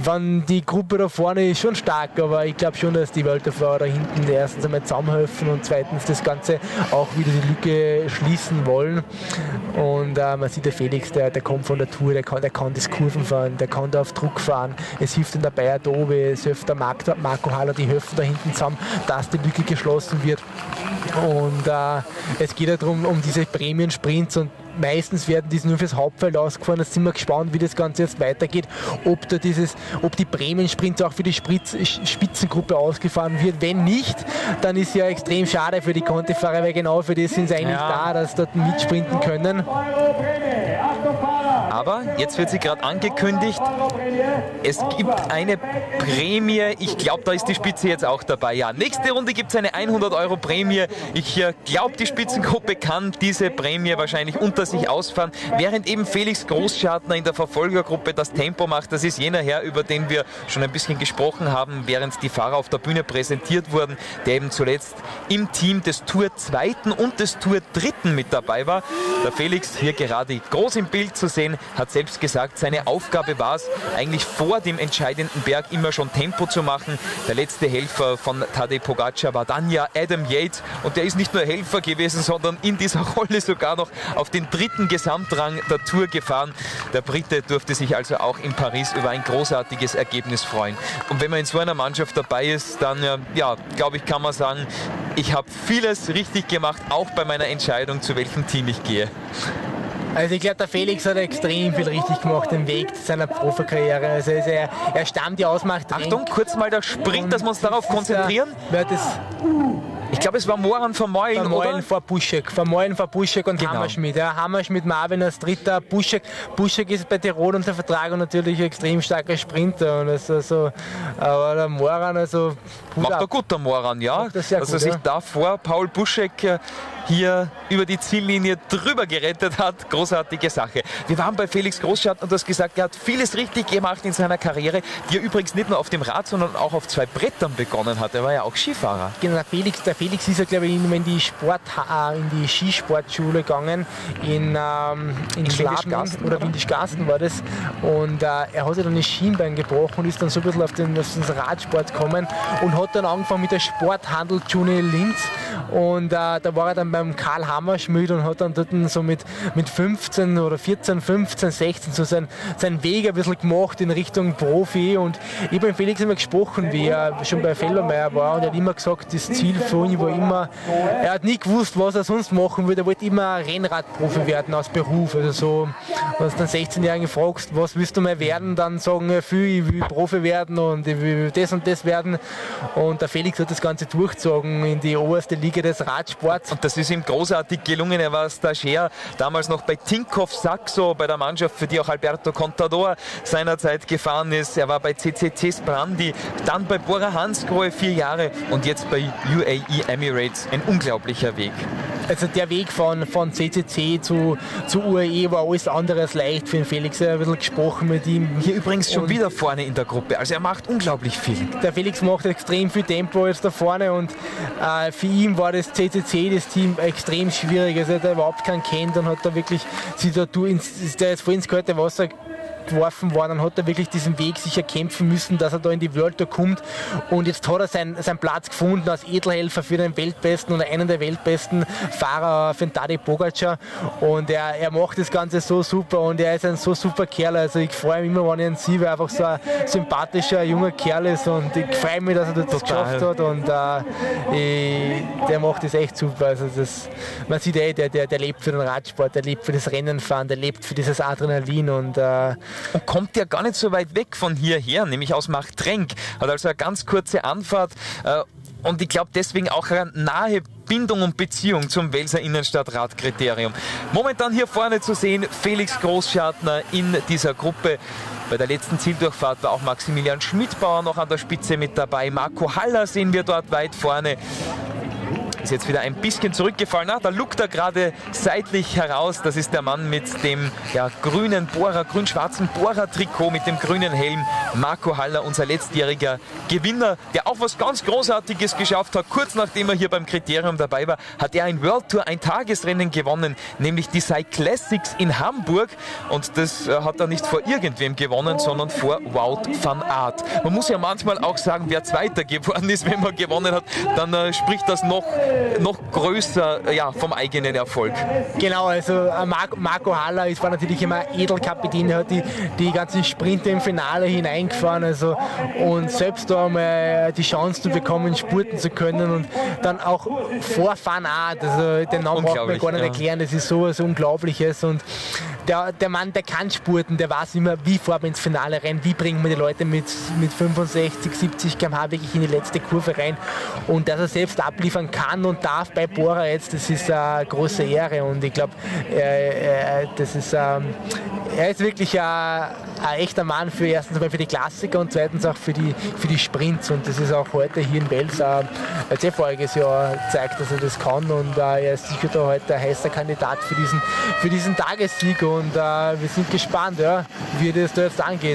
wenn die Gruppe da vorne ist schon stark, aber ich glaube schon, dass die Welterfahrer da hinten erstens einmal zusammenhelfen und zweitens das Ganze auch wieder die Lücke schließen wollen. Und äh, man sieht, der Felix, der, der kommt von der Tour, der kann, der kann das Kurven fahren, der kann da auf Druck fahren. Es hilft ihm dabei Adobe, es hilft der Marco, Marco Haller, die helfen da hinten zusammen, dass die Lücke geschlossen wird. Und äh, es geht ja darum, um diese Prämien-Sprints und meistens werden die nur fürs Hauptfeld ausgefahren. Jetzt sind wir gespannt, wie das Ganze jetzt weitergeht. Ob, da dieses, ob die Prämien-Sprints auch für die Spritz, Spitzengruppe ausgefahren wird. Wenn nicht, dann ist ja extrem schade für die Conti-Fahrer, weil genau für das sind sie eigentlich ja. da, dass sie dort mitsprinten können. Aber jetzt wird sie gerade angekündigt, es gibt eine Prämie, ich glaube, da ist die Spitze jetzt auch dabei. Ja, nächste Runde gibt es eine hundert Euro Prämie. Ich äh, glaube, die Spitzengruppe kann diese Prämie wahrscheinlich unter sich ausfahren, während eben Felix Großschartner in der Verfolgergruppe das Tempo macht. Das ist jener Herr, über den wir schon ein bisschen gesprochen haben, während die Fahrer auf der Bühne präsentiert wurden, der eben zuletzt im Team des Tour Zweiten und des Tour Dritten mit dabei war. Der Felix, hier gerade groß im Bild zu sehen, hat selbst gesagt, seine Aufgabe war es, eigentlich vor dem entscheidenden Berg immer schon Tempo zu machen. Der letzte Helfer von Tadej Pogacar war dann ja Adam Yates und der ist nicht nur Helfer gewesen, sondern in dieser Rolle sogar noch auf den dritten Gesamtrang der Tour gefahren. Der Brite durfte sich also auch in Paris über ein großartiges Ergebnis freuen. Und wenn man in so einer Mannschaft dabei ist, dann, ja, glaube ich, kann man sagen, ich habe vieles richtig gemacht, auch bei meiner Entscheidung, zu welchem Team ich gehe. Also ich glaube, der Felix hat extrem viel richtig gemacht im Weg seiner Profikarriere. Also er, er stammt ja aus Macht. Achtung, kurz mal der Sprint, dass wir uns darauf konzentrieren. Ja, das ich glaube, es war Moran Vermeulen, Vermeulen oder? vor Buschek. Vermeulen vor Buschek und genau. Hammerschmidt. Ja, Hammerschmidt, Marvin als Dritter, Buschek. Buschek ist bei Tirol unter Vertrag und natürlich ein extrem starker Sprinter. Und also, so, aber der Moran, also... Macht er gut, der Moran, ja. Dass er gut, sich ja. davor Paul Buschek hier über die Ziellinie drüber gerettet hat. Großartige Sache. Wir waren bei Felix Großschartner und du hast gesagt, er hat vieles richtig gemacht in seiner Karriere, die er übrigens nicht nur auf dem Rad, sondern auch auf zwei Brettern begonnen hat. Er war ja auch Skifahrer. Genau, der Felix, der Felix ist ja, glaube ich, in die, Sport, in die Skisportschule gegangen, in, ähm, in, in Schlafen oder Windischgarsten war das. Und äh, er hat sich dann das Schienbein gebrochen und ist dann so ein bisschen auf den, auf den Radsport gekommen und hat dann angefangen mit der Sporthandel-Juni Linz. Und äh, da war er dann beim Karl Hammerschmidt und hat dann dort so mit, mit fünfzehn oder vierzehn, fünfzehn, sechzehn so seinen, seinen Weg ein bisschen gemacht in Richtung Profi. Und ich habe mit Felix immer gesprochen, wie er schon bei Felbermeier war, und er hat immer gesagt, das Ziel von ihm war immer, er hat nie gewusst, was er sonst machen würde, er wollte immer Rennradprofi werden als Beruf. Also so, wenn du dann sechzehnjährigen fragst, was willst du mal werden, dann sagen viele, ich will Profi werden und ich will das und das werden. Und der Felix hat das Ganze durchgezogen in die oberste Liga des Radsports. Und das ist ihm großartig gelungen. Er war Stagiaire damals noch bei Tinkoff Saxo, bei der Mannschaft, für die auch Alberto Contador seinerzeit gefahren ist. Er war bei C C C Sprandi, dann bei Bora Hansgrohe vier Jahre und jetzt bei U A E Emirates. Ein unglaublicher Weg. Also der Weg von, von C C C zu, zu U A E war alles andere als leicht für den Felix. Er hat ein bisschen gesprochen mit ihm. Hier übrigens schon und wieder vorne in der Gruppe. Also er macht unglaublich viel. Der Felix macht extrem viel Tempo jetzt da vorne und äh, für ihn war das C C C, das Team, extrem schwierig. Also er hat überhaupt keinen kennt und hat da wirklich sich da ins, der ist voll ins kalte Wasser geworfen worden und hat er wirklich diesen Weg sich erkämpfen müssen, dass er da in die World Tour kommt. Und jetzt hat er seinen, seinen Platz gefunden als Edelhelfer für den Weltbesten oder einen der weltbesten Fahrer für den Tadej Pogacar. Und er, er macht das Ganze so super und er ist ein so super Kerl. Also ich freue mich immer, wenn ich ihn sehe, weil er einfach so ein sympathischer, junger Kerl ist und ich freue mich, dass er das geschafft hat und äh, ich, der macht das echt super. Also das, man sieht eh, der, der, der lebt für den Radsport, der lebt für das Rennenfahren, der lebt für dieses Adrenalin und äh, Und kommt ja gar nicht so weit weg von hierher, nämlich aus Machtrenk. Hat also eine ganz kurze Anfahrt äh, und ich glaube deswegen auch eine nahe Bindung und Beziehung zum Welser Innenstadtradkriterium. Momentan hier vorne zu sehen, Felix Großschartner in dieser Gruppe. Bei der letzten Zieldurchfahrt war auch Maximilian Schmidbauer noch an der Spitze mit dabei. Marco Haller sehen wir dort weit vorne. Ist jetzt wieder ein bisschen zurückgefallen. Ah, da lugt er gerade seitlich heraus. Das ist der Mann mit dem ja, grünen Bohrer, grün-schwarzen Bohrer-Trikot mit dem grünen Helm. Marco Haller, unser letztjähriger Gewinner, der auch was ganz Großartiges geschafft hat. Kurz nachdem er hier beim Kriterium dabei war, hat er ein World Tour, ein Tagesrennen gewonnen, nämlich die Cyclassics in Hamburg. Und das äh, hat er nicht vor irgendwem gewonnen, sondern vor Wout van Aert. Man muss ja manchmal auch sagen, wer Zweiter geworden ist, wenn man gewonnen hat, dann äh, spricht das noch, noch größer äh, ja, vom eigenen Erfolg. Genau, also äh, Marco, Marco Haller ist, war natürlich immer Edelkapitän, er hat die, die ganzen Sprinter im Finale hineingefahren, also, und selbst da mal die Chance zu bekommen, spurten zu können und dann auch vor Van Aert, also den Namen braucht man gar nicht erklären, das ist so was Unglaubliches und der, der Mann, der kann spurten, der weiß immer, wie fahren wir ins Finale rein, wie bringen wir die Leute mit, mit fünfundsechzig, siebzig Kilometer pro Stunde wirklich in die letzte Kurve rein und dass er selbst abliefern kann und darf bei Bora jetzt, das ist eine große Ehre und ich glaube, äh, äh, das ist, ähm, er ist wirklich ein, ein echter Mann für erstens mal für die Klassiker und zweitens auch für die, für die Sprints und das ist auch heute hier in Wels äh, als er voriges Jahr zeigt, dass er das kann und äh, er ist sicher da heute ein heißer Kandidat für diesen, für diesen Tagessieg und äh, wir sind gespannt, ja, wie das da jetzt angeht.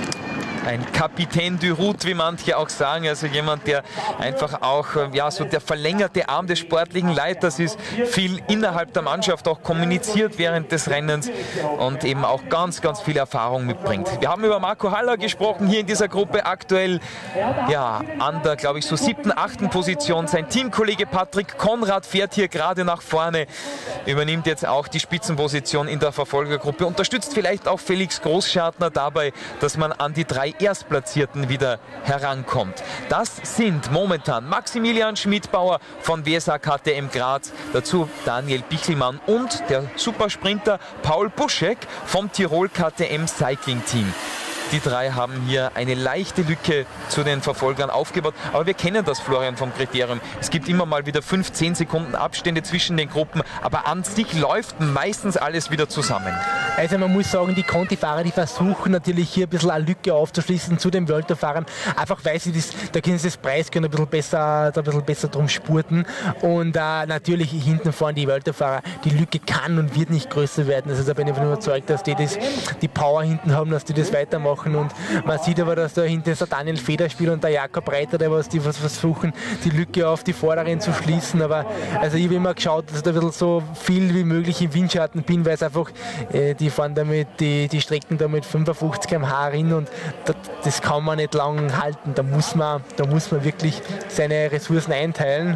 Ein Kapitän du Route, wie manche auch sagen, also jemand, der einfach auch ja, so der verlängerte Arm des sportlichen Leiters ist, viel innerhalb der Mannschaft auch kommuniziert während des Rennens und eben auch ganz, ganz viel Erfahrung mitbringt. Wir haben über Marco Haller gesprochen, hier in dieser Gruppe aktuell ja, an der, glaube ich, so siebten, achten Position. Sein Teamkollege Patrick Konrad fährt hier gerade nach vorne, übernimmt jetzt auch die Spitzenposition in der Verfolgergruppe, unterstützt vielleicht auch Felix Großschartner dabei, dass man an die drei Erstplatzierten wieder herankommt. Das sind momentan Maximilian Schmidbauer von W S A K T M Graz, dazu Daniel Bichelmann und der Supersprinter Paul Buschek vom Tirol K T M Cycling Team. Die drei haben hier eine leichte Lücke zu den Verfolgern aufgebaut. Aber wir kennen das, Florian, vom Kriterium. Es gibt immer mal wieder fünf, zehn Sekunden Abstände zwischen den Gruppen. Aber an sich läuft meistens alles wieder zusammen. Also man muss sagen, die Conti-Fahrer, die versuchen natürlich hier ein bisschen eine Lücke aufzuschließen zu den World Tour-Fahrern. Einfach weil sie das, da können sie das Preisgeld ein bisschen besser, da ein bisschen besser drum spurten. Und äh, natürlich hinten vorne die World Tour-Fahrer, die Lücke kann und wird nicht größer werden. Also da bin ich überzeugt, dass die das, die Power hinten haben, dass die das weitermachen. Und man sieht aber, dass da hinten ist der Daniel Federspiel und der Jakob Reiter, der was die was versuchen, die Lücke auf die Vorderen zu schließen. Aber also ich habe immer geschaut, dass ich da ein bisschen so viel wie möglich im Windschatten bin, weil es einfach, äh, die fahren damit die, die Strecken da mit fünfundfünfzig Kilometer pro Stunde rein und das, das kann man nicht lang halten. Da muss man, da muss man wirklich seine Ressourcen einteilen.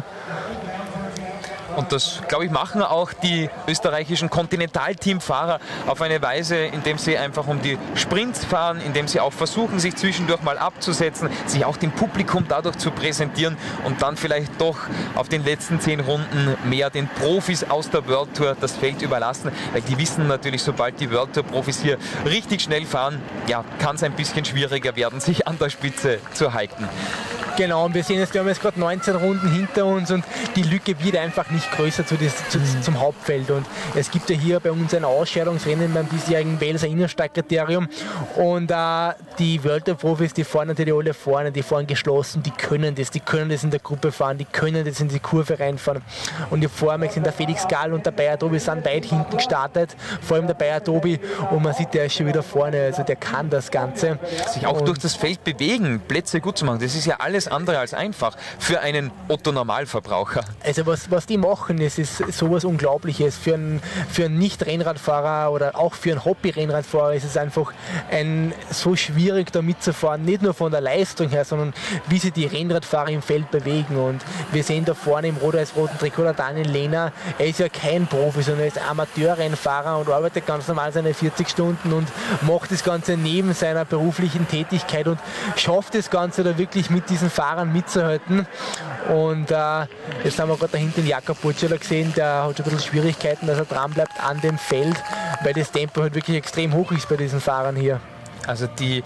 Und das, glaube ich, machen auch die österreichischen Continental-Team-Fahrer auf eine Weise, indem sie einfach um die Sprints fahren, indem sie auch versuchen, sich zwischendurch mal abzusetzen, sich auch dem Publikum dadurch zu präsentieren und dann vielleicht doch auf den letzten zehn Runden mehr den Profis aus der World Tour das Feld überlassen, weil die wissen natürlich, sobald die World Tour-Profis hier richtig schnell fahren, ja, kann es ein bisschen schwieriger werden, sich an der Spitze zu halten. Genau, und wir sehen jetzt, wir haben jetzt gerade neunzehn Runden hinter uns und die Lücke wird einfach nicht größer zu des, zu, zum Hauptfeld. Und es gibt ja hier bei uns ein Ausscheidungsrennen beim diesjährigen Welser Innenstadtkriterium und äh, die World Tour Profis, die fahren natürlich alle vorne, die fahren geschlossen, die können das, die können das in der Gruppe fahren, die können das in die Kurve reinfahren. Und die Vormax sind der Felix Gahl und der Bayer Tobi sind weit hinten gestartet, vor allem der Bayer Tobi, und man sieht, der ist schon wieder vorne, also der kann das Ganze. Sich auch und durch das Feld bewegen, Plätze gut zu machen, das ist ja alles andere als einfach für einen Otto-Normalverbraucher. Also was, was die machen, das ist sowas Unglaubliches. Für einen, für einen Nicht-Rennradfahrer oder auch für einen Hobby-Rennradfahrer ist es einfach ein, so schwierig da mitzufahren, nicht nur von der Leistung her, sondern wie sich die Rennradfahrer im Feld bewegen. Und wir sehen da vorne im rot-weiß-roten Trikot der Daniel Lehner, er ist ja kein Profi, sondern er ist Amateurrennfahrer und arbeitet ganz normal seine vierzig Stunden und macht das Ganze neben seiner beruflichen Tätigkeit und schafft das Ganze da wirklich mit diesen Fahrern mitzuhalten. Und äh, jetzt haben wir gerade da hinten den Jakob Burchala gesehen, der hat schon ein bisschen Schwierigkeiten, dass er dran bleibt an dem Feld, weil das Tempo halt wirklich extrem hoch ist bei diesen Fahrern hier. Also die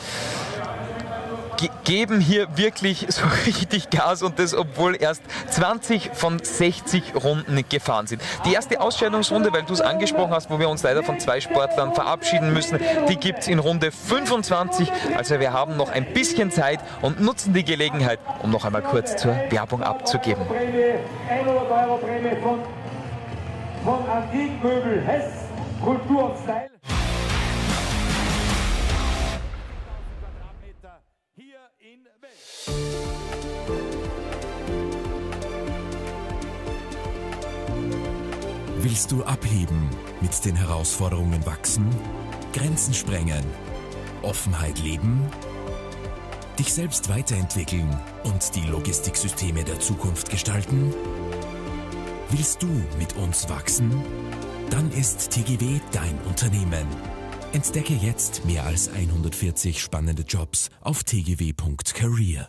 ge geben hier wirklich so richtig Gas und das, obwohl erst zwanzig von sechzig Runden gefahren sind. Die erste Ausscheidungsrunde, weil du es angesprochen hast, wo wir uns leider von zwei Sportlern verabschieden müssen, die gibt es in Runde fünfundzwanzig. Also wir haben noch ein bisschen Zeit und nutzen die Gelegenheit, um noch einmal kurz zur Werbung abzugeben. hundert Euro Prämie von, von Antikmöbel Hess, Kultur und Style. Willst du abheben, mit den Herausforderungen wachsen, Grenzen sprengen, Offenheit leben, dich selbst weiterentwickeln und die Logistiksysteme der Zukunft gestalten? Willst du mit uns wachsen? Dann ist T G W dein Unternehmen. Entdecke jetzt mehr als hundertvierzig spannende Jobs auf t g w punkt career.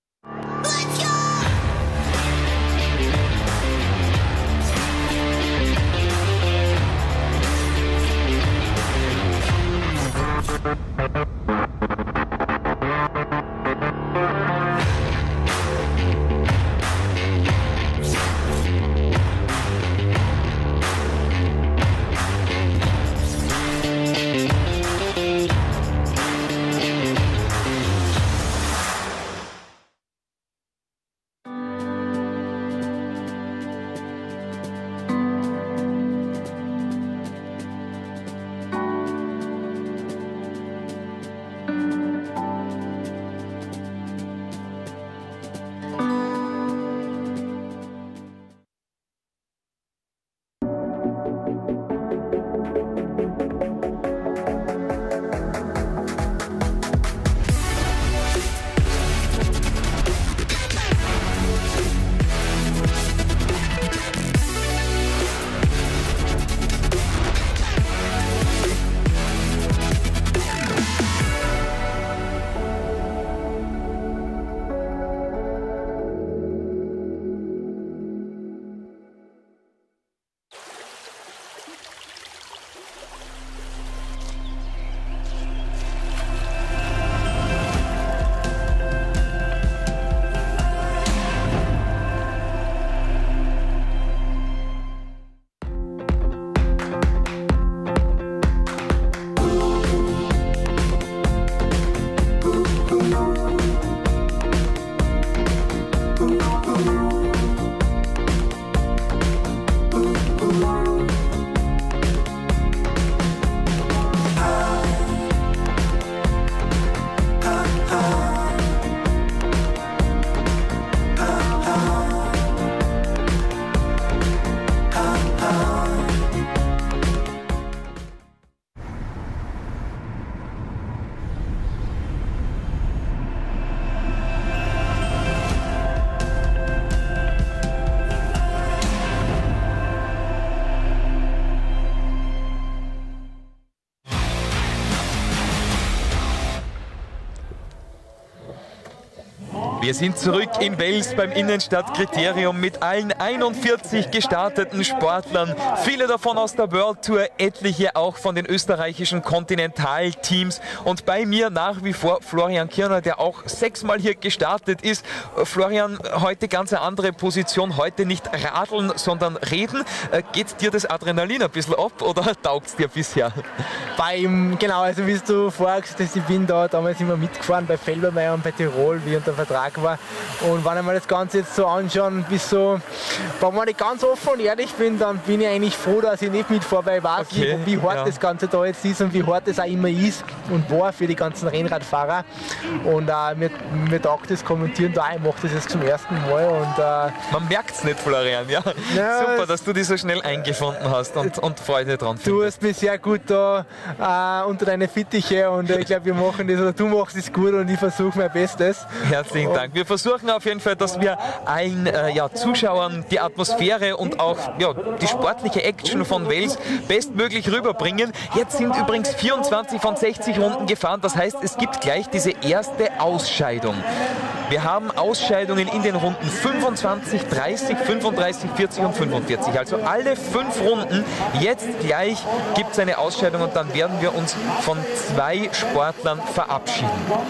Wir sind zurück in Wels beim Innenstadtkriterium mit allen einundvierzig gestarteten Sportlern. Viele davon aus der World Tour, etliche auch von den österreichischen Kontinentalteams. Und bei mir nach wie vor Florian Kirner, der auch sechsmal hier gestartet ist. Florian, heute ganz eine andere Position. Heute nicht radeln, sondern reden. Geht dir das Adrenalin ein bisschen ab oder taugt es dir bisher? Beim, genau, also wie du vorher gesagt hast, ich bin da damals immer mitgefahren bei Felbermeier und bei Tirol, wie unter Vertrag war. Und wenn ich mir das Ganze jetzt so anschaue, bis so, wenn ich ganz offen und ehrlich bin, dann bin ich eigentlich froh, dass ich nicht mitfahre, weil ich weiß, okay, wie, wie hart ja. das Ganze da jetzt ist und wie hart es auch immer ist und war für die ganzen Rennradfahrer. Und äh, mir, mir taugt das Kommentieren da, ich mache das jetzt zum ersten Mal. Und, äh, Man merkt es nicht, Florian, ja. ja. Super, dass du dich so schnell eingefunden hast und, und Freude dran findest. Du hast mich sehr gut da äh, unter deine Fittiche und ich glaube, wir machen das, oder du machst es gut und ich versuche mein Bestes. Herzlichen und Dank. Wir versuchen auf jeden Fall, dass wir allen äh, ja, Zuschauern die Atmosphäre und auch ja, die sportliche Action von Wels bestmöglich rüberbringen. Jetzt sind übrigens vierundzwanzig von sechzig Runden gefahren. Das heißt, es gibt gleich diese erste Ausscheidung. Wir haben Ausscheidungen in den Runden fünfundzwanzig, dreißig, fünfunddreißig, vierzig und fünfundvierzig. Also alle fünf Runden. Jetzt gleich gibt es eine Ausscheidung und dann werden wir uns von zwei Sportlern verabschieden.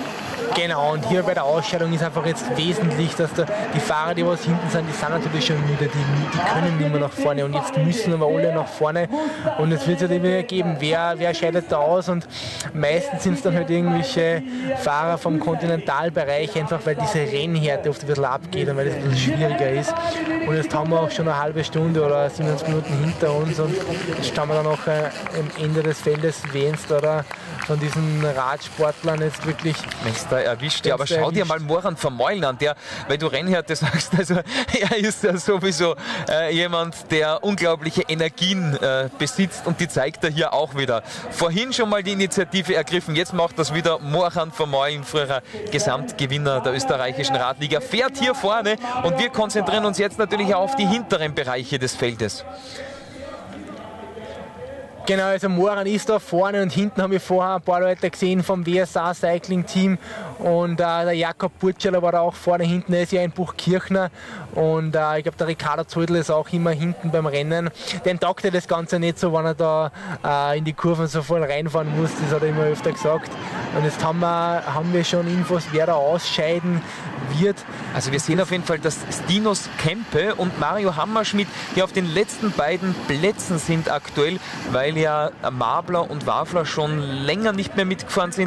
Genau, und hier bei der Ausscheidung ist einfach jetzt wesentlich, dass da die Fahrer, die was hinten sind, die sind natürlich schon müde, die, die können nicht mehr nach vorne und jetzt müssen aber alle nach vorne und es wird sich halt immer geben, wer, wer scheidet da aus und meistens sind es dann halt irgendwelche Fahrer vom Kontinentalbereich, einfach weil diese Rennhärte oft ein bisschen abgeht und weil es ein bisschen schwieriger ist und jetzt haben wir auch schon eine halbe Stunde oder siebenundvierzig Minuten hinter uns und jetzt schauen wir dann auch äh, am Ende des Feldes, wen es da von diesen Radsportlern jetzt wirklich da erwischt. Ja, aber schau dir mal Moran Vermeulen an, der, weil du Rennhärte sagst, also er ist ja sowieso äh, jemand, der unglaubliche Energien äh, besitzt und die zeigt er hier auch wieder. Vorhin schon mal die Initiative ergriffen, jetzt macht das wieder Moran Vermeulen, früherer Gesamtgewinner der österreichischen Radliga, fährt hier vorne und wir konzentrieren uns jetzt natürlich auf die hinteren Bereiche des Feldes. Genau, also Moran ist da vorne und hinten haben wir vorher ein paar Leute gesehen vom W S A Cycling Team und äh, der Jakob Burtschaler war da auch vorne, hinten ist ja ein Buchkirchner und äh, ich glaube der Ricardo Zödl ist auch immer hinten beim Rennen. Den taugt er das Ganze nicht so, wenn er da äh, in die Kurven so voll reinfahren muss, das hat er immer öfter gesagt. Und jetzt haben wir, haben wir schon Infos, wer da ausscheiden wird. Also wir sehen auf jeden Fall, dass Stinos Kempe und Mario Hammerschmidt hier auf den letzten beiden Plätzen sind aktuell, weil ja Mabler und Wafler schon länger nicht mehr mitgefahren sind.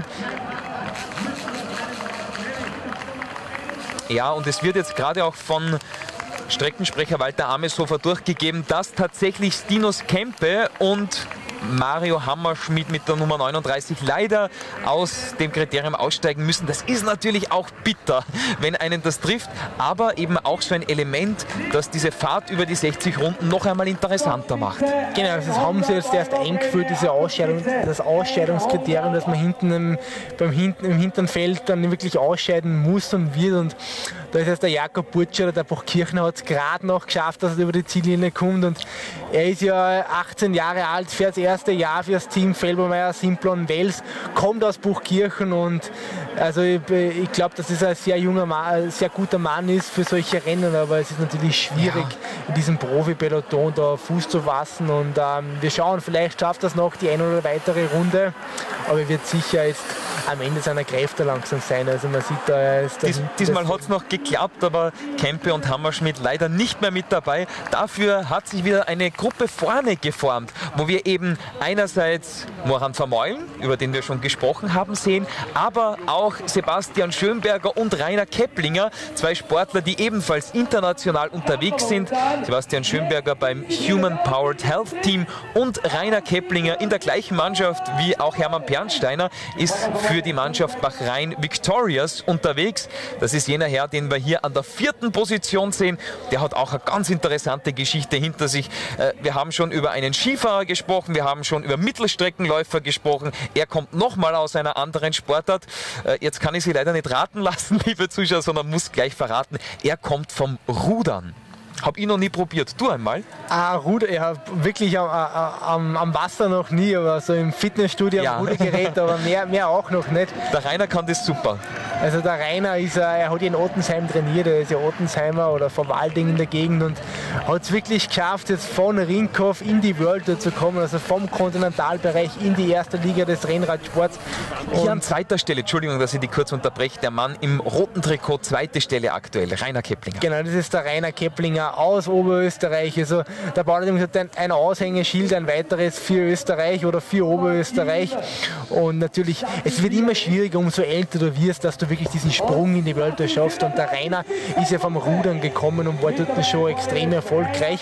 Ja, und es wird jetzt gerade auch von Streckensprecher Walter Ameshofer durchgegeben, dass tatsächlich Stinos Kempe und Mario Hammerschmidt mit der Nummer neununddreißig leider aus dem Kriterium aussteigen müssen. Das ist natürlich auch bitter, wenn einen das trifft, aber eben auch so ein Element, das diese Fahrt über die sechzig Runden noch einmal interessanter macht. Genau, das haben sie jetzt erst eingeführt, diese Ausscheidung, das Ausscheidungskriterium, dass man hinten im, beim hinten, im hinteren Feld dann wirklich ausscheiden muss und wird. Und da ist jetzt der Jakob Burtschaler, der Buchkirchner hat es gerade noch geschafft, dass er über die Ziellinie kommt. Und er ist ja achtzehn Jahre alt, fährt das erste Jahr für das Team Felbermeier Simplon Wels, kommt aus Buchkirchen und also ich, ich glaube, dass es ein sehr junger Mann, ein sehr guter Mann ist für solche Rennen, aber es ist natürlich schwierig, ja, in diesem Profi-Peloton da Fuß zu fassen und ähm, wir schauen, vielleicht schafft das noch die eine oder weitere Runde, aber er wird sicher jetzt am Ende seiner Kräfte langsam sein, also man sieht da, er ist Dies, diesmal hat es noch geklappt, aber Kempe und Hammerschmidt leider nicht mehr mit dabei. Dafür hat sich wieder eine Gruppe vorne geformt, wo wir eben einerseits Moran Vermeulen, über den wir schon gesprochen haben, sehen, aber auch Sebastian Schönberger und Rainer Keplinger, zwei Sportler, die ebenfalls international unterwegs sind. Sebastian Schönberger beim Human Powered Health Team und Rainer Keplinger in der gleichen Mannschaft wie auch Hermann Bernsteiner ist für die Mannschaft Bahrain Victorious unterwegs. Das ist jener Herr, den wir hier an der vierten Position sehen. Der hat auch eine ganz interessante Geschichte hinter sich. Wir haben schon über einen Skifahrer gesprochen, wir haben schon über Mittelstreckenläufer gesprochen. Er kommt nochmal aus einer anderen Sportart. Jetzt kann ich Sie leider nicht raten lassen, liebe Zuschauer, sondern muss gleich verraten. Er kommt vom Rudern. Hab ich noch nie probiert. Du einmal? Ah, Ruder, ja, wirklich am, am, am Wasser noch nie, aber so im Fitnessstudio ja. am Rudergerät, aber mehr, mehr auch noch nicht. Der Rainer kann das super. Also der Rainer, ist, er hat in Ottensheim trainiert, er ist ja Ottensheimer oder von Walding in der Gegend und hat es wirklich geschafft, jetzt von Rinkhoff in die World Tour zu kommen, also vom Kontinentalbereich in die erste Liga des Rennradsports. Und hier an zweiter Stelle, Entschuldigung, dass ich die kurz unterbreche, der Mann im roten Trikot, zweite Stelle aktuell, Rainer Keplinger. Genau, das ist der Rainer Keplinger aus Oberösterreich. Also der Paul hat ein, ein Aushängeschild, ein weiteres für Österreich oder für Oberösterreich. Und natürlich, es wird immer schwieriger, umso älter du wirst, dass du wirklich diesen Sprung in die Welt schaffst. Und der Rainer ist ja vom Rudern gekommen und war dort schon extrem erfolgreich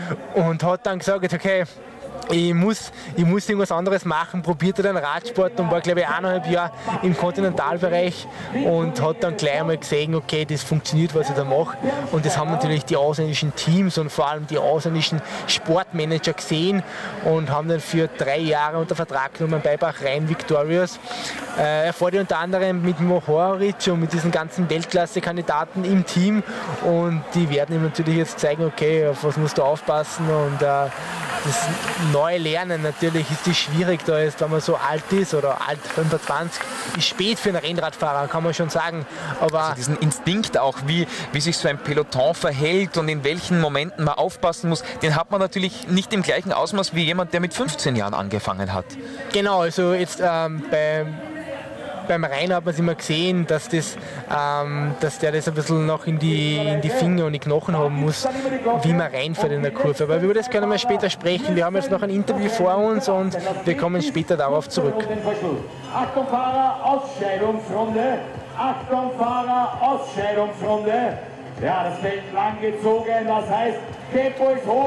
und hat dann gesagt, okay, Ich muss, ich muss irgendwas anderes machen, probierte den Radsport und war, glaube ich, eineinhalb Jahre im Kontinentalbereich und hat dann gleich einmal gesehen, okay, das funktioniert, was ich da mache. Und das haben natürlich die ausländischen Teams und vor allem die ausländischen Sportmanager gesehen und haben dann für drei Jahre unter Vertrag genommen bei Bahrain Victorious. Äh, er fährt unter anderem mit Mohoric und mit diesen ganzen Weltklasse-Kandidaten im Team und die werden ihm natürlich jetzt zeigen, okay, auf was musst du aufpassen und äh, das neue Lernen natürlich ist es schwierig, da ist, wenn man so alt ist oder alt fünfundzwanzig, ist spät für einen Rennradfahrer, kann man schon sagen. Aber also diesen Instinkt auch, wie, wie sich so ein Peloton verhält und in welchen Momenten man aufpassen muss, den hat man natürlich nicht im gleichen Ausmaß wie jemand, der mit fünfzehn Jahren angefangen hat. Genau, also jetzt ähm, beim Beim Rainer hat man es immer gesehen, dass, das, ähm, dass der das ein bisschen noch in die, in die Finger und die Knochen haben muss, wie man reinfährt in der Kurve. Aber über das können wir später sprechen. Wir haben jetzt noch ein Interview vor uns und wir kommen später darauf zurück. Achtung Fahrer, Ausscheidungsrunde. Achtung Fahrer, Ausscheidungsrunde. Ja, das Feld lang gezogen, das heißt, Tempo ist hoch.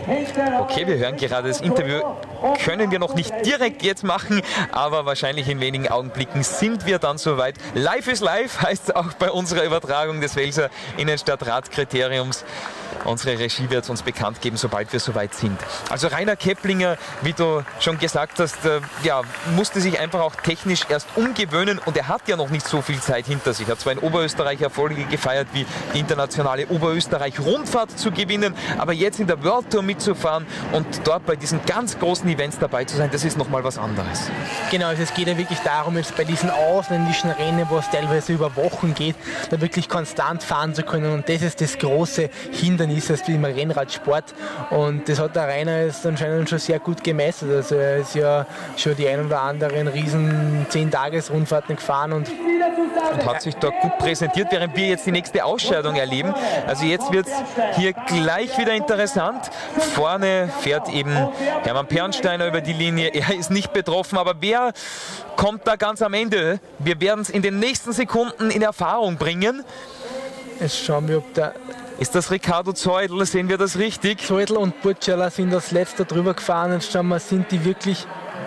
Okay, wir hören gerade das Interview. Können wir noch nicht direkt jetzt machen, aber wahrscheinlich in wenigen Augenblicken sind wir dann soweit. Live is live heißt es auch bei unserer Übertragung des Welser Innenstadt-Radkriteriums. Unsere Regie wird es uns bekannt geben, sobald wir soweit sind. Also Rainer Keplinger, wie du schon gesagt hast, äh, ja, musste sich einfach auch technisch erst umgewöhnen und er hat ja noch nicht so viel Zeit hinter sich. Er hat zwar in Oberösterreich Erfolge gefeiert, wie die internationale Oberösterreich-Rundfahrt zu gewinnen, aber jetzt in der World Tour mitzufahren und dort bei diesen ganz großen Events dabei zu sein, das ist nochmal was anderes. Genau, also es geht ja wirklich darum, jetzt bei diesen ausländischen Rennen, wo es teilweise über Wochen geht, da wirklich konstant fahren zu können und das ist das große Hindernis im Rennradsport und das hat der Rainer jetzt anscheinend schon sehr gut gemeistert. Also er ist ja schon die ein oder anderen riesen zehn-Tages-Rundfahrten gefahren und, und hat sich da gut präsentiert, während wir jetzt die nächste Ausscheidung erleben. Also jetzt wird es hier gleich wieder interessant. Vorne fährt eben Hermann Pernsteiner über die Linie. Er ist nicht betroffen, aber wer kommt da ganz am Ende? Wir werden es in den nächsten Sekunden in Erfahrung bringen. Jetzt schauen wir, ob der Ist das Ricardo Zeudel? Sehen wir das richtig? Zeudel und Burchala sind als letzter drüber gefahren. Jetzt schauen wir, sind die wirklich...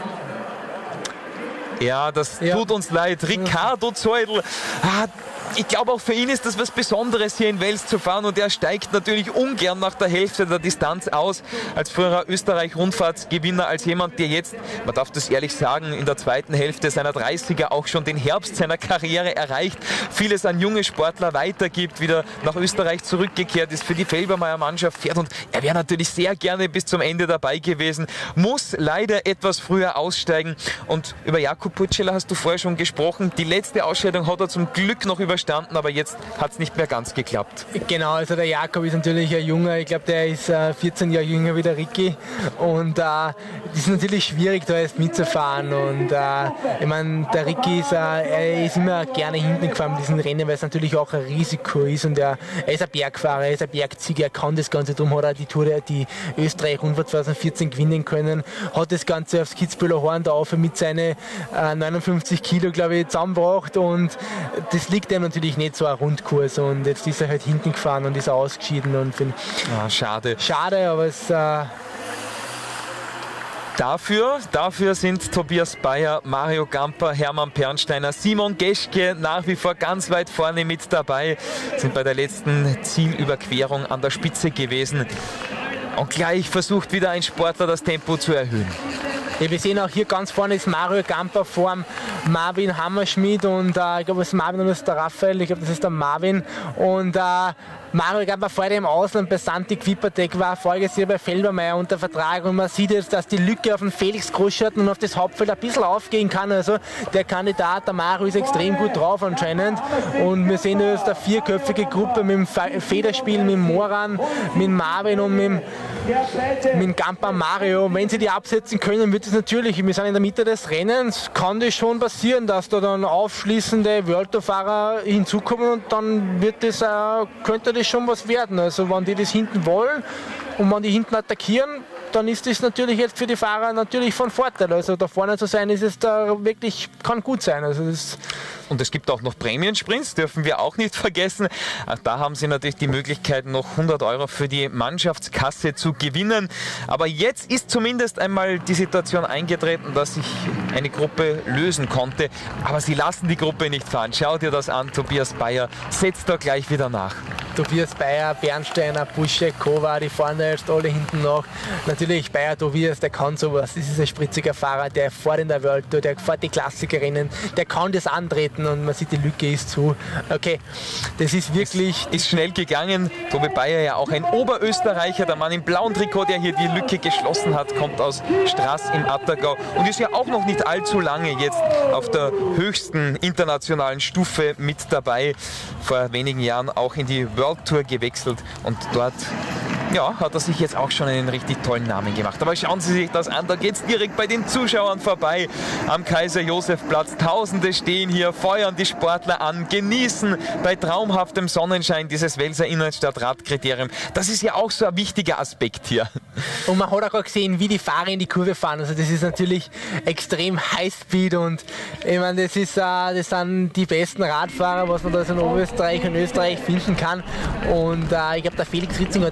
Ja, das ja. tut uns leid. Ricardo Zeudel. Ah, ich glaube, auch für ihn ist das was Besonderes, hier in Wels zu fahren und er steigt natürlich ungern nach der Hälfte der Distanz aus als früherer Österreich-Rundfahrtsgewinner, als jemand, der jetzt, man darf das ehrlich sagen, in der zweiten Hälfte seiner dreißiger auch schon den Herbst seiner Karriere erreicht, vieles an junge Sportler weitergibt, wieder nach Österreich zurückgekehrt ist, für die Felbermeier Mannschaft fährt und er wäre natürlich sehr gerne bis zum Ende dabei gewesen, muss leider etwas früher aussteigen und über Jakub Burchala hast du vorher schon gesprochen, die letzte Ausscheidung hat er zum Glück noch überstanden, aber jetzt hat es nicht mehr ganz geklappt. Genau, also der Jakob ist natürlich ein Junger, ich glaube, der ist äh, vierzehn Jahre jünger wie der Ricky und äh, das ist natürlich schwierig, da jetzt mitzufahren und äh, ich meine, der Ricky ist, äh, er ist immer gerne hinten gefahren mit diesen Rennen, weil es natürlich auch ein Risiko ist und er, er ist ein Bergfahrer, er ist ein Bergzieger, er kann das Ganze, darum hat er die Tour, die Österreich-Rundfahrt zwanzig vierzehn gewinnen können, hat das Ganze aufs Kitzbüheler Horn da auf mit seinen äh, neunundfünfzig Kilo, glaube ich, zusammengebracht und das liegt ihm natürlich nicht so ein Rundkurs und jetzt ist er halt hinten gefahren und ist ausgeschieden und find, ah, schade. Schade, aber es äh Dafür, dafür sind Tobias Bayer, Mario Gamper, Hermann Pernsteiner, Simon Geschke nach wie vor ganz weit vorne mit dabei, sind bei der letzten Zielüberquerung an der Spitze gewesen. Und gleich versucht wieder ein Sportler das Tempo zu erhöhen. Ja, wir sehen auch hier ganz vorne ist Mario Gamper vor Marvin Hammerschmidt und äh, ich glaube, das ist Marvin und das ist der Raphael, ich glaube, das ist der Marvin und äh, Mario Gamper vorher im Ausland bei Santi Quippertec war voriges Jahr bei Felbermeier unter Vertrag und man sieht jetzt, dass die Lücke auf den Felix Großschatten und auf das Hauptfeld ein bisschen aufgehen kann. Also der Kandidat, der Mario, ist extrem gut drauf anscheinend und wir sehen jetzt eine vierköpfige Gruppe mit dem Federspiel, mit dem Moran, mit dem Marvin und mit dem, mit dem Gamper Mario. Wenn sie die absetzen können, wird es natürlich, wir sind in der Mitte des Rennens, kann das schon passieren, dass da dann aufschließende World Tour-Fahrer hinzukommen und dann wird das, äh, könnte das schon was werden. Also wenn die das hinten wollen und wenn die hinten attackieren, dann ist das natürlich jetzt für die Fahrer natürlich von Vorteil. Also da vorne zu sein, ist es da wirklich, kann gut sein. Also das und es gibt auch noch Prämiensprints, dürfen wir auch nicht vergessen. Auch da haben Sie natürlich die Möglichkeit, noch hundert Euro für die Mannschaftskasse zu gewinnen. Aber jetzt ist zumindest einmal die Situation eingetreten, dass sich eine Gruppe lösen konnte. Aber sie lassen die Gruppe nicht fahren. Schau dir das an, Tobias Bayer setzt da gleich wieder nach. Tobias Bayer, Bernsteiner, Busche, Kova, die fahren da jetzt alle hinten nach. Natürlich Bayer, Tobias, der kann sowas. Das ist ein spritziger Fahrer, der fährt in der World Tour, der fährt die Klassikerinnen, der kann das antreten und man sieht, die Lücke ist zu. Okay, das ist wirklich... Ist schnell gegangen. Tobi Bayer ja auch ein Oberösterreicher, der Mann im blauen Trikot, der hier die Lücke geschlossen hat, kommt aus Straß im Attergau und ist ja auch noch nicht allzu lange jetzt auf der höchsten internationalen Stufe mit dabei. Vor wenigen Jahren auch in die World Tour gewechselt und dort ja, hat er sich jetzt auch schon einen richtig tollen Namen gemacht. Aber schauen Sie sich das an, da geht es direkt bei den Zuschauern vorbei am Kaiser-Josef-Platz. Tausende stehen hier, feuern die Sportler an, genießen bei traumhaftem Sonnenschein dieses Welser Innenstadt-Radkriterium. Das ist ja auch so ein wichtiger Aspekt hier. Und man hat auch gesehen, wie die Fahrer in die Kurve fahren. Also das ist natürlich extrem Highspeed und ich meine, das, ist, das sind die besten Radfahrer, was man da in Oberösterreich und Österreich finden kann. Und äh, ich glaube, der Felix Ritzing hat die Kamera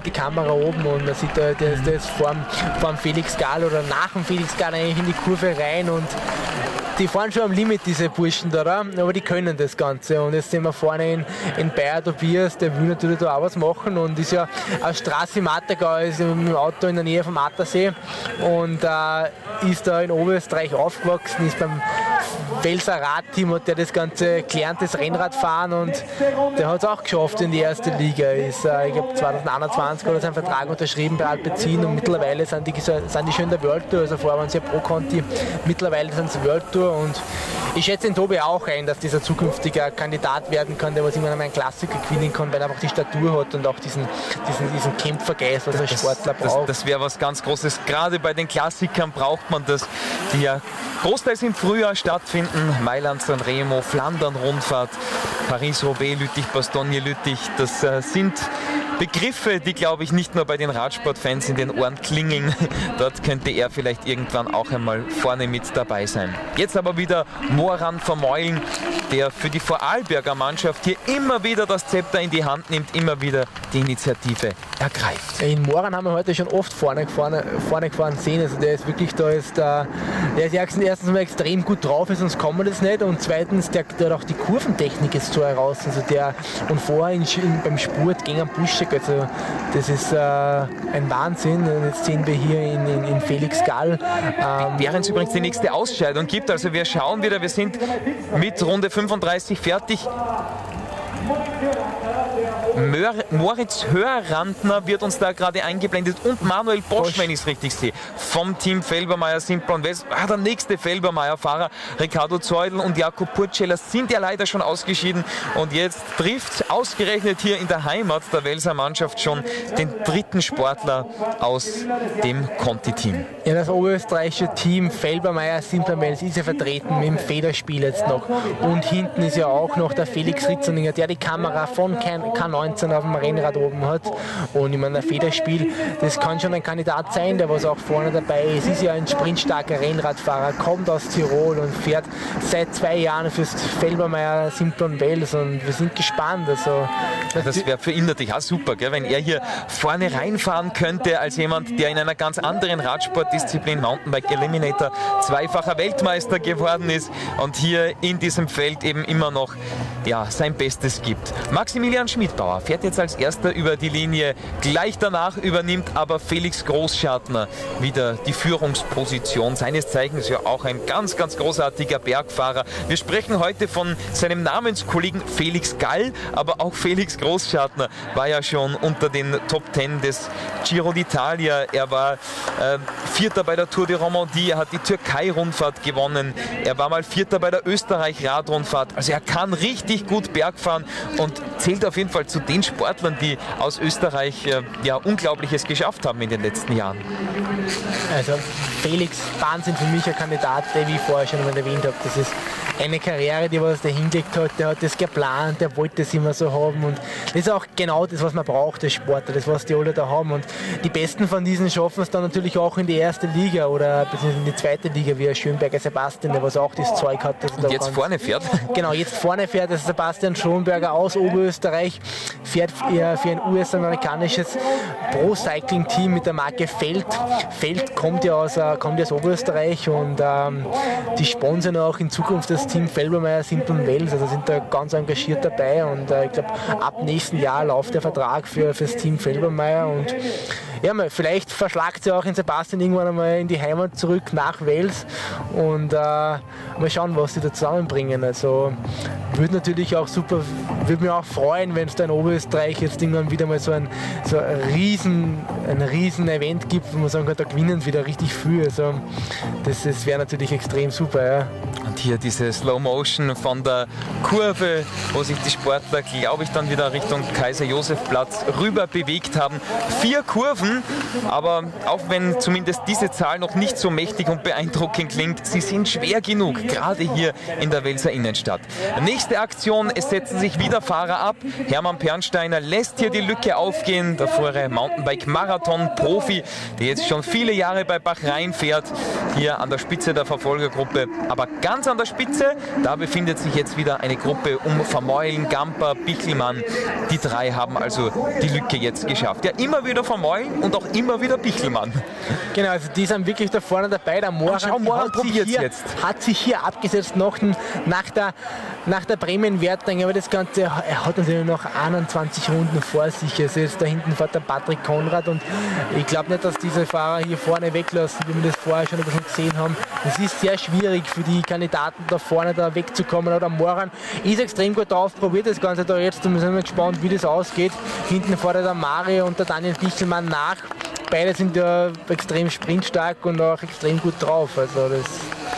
Kamera oben und man sieht, der, der ist vor dem Felix Gall oder nach dem Felix Gall eigentlich in die Kurve rein und die fahren schon am Limit, diese Burschen da, oder? Aber die können das Ganze. Und jetzt sind wir vorne in, in Bayer Tobias, der will natürlich da auch was machen und ist ja aus Straße im Attergau, ist im Auto in der Nähe vom Attersee und äh, ist da in Oberösterreich aufgewachsen, ist beim Welser Radteam und der das ganze gelerntes Rennradfahren und der hat es auch geschafft in die erste Liga. Ist, äh, ich glaube zwanzig einundzwanzig hat er seinen Vertrag unterschrieben bei Alpecin und mittlerweile sind die, sind die schon in der World Tour, also vorher waren sie ja Pro Conti, mittlerweile sind sie World Tour und ich schätze den Tobi auch ein, dass dieser zukünftige Kandidat werden kann, der was immer einen Klassiker gewinnen kann, weil er einfach die Statur hat und auch diesen, diesen, diesen Kämpfergeist, was ein Sportler braucht. Das, das wäre was ganz Großes. Gerade bei den Klassikern braucht man das, die ja großteils im Frühjahr stattfinden. Mailand, Sanremo, Flandern-Rundfahrt, Paris-Roubaix, Lüttich-Bastogne-Lüttich. Das äh, sind Begriffe, die, glaube ich, nicht nur bei den Radsportfans in den Ohren klingeln. Dort könnte er vielleicht irgendwann auch einmal vorne mit dabei sein. Jetzt aber wieder Moran Vermeulen, der für die Vorarlberger Mannschaft hier immer wieder das Zepter in die Hand nimmt, immer wieder die Initiative ergreift. In Moran haben wir heute schon oft vorne gefahren, vorne gefahren sehen. Also der ist wirklich, da ist der, der ist erstens mal extrem gut drauf, sonst kann man das nicht. Und zweitens, der, der hat auch die Kurventechnik jetzt so heraus. Also der, und vorher in, in, beim Spurt gegen einen Buschek, also das ist äh, ein Wahnsinn. Und jetzt sehen wir hier in, in, in Felix Gall. Ähm, Während es übrigens die nächste Ausscheidung gibt, also wir schauen wieder, wir sind mit Runde fünfunddreißig fertig. Mör Moritz Hörrandner wird uns da gerade eingeblendet und Manuel Bosch, Bosch, wenn ich es richtig sehe, vom Team Felbermayr Simplon West. Ah, der nächste Felbermayr-Fahrer, Ricardo Zeudel und Jakob Purcella sind ja leider schon ausgeschieden und jetzt trifft ausgerechnet hier in der Heimat der Welser Mannschaft schon den dritten Sportler aus dem Conti-Team. Ja, das oberösterreichische Team Felbermayr Simplon West ist ja vertreten mit dem Federspiel jetzt noch und hinten ist ja auch noch der Felix Ritzoninger, der die Kamera von K neunzehn auf dem Rennrad oben hat. Und ich meine, ein Federspiel, das kann schon ein Kandidat sein, der was auch vorne dabei ist. Ist ja ein sprintstarker Rennradfahrer, kommt aus Tirol und fährt seit zwei Jahren fürs Felbermayr Simplon Wels und wir sind gespannt. Also, das wäre für ihn natürlich auch super, gell, wenn er hier vorne reinfahren könnte als jemand, der in einer ganz anderen Radsportdisziplin, Mountainbike Eliminator, zweifacher Weltmeister geworden ist und hier in diesem Feld eben immer noch ja, sein Bestes gibt. Maximilian Schmidbauer fährt jetzt als erster über die Linie. Gleich danach übernimmt aber Felix Großschartner wieder die Führungsposition. Seines Zeichens ja auch ein ganz, ganz großartiger Bergfahrer. Wir sprechen heute von seinem Namenskollegen Felix Gall, aber auch Felix Großschartner war ja schon unter den Top Ten des Giro d'Italia. Er war äh, Vierter bei der Tour de Romandie, er hat die Türkei-Rundfahrt gewonnen. Er war mal Vierter bei der Österreich-Radrundfahrt. Also er kann richtig gut Berg fahren und zählt auf jeden Fall zu den Sportlern, die aus Österreich äh, ja, Unglaubliches geschafft haben in den letzten Jahren. Also Felix, Wahnsinn für mich ein Kandidat, der, wie ich vorher schon mal erwähnt habe, das ist eine Karriere, die was der hingelegt hat, der hat das geplant, der wollte es immer so haben und das ist auch genau das, was man braucht als Sportler, das, was die alle da haben und die Besten von diesen schaffen es dann natürlich auch in die erste Liga oder in die zweite Liga, wie Schönberger Sebastian, der was auch das Zeug hat. Dass er und jetzt vorne fährt? Genau, jetzt vorne fährt, das ist Sebastian Schönberger aus Oberösterreich, fährt für, für ein U S-amerikanisches Pro-Cycling-Team mit der Marke Feld. Feld kommt ja aus, kommt ja aus Oberösterreich und ähm, die sponsern auch in Zukunft das Team Felbermayr Simplon Wels, also sind da ganz engagiert dabei und äh, ich glaube, ab nächsten Jahr läuft der Vertrag für, für das Team Felbermayr und ja, vielleicht verschlagt sie auch in Sebastian irgendwann einmal in die Heimat zurück nach Wels und äh, mal schauen, was sie da zusammenbringen. Also würde natürlich auch super, würde mich auch freuen, wenn es da in Oberösterreich jetzt irgendwann wieder mal so ein, so ein riesen, ein riesen Event gibt, wo man sagen kann, da gewinnen sie wieder richtig viel. Also das, das wäre natürlich extrem super. Ja. Und hier diese Slow Motion von der Kurve, wo sich die Sportler, glaube ich, dann wieder Richtung Kaiser-Josef-Platz rüber bewegt haben. Vier Kurven, aber auch wenn zumindest diese Zahl noch nicht so mächtig und beeindruckend klingt, sie sind schwer genug, gerade hier in der Welser Innenstadt. Nächste nächste Aktion, es setzen sich wieder Fahrer ab. Hermann Pernsteiner lässt hier die Lücke aufgehen. Der frühere Mountainbike-Marathon-Profi, der jetzt schon viele Jahre bei Bachrhein fährt, hier an der Spitze der Verfolgergruppe. Aber ganz an der Spitze, da befindet sich jetzt wieder eine Gruppe um Vermeulen, Gamper, Bichelmann. Die drei haben also die Lücke jetzt geschafft. Ja, immer wieder Vermeulen und auch immer wieder Bichelmann. Genau, also die sind wirklich da vorne dabei. Der Moran, schau, Moran probiert hier, jetzt. hat sich hier abgesetzt nach, den, nach der, nach der Bremen-Wertung. Aber das Ganze, er hat natürlich noch einundzwanzig Runden vor sich. Also jetzt da hinten fährt der Patrick Konrad und ich glaube nicht, dass diese Fahrer hier vorne weglassen, wie wir das vorher schon ein bisschen gesehen haben. Es ist sehr schwierig für die Kandidaten da vorne da wegzukommen. Aber der Moran ist extrem gut drauf, probiert das Ganze da jetzt und wir sind mal gespannt, wie das ausgeht. Hinten fährt der Mario und der Daniel Bichelmann nach. Beide sind ja extrem sprintstark und auch extrem gut drauf. Also das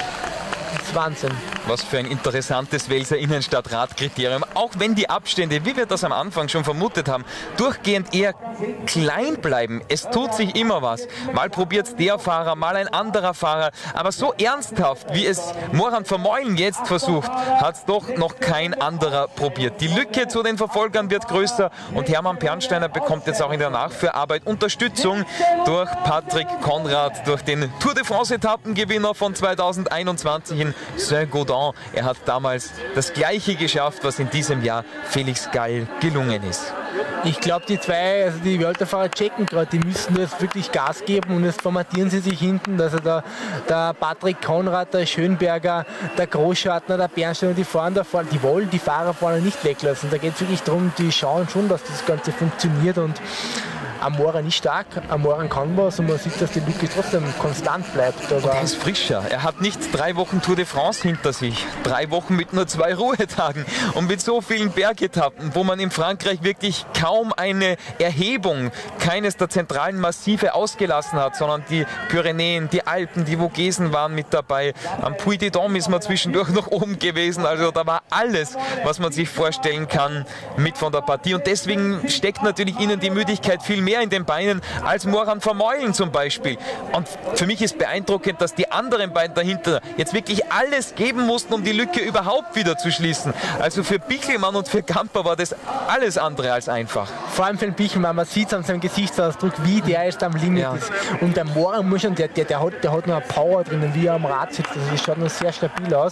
ist Wahnsinn. Was für ein interessantes Welser Innenstadt-Radkriterium. Auch wenn die Abstände, wie wir das am Anfang schon vermutet haben, durchgehend eher klein bleiben. Es tut sich immer was. Mal probiert der Fahrer, mal ein anderer Fahrer. Aber so ernsthaft, wie es Moran Vermeulen jetzt versucht, hat es doch noch kein anderer probiert. Die Lücke zu den Verfolgern wird größer und Hermann Pernsteiner bekommt jetzt auch in der Nachführarbeit Unterstützung durch Patrick Konrad, durch den Tour de France-Etappengewinner von zweitausendeinundzwanzig in Saint-Gaudens. Er hat damals das Gleiche geschafft, was in diesem Jahr Felix Gall gelungen ist. Ich glaube, die zwei, also die Welterfahrer checken gerade, die müssen jetzt wirklich Gas geben und jetzt formatieren sie sich hinten. Also der, der Patrick Konrad, der Schönberger, der Großschartner, der Bernstein, die fahren da vorne, die wollen die Fahrer vorne nicht weglassen. Da geht es wirklich darum, die schauen schon, dass das Ganze funktioniert und Moran ist stark, Moran kann was und man sieht, dass die Lücke trotzdem konstant bleibt. Und er ist frischer. Er hat nicht drei Wochen Tour de France hinter sich, drei Wochen mit nur zwei Ruhetagen und mit so vielen Bergetappen, wo man in Frankreich wirklich kaum eine Erhebung keines der zentralen Massive ausgelassen hat, sondern die Pyrenäen, die Alpen, die Vogesen waren mit dabei. Am Puy de Dôme ist man zwischendurch noch oben gewesen. Also da war alles, was man sich vorstellen kann, mit von der Partie. Und deswegen steckt natürlich ihnen die Müdigkeit viel mehr in den Beinen als Moran Vermeulen zum Beispiel. Und für mich ist beeindruckend, dass die anderen beiden dahinter jetzt wirklich alles geben mussten, um die Lücke überhaupt wieder zu schließen. Also für Bichelmann und für Gamper war das alles andere als einfach. Vor allem für den Bichelmann, man sieht es an seinem Gesichtsausdruck, wie der jetzt am Limit ja. ist. Und der Moran muss schon, der, der, der, hat, der hat noch eine Power drinnen, wie er am Rad sitzt. Also das schaut noch sehr stabil aus.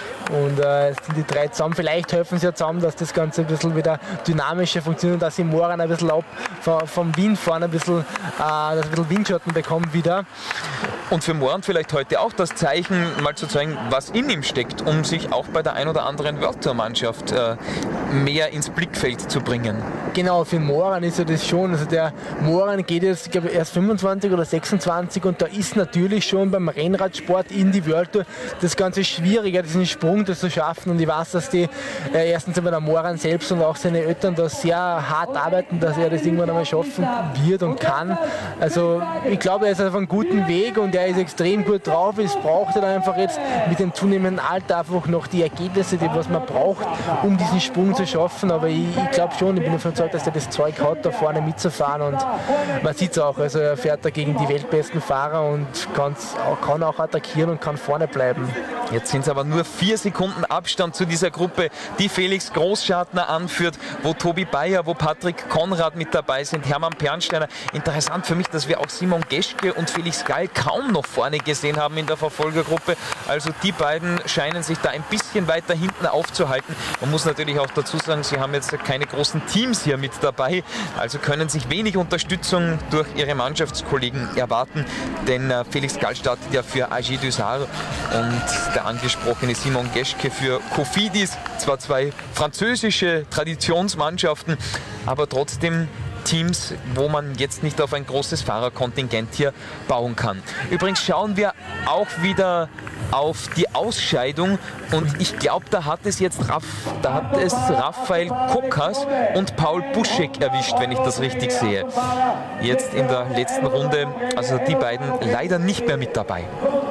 Und äh, jetzt sind die drei zusammen. Vielleicht helfen sie ja zusammen, dass das Ganze ein bisschen wieder dynamischer funktioniert, dass sie Moran ein bisschen ab vom Wind fahren, ein bisschen, äh, dass ein bisschen Windschatten bekommen wieder. Und für Moran vielleicht heute auch das Zeichen, mal zu zeigen, was in ihm steckt, um sich auch bei der ein oder anderen World Tour Mannschaft äh, mehr ins Blickfeld zu bringen. Genau, für Moran ist ja das schon. Also der Moran geht jetzt, ich glaube, erst fünfundzwanzig oder sechsundzwanzig und da ist natürlich schon beim Rennradsport in die World Tour das Ganze schwieriger, diesen Sprung das zu schaffen. Und ich weiß, dass die äh, erstens einmal der Moran selbst und auch seine Eltern da sehr hart arbeiten, dass er das irgendwann einmal schaffen wird und kann. Also ich glaube, er ist auf einem guten Weg und er ist extrem gut drauf. Es braucht er einfach jetzt mit dem zunehmenden Alter einfach noch die Ergebnisse, die was man braucht, um diesen Sprung zu schaffen. Aber ich, ich glaube schon, ich bin davon überzeugt, dass er das Zeug hat, da vorne mitzufahren und man sieht es auch. Also er fährt da gegen die weltbesten Fahrer und auch, kann auch attackieren und kann vorne bleiben. Jetzt sind es aber nur vier Sekunden Abstand zu dieser Gruppe, die Felix Großschartner anführt, wo Tobi Bayer, wo Patrick Konrad mit dabei sind, Hermann Pernsteiner. Interessant für mich, dass wir auch Simon Geschke und Felix Gall kaum noch vorne gesehen haben in der Verfolgergruppe. Also die beiden scheinen sich da ein bisschen weiter hinten aufzuhalten. Man muss natürlich auch dazu sagen, sie haben jetzt keine großen Teams hier mit dabei, also können sich wenig Unterstützung durch ihre Mannschaftskollegen erwarten, denn Felix Gall startet ja für A G Dussart und der angesprochene Simon Geschke für Cofidis, zwar zwei französische Traditionsmannschaften, aber trotzdem Teams, wo man jetzt nicht auf ein großes Fahrerkontingent hier bauen kann. Übrigens schauen wir auch wieder auf die Ausscheidung und ich glaube, da hat es jetzt Raff, da hat es Raphael Kokas und Paul Buschek erwischt, wenn ich das richtig sehe. Jetzt in der letzten Runde, also die beiden leider nicht mehr mit dabei.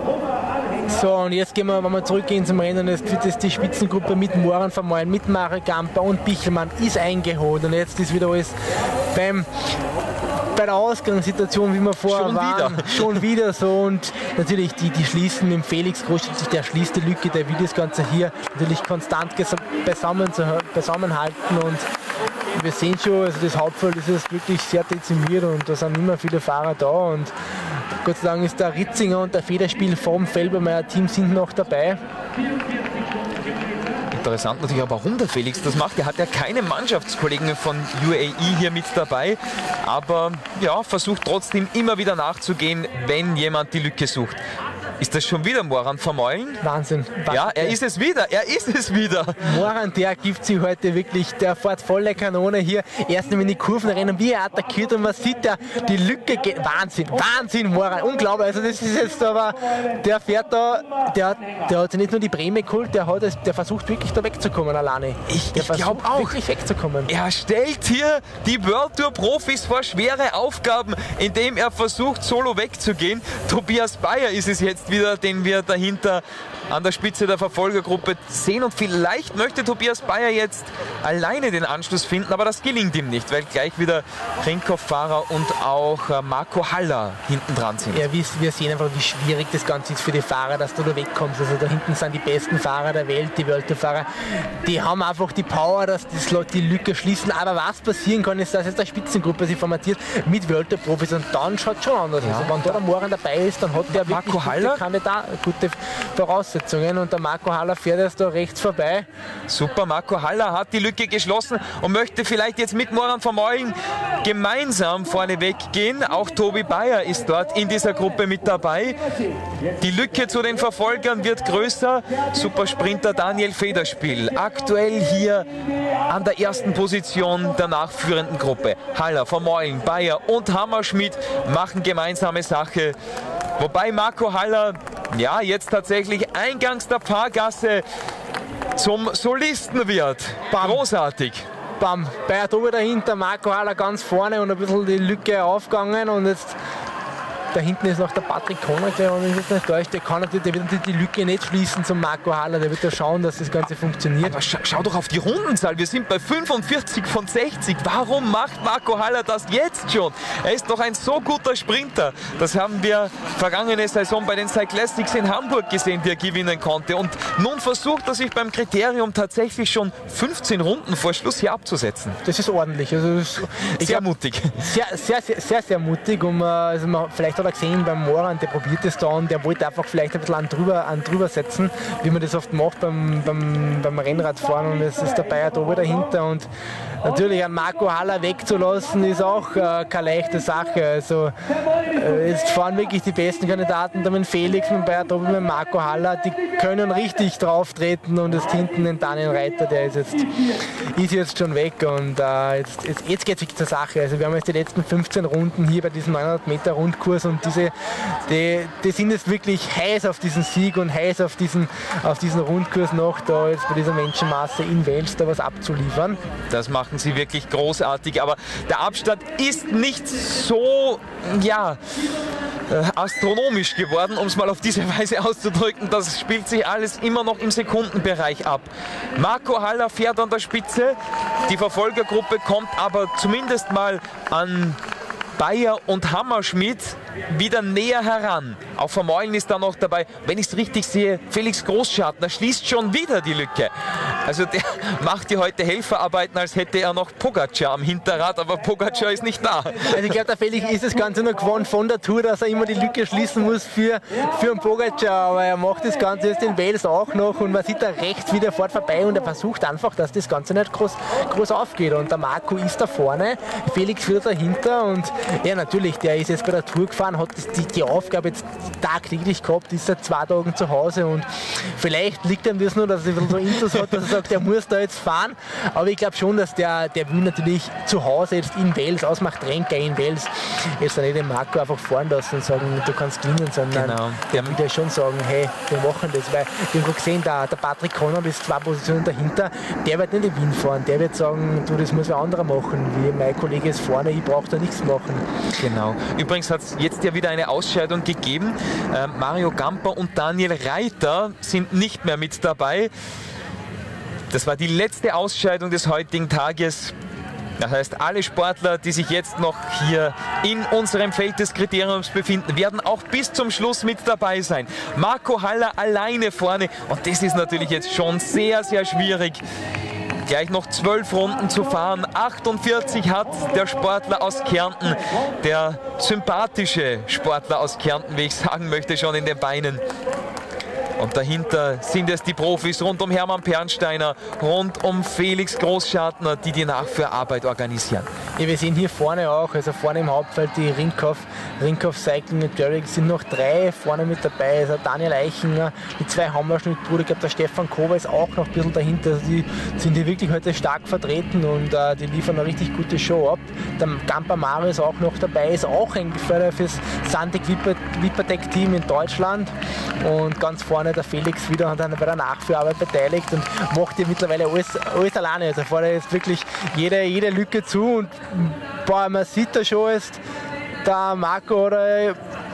So, und jetzt gehen wir, wenn wir zurückgehen zum Rennen, jetzt wird es die Spitzengruppe mit Moran Vermeulen, mit Mario Gamper und Bichelmann ist eingeholt und jetzt ist wieder alles beim bei der Ausgangssituation, wie wir vorher schon waren, wieder. schon wieder so. Und natürlich, die, die schließen mit dem Felix Großschütz, der schließt die Lücke, der will das Ganze hier natürlich konstant beisammen, beisammenhalten. Und wir sehen schon, also das Hauptfeld ist jetzt wirklich sehr dezimiert und da sind immer viele Fahrer da. Und Gott sei Dank ist der Ritzinger und der Federspiel vom Felbermeier Team sind noch dabei. Interessant natürlich auch, warum der Felix das macht. Er hat ja keine Mannschaftskollegen von U A E hier mit dabei, aber ja, versucht trotzdem immer wieder nachzugehen, wenn jemand die Lücke sucht. Ist das schon wieder Moran Vermeulen? Wahnsinn. Ja, er ist es wieder, er ist es wieder. Moran, der gibt sich heute wirklich, der fährt volle Kanone hier. Erst in die Kurven rennen, wie er attackiert und man sieht, der, die Lücke geht. Wahnsinn, Wahnsinn, Moran, unglaublich. Also das ist jetzt aber, der fährt da, der, der hat sich nicht nur die Prämie geholt, der, hat es, der versucht wirklich da wegzukommen alleine. Ich, der ich glaube auch. Wirklich wegzukommen. Er stellt hier die World Tour Profis vor schwere Aufgaben, indem er versucht, solo wegzugehen. Tobias Bayer ist es jetzt wieder, den wir dahinter an der Spitze der Verfolgergruppe sehen. Und vielleicht möchte Tobias Bayer jetzt alleine den Anschluss finden, aber das gelingt ihm nicht, weil gleich wieder Rinkhoff-Fahrer und auch äh, Marco Haller hinten dran sind. Ja, wir, wir sehen einfach, wie schwierig das Ganze ist für die Fahrer, dass du da wegkommst. Also da hinten sind die besten Fahrer der Welt, die World Tour-Fahrer. Die haben einfach die Power, dass das, die Lücke schließen. Aber was passieren kann, ist, dass jetzt eine Spitzengruppe sich formatiert mit World Tour-Profis und dann schaut es schon anders aus. Ja. Also wenn da der Moran dabei ist, dann hat der wirklich Marco Haller gute, Kandidat, gute Voraussetzungen und der Marco Haller fährt jetzt da rechts vorbei. Super, Marco Haller hat die Lücke geschlossen und möchte vielleicht jetzt mit Moran Vermeulen gemeinsam vorne weggehen. Auch Tobi Bayer ist dort in dieser Gruppe mit dabei. Die Lücke zu den Verfolgern wird größer. Supersprinter Daniel Federspiel aktuell hier an der ersten Position der nachführenden Gruppe. Haller, Vermeulen, Bayer und Hammerschmidt machen gemeinsame Sache. Wobei Marco Haller ja jetzt tatsächlich eingangs der Fahrgasse zum Solisten wird. Bam. Großartig. Bam, Bayer Tobi dahinter, Marco Haller ganz vorne und ein bisschen die Lücke aufgegangen und jetzt da hinten ist noch der Patrick Konrad und ist nicht täuscht, der kann natürlich, der wird die Lücke nicht schließen zum Marco Haller, der wird ja schauen, dass das Ganze funktioniert. Aber schau, schau doch auf die Rundenzahl, wir sind bei fünfundvierzig von sechzig. Warum macht Marco Haller das jetzt schon? Er ist doch ein so guter Sprinter. Das haben wir vergangene Saison bei den Cyclassics in Hamburg gesehen, die er gewinnen konnte. Und nun versucht er sich beim Kriterium tatsächlich schon fünfzehn Runden vor Schluss hier abzusetzen. Das ist ordentlich. Also das, sehr glaub, mutig. Sehr, sehr, sehr, sehr, sehr mutig. Und man, also man, vielleicht hat er gesehen beim Moran, der probiert es da und der wollte einfach vielleicht ein bisschen an drüber, an drüber setzen, wie man das oft macht beim, beim, beim Rennradfahren. Und es ist der Bayer Tobi dahinter. Und natürlich einen Marco Haller wegzulassen, ist auch äh, keine leichte Sache. Also äh, jetzt fahren wirklich die besten Kandidaten, da mit Felix, mit Bayer Tobi, mit Marco Haller, die können richtig drauf treten und jetzt hinten den Daniel Reiter, der ist jetzt, ist jetzt schon weg und äh, jetzt, jetzt, jetzt geht es wirklich zur Sache. Also wir haben jetzt die letzten fünfzehn Runden hier bei diesem neunhundert Meter Rundkurs und diese, die, die sind jetzt wirklich heiß auf diesen Sieg und heiß auf diesen, auf diesen Rundkurs noch, da jetzt bei dieser Menschenmasse in Wels da was abzuliefern. Das machen sie wirklich großartig, aber der Abstand ist nicht so, ja, astronomisch geworden, um es mal auf diese Weise auszudrücken. Das spielt sich alles immer noch im Sekundenbereich ab. Marco Haller fährt an der Spitze, die Verfolgergruppe kommt aber zumindest mal an Bayer und Hammerschmidt wieder näher heran. Auch Vermeulen ist da noch dabei. Wenn ich es richtig sehe, Felix Großschartner schließt schon wieder die Lücke. Also der macht hier heute Helferarbeiten, als hätte er noch Pogacar am Hinterrad, aber Pogacar ist nicht da. Also ich glaube, der Felix ist das Ganze nur gewohnt von der Tour, dass er immer die Lücke schließen muss für, für einen Pogacar, aber er macht das Ganze jetzt in Wales auch noch und man sieht da rechts wieder fort vorbei und er versucht einfach, dass das Ganze nicht groß, groß aufgeht und der Marco ist da vorne, Felix wieder dahinter und ja natürlich, der ist jetzt bei der Tour gefahren, hat die, die Aufgabe jetzt tagtäglich gehabt, ist seit zwei Tagen zu Hause und vielleicht liegt ihm das nur, dass er so Intus hat, dass er sagt, der muss da jetzt fahren, aber ich glaube schon, dass der, der will natürlich zu Hause jetzt in Wels, ausmacht Renker in Wels, jetzt nicht den Marco einfach fahren lassen und sagen, du kannst gewinnen, sondern genau. Der will ja schon sagen, hey, wir machen das, weil wir haben gesehen, der, der Patrick Conrad ist zwei Positionen dahinter, der wird nicht in Wien fahren, der wird sagen, du, das muss wer anderer machen, wie mein Kollege ist vorne, ich brauche da nichts machen. Genau. Übrigens hat es jetzt ja wieder eine Ausscheidung gegeben. Äh, Mario Gamper und Daniel Reiter sind nicht mehr mit dabei. Das war die letzte Ausscheidung des heutigen Tages. Das heißt, alle Sportler, die sich jetzt noch hier in unserem Feld des Kriteriums befinden, werden auch bis zum Schluss mit dabei sein. Marco Haller alleine vorne und das ist natürlich jetzt schon sehr, sehr schwierig. Gleich noch zwölf Runden zu fahren. achtundvierzig hat der Sportler aus Kärnten, der sympathische Sportler aus Kärnten, wie ich sagen möchte, schon in den Beinen. Und dahinter sind es die Profis rund um Hermann Pernsteiner, rund um Felix Großschartner, die die Nachführarbeit organisieren. Ja, wir sehen hier vorne auch, also vorne im Hauptfeld die Rinkhoff, Rinkhoff Cycling und Derrick sind noch drei vorne mit dabei. Also Daniel Eichinger, die zwei Hammerschnittbrüder, ich glaube der Stefan Kober ist auch noch ein bisschen dahinter. Also die sind hier wirklich heute stark vertreten und äh, die liefern eine richtig gute Show ab. Der Gamper Mario ist auch noch dabei, ist auch ein Geförder fürs Sandig Wippertec Team in Deutschland und ganz vorne der Felix wieder hat bei der Nachführarbeit beteiligt und macht hier mittlerweile alles, alles alleine. Also vorne ist wirklich jede, jede Lücke zu und boah, man sieht da schon ist der Marco oder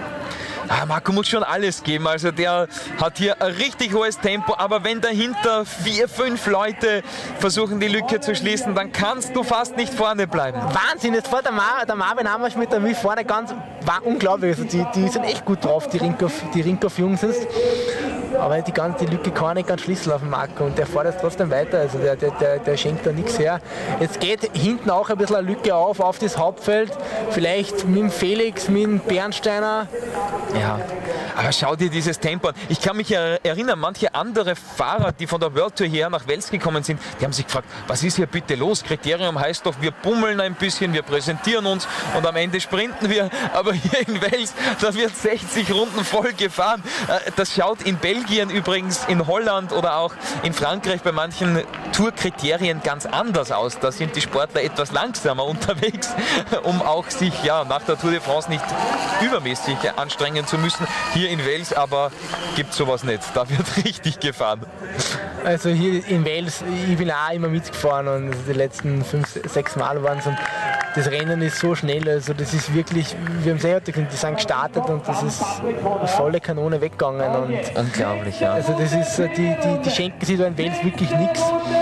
Ah, Marco muss schon alles geben, also der hat hier ein richtig hohes Tempo, aber wenn dahinter vier, fünf Leute versuchen die Lücke zu schließen, dann kannst du fast nicht vorne bleiben. Wahnsinn, jetzt fährt der, Mar der Marvin Hammerschmidt da wie vorne ganz, war unglaublich, also die, die sind echt gut drauf, die Rinkhoff, die Rinkhoff Jungs ist. Aber die ganze die Lücke kann er nicht ganz schließen auf dem Marco und der fährt jetzt trotzdem weiter, also der, der, der, der schenkt da nichts her. Jetzt geht hinten auch ein bisschen eine Lücke auf, auf das Hauptfeld, vielleicht mit dem Felix, mit dem Bernsteiner. Ja, aber schau dir dieses Tempo an. Ich kann mich erinnern, manche andere Fahrer, die von der World Tour hierher nach Wels gekommen sind, die haben sich gefragt, was ist hier bitte los? Kriterium heißt doch, wir bummeln ein bisschen, wir präsentieren uns und am Ende sprinten wir. Aber hier in Wels, da wird sechzig Runden voll gefahren. Das schaut in Belgien übrigens, in Holland oder auch in Frankreich bei manchen Tourkriterien ganz anders aus. Da sind die Sportler etwas langsamer unterwegs, um auch sich ja, nach der Tour de France nicht übermäßig anstrengen zu müssen. Hier in Wels aber gibt es sowas nicht. Da wird richtig gefahren. Also hier in Wels, ich bin auch immer mitgefahren und die letzten fünf, sechs Mal waren es und das Rennen ist so schnell, also das ist wirklich, wir haben es ja heute gesehen, die sind gestartet und das ist volle Kanone weggegangen. Und unglaublich, ja. Also das ist, die, die, die schenken sich da in Wels wirklich nichts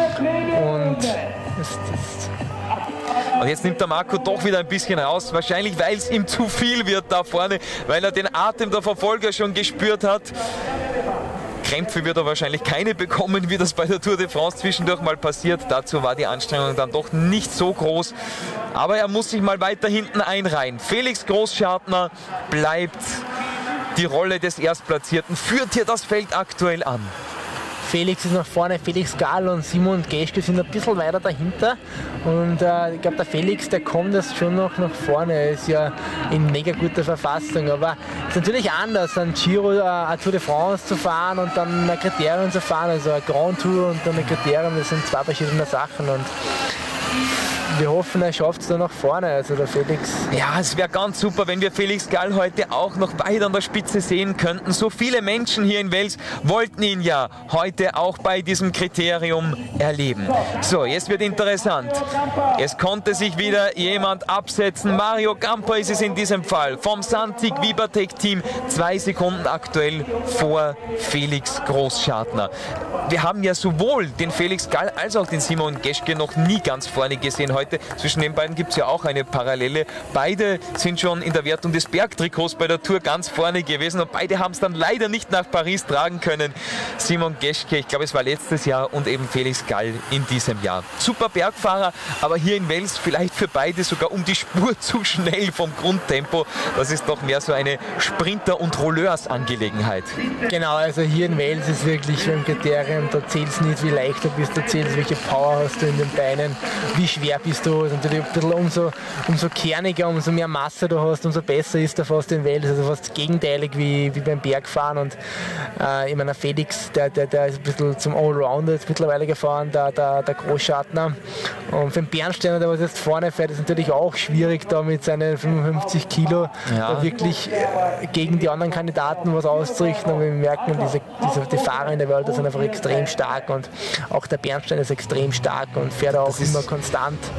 und das, das Und jetzt nimmt der Marco doch wieder ein bisschen raus, wahrscheinlich weil es ihm zu viel wird da vorne, weil er den Atem der Verfolger schon gespürt hat. Krämpfe wird er wahrscheinlich keine bekommen, wie das bei der Tour de France zwischendurch mal passiert. Dazu war die Anstrengung dann doch nicht so groß. Aber er muss sich mal weiter hinten einreihen. Felix Großschartner bleibt die Rolle des Erstplatzierten, führt hier das Feld aktuell an. Felix ist nach vorne, Felix Gahl und Simon Geschke sind ein bisschen weiter dahinter und äh, ich glaube der Felix, der kommt jetzt schon noch nach vorne, er ist ja in mega guter Verfassung, aber es ist natürlich anders, ein Giro, äh, eine Tour de France zu fahren und dann ein Kriterium zu fahren, also eine Grand Tour und dann ein Kriterium, das sind zwei verschiedene Sachen und wir hoffen, er schafft es da nach vorne, also der Felix. Ja, es wäre ganz super, wenn wir Felix Gahl heute auch noch beide an der Spitze sehen könnten. So viele Menschen hier in Wels wollten ihn ja heute auch bei diesem Kriterium erleben. So, jetzt wird interessant. Es konnte sich wieder jemand absetzen. Mario Gamper ist es in diesem Fall. Vom Sandig Wippertec Team. Zwei Sekunden aktuell vor Felix Großschartner. Wir haben ja sowohl den Felix Gahl als auch den Simon Geschke noch nie ganz vorne gesehen heute. Zwischen den beiden gibt es ja auch eine Parallele. Beide sind schon in der Wertung des Bergtrikots bei der Tour ganz vorne gewesen und beide haben es dann leider nicht nach Paris tragen können. Simon Geschke, ich glaube es war letztes Jahr, und eben Felix Gahl in diesem Jahr. Super Bergfahrer, aber hier in Wels vielleicht für beide sogar um die Spur zu schnell vom Grundtempo. Das ist doch mehr so eine Sprinter- und Rolleurs-Angelegenheit. Genau, also hier in Wels ist wirklich ein Kriterium, da zählt es nicht, wie leicht du bist, da zählt es, welche Power hast du in den Beinen, wie schwer bist du, ist natürlich ein bisschen umso, umso kerniger, umso mehr Masse du hast, umso besser ist er fast in Wels, also fast gegenteilig wie, wie beim Bergfahren und äh, ich meine, Felix, der, der, der ist ein bisschen zum Allrounder jetzt mittlerweile gefahren, der, der, der Großschartner und für den Bernsteiner, der was jetzt vorne fährt, ist natürlich auch schwierig, da mit seinen fünfundfünfzig Kilo ja. da wirklich äh, gegen die anderen Kandidaten was auszurichten und wir merken, diese, diese, die Fahrer in der Welt sind einfach extrem stark und auch der Bernstein ist extrem stark und fährt auch immer konstant.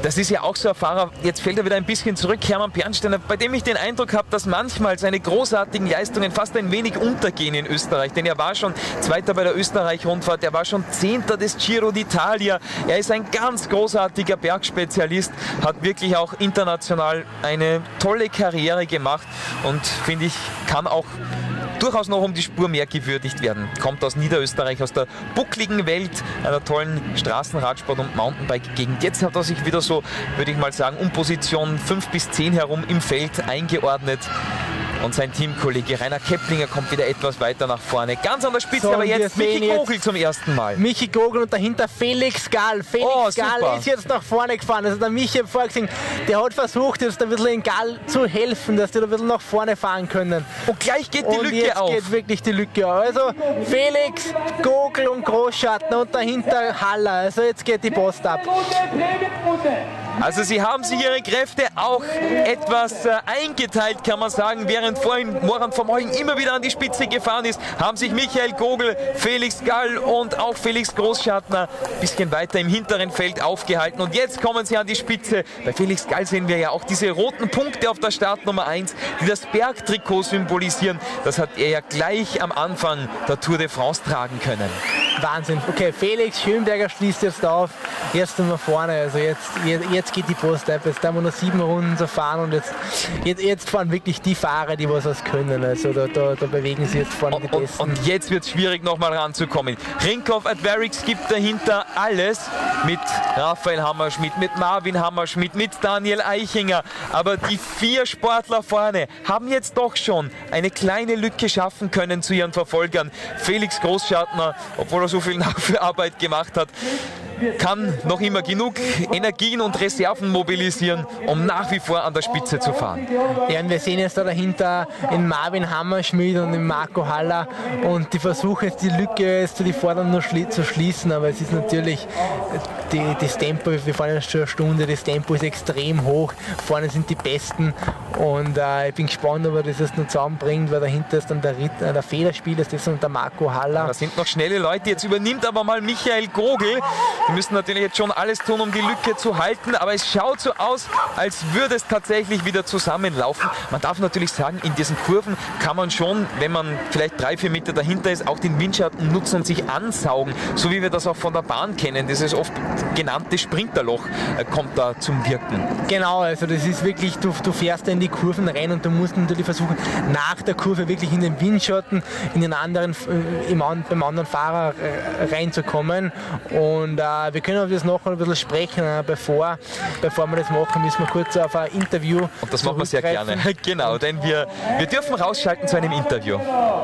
Das ist ja auch so ein Fahrer, jetzt fällt er wieder ein bisschen zurück, Hermann Bernsteiner, bei dem ich den Eindruck habe, dass manchmal seine großartigen Leistungen fast ein wenig untergehen in Österreich. Denn er war schon Zweiter bei der Österreich-Rundfahrt, er war schon Zehnter des Giro d'Italia. Er ist ein ganz großartiger Bergspezialist, hat wirklich auch international eine tolle Karriere gemacht und finde ich, kann auch durchaus noch um die Spur mehr gewürdigt werden. Kommt aus Niederösterreich, aus der buckligen Welt einer tollen Straßenradsport- und Mountainbike-Gegend. Jetzt hat er sich wieder so, würde ich mal sagen, um Position fünf bis zehn herum im Feld eingeordnet. Und sein Teamkollege Rainer Keplinger kommt wieder etwas weiter nach vorne. Ganz an der Spitze, So, aber wir jetzt sehen Michi jetzt Kogel zum ersten Mal. Michi Kogel und dahinter Felix Gall. Felix Oh, Gall super. ist jetzt nach vorne gefahren. Also der Michi hat vorgesehen, der hat versucht, jetzt ein bisschen in Gall zu helfen, dass die da ein bisschen nach vorne fahren können. Und gleich geht die und Lücke jetzt auf. geht wirklich die Lücke auf. Also Felix, Kogel und Großschatten und dahinter Haller. Also jetzt geht die Post ab. Also sie haben sich ihre Kräfte auch etwas äh, eingeteilt, kann man sagen. Während vorhin Moran Vermeulen immer wieder an die Spitze gefahren ist, haben sich Michael Kogel, Felix Gall und auch Felix Großschattner ein bisschen weiter im hinteren Feld aufgehalten. Und jetzt kommen sie an die Spitze. Bei Felix Gall sehen wir ja auch diese roten Punkte auf der Startnummer eins, die das Bergtrikot symbolisieren. Das hat er ja gleich am Anfang der Tour de France tragen können. Wahnsinn. Okay, Felix Schönberger schließt jetzt auf. Jetzt sind wir vorne. Also jetzt, jetzt, jetzt geht die Post ab. Jetzt haben wir noch sieben Runden zu fahren und jetzt, jetzt, jetzt fahren wirklich die Fahrer, die was das können. Also da, da, da bewegen sie jetzt vorne die Besten. Und, und jetzt wird es schwierig, nochmal ranzukommen. Rinkhoff Adverix gibt dahinter alles mit Raphael Hammerschmidt, mit Marvin Hammerschmidt, mit Daniel Eichinger. Aber die vier Sportler vorne haben jetzt doch schon eine kleine Lücke schaffen können zu ihren Verfolgern. Felix Großschattner, obwohl er so viel Nacharbeit gemacht hat, kann noch immer genug Energien und Reserven mobilisieren, um nach wie vor an der Spitze zu fahren. Ja, und wir sehen jetzt da dahinter in Marvin Hammerschmidt und in Marco Haller und die versuchen jetzt die Lücke jetzt zu die Vorderen noch schli zu schließen, aber es ist natürlich die, das Tempo, wir fahren jetzt schon eine Stunde, das Tempo ist extrem hoch, vorne sind die Besten und äh, ich bin gespannt, ob er das jetzt noch zusammenbringt, weil dahinter ist dann der, Ritt, äh, der Federspieler, das ist dann der Marco Haller. Da sind noch schnelle Leute, jetzt übernimmt aber mal Michael Kogel. Wir müssen natürlich jetzt schon alles tun, um die Lücke zu halten, aber es schaut so aus, als würde es tatsächlich wieder zusammenlaufen. Man darf natürlich sagen, in diesen Kurven kann man schon, wenn man vielleicht drei, vier Meter dahinter ist, auch den Windschatten nutzen und sich ansaugen, so wie wir das auch von der Bahn kennen. Dieses oft genannte Sprinterloch äh, kommt da zum Wirken. Genau, also das ist wirklich, du, du fährst da in die Kurven rein und du musst natürlich versuchen, nach der Kurve wirklich in den Windschatten, in den anderen, äh, im, beim anderen Fahrer äh, reinzukommen. Und äh, wir können auf das noch ein bisschen sprechen, äh, bevor, bevor wir das machen, müssen wir kurz auf ein Interview. Und das machen wir sehr gerne. Genau, denn wir, wir dürfen rausschalten zu einem Interview.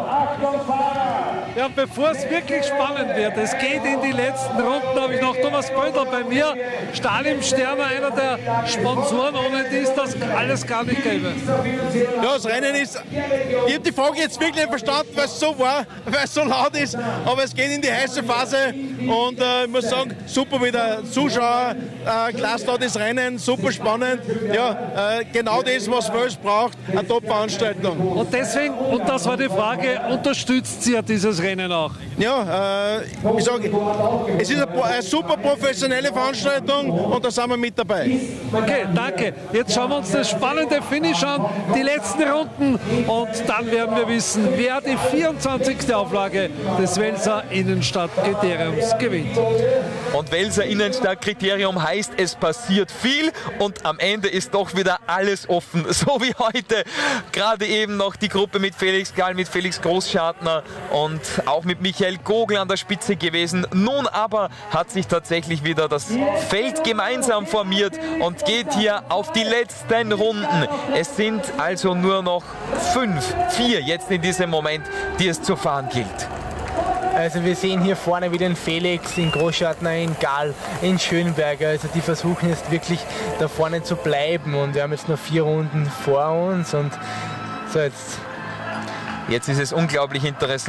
Ja, bevor es wirklich spannend wird, es geht in die letzten Runden, habe ich noch Thomas Böndl bei mir, Stalim Sterner, einer der Sponsoren, ohne die es das alles gar nicht gäbe. Ja, das Rennen ist, ich habe die Frage jetzt wirklich nicht verstanden, weil es so war, weil es so laut ist, aber es geht in die heiße Phase und äh, ich muss sagen, super wieder Zuschauer, äh, klasse lautes Rennen, super spannend, ja, äh, genau das, was Wels braucht, eine Top-Veranstaltung. Und deswegen, und das war die Frage, unterstützt sie ja dieses Rennen auch? Ja, äh, ich sage, es ist eine, eine super professionelle Veranstaltung und da sind wir mit dabei. Okay, danke. Jetzt schauen wir uns das spannende Finish an, die letzten Runden und dann werden wir wissen, wer die vierundzwanzigste Auflage des Welser Innenstadtkriteriums gewinnt. Und Welser Innenstadtkriterium heißt, es passiert viel und am Ende ist doch wieder alles offen. So wie heute. Gerade eben noch die Gruppe mit Felix Gall, mit Felix Großschartner und auch mit Michael Kogel an der Spitze gewesen. Nun aber hat sich tatsächlich wieder das Feld gemeinsam formiert und geht hier auf die letzten Runden. Es sind also nur noch fünf, vier jetzt in diesem Moment, die es zu fahren gilt. Also wir sehen hier vorne wieder den Felix, in Großschartner, in Gall, in Schönberger. Also die versuchen jetzt wirklich da vorne zu bleiben und wir haben jetzt noch vier Runden vor uns und so jetzt. Jetzt ist es unglaublich interessant.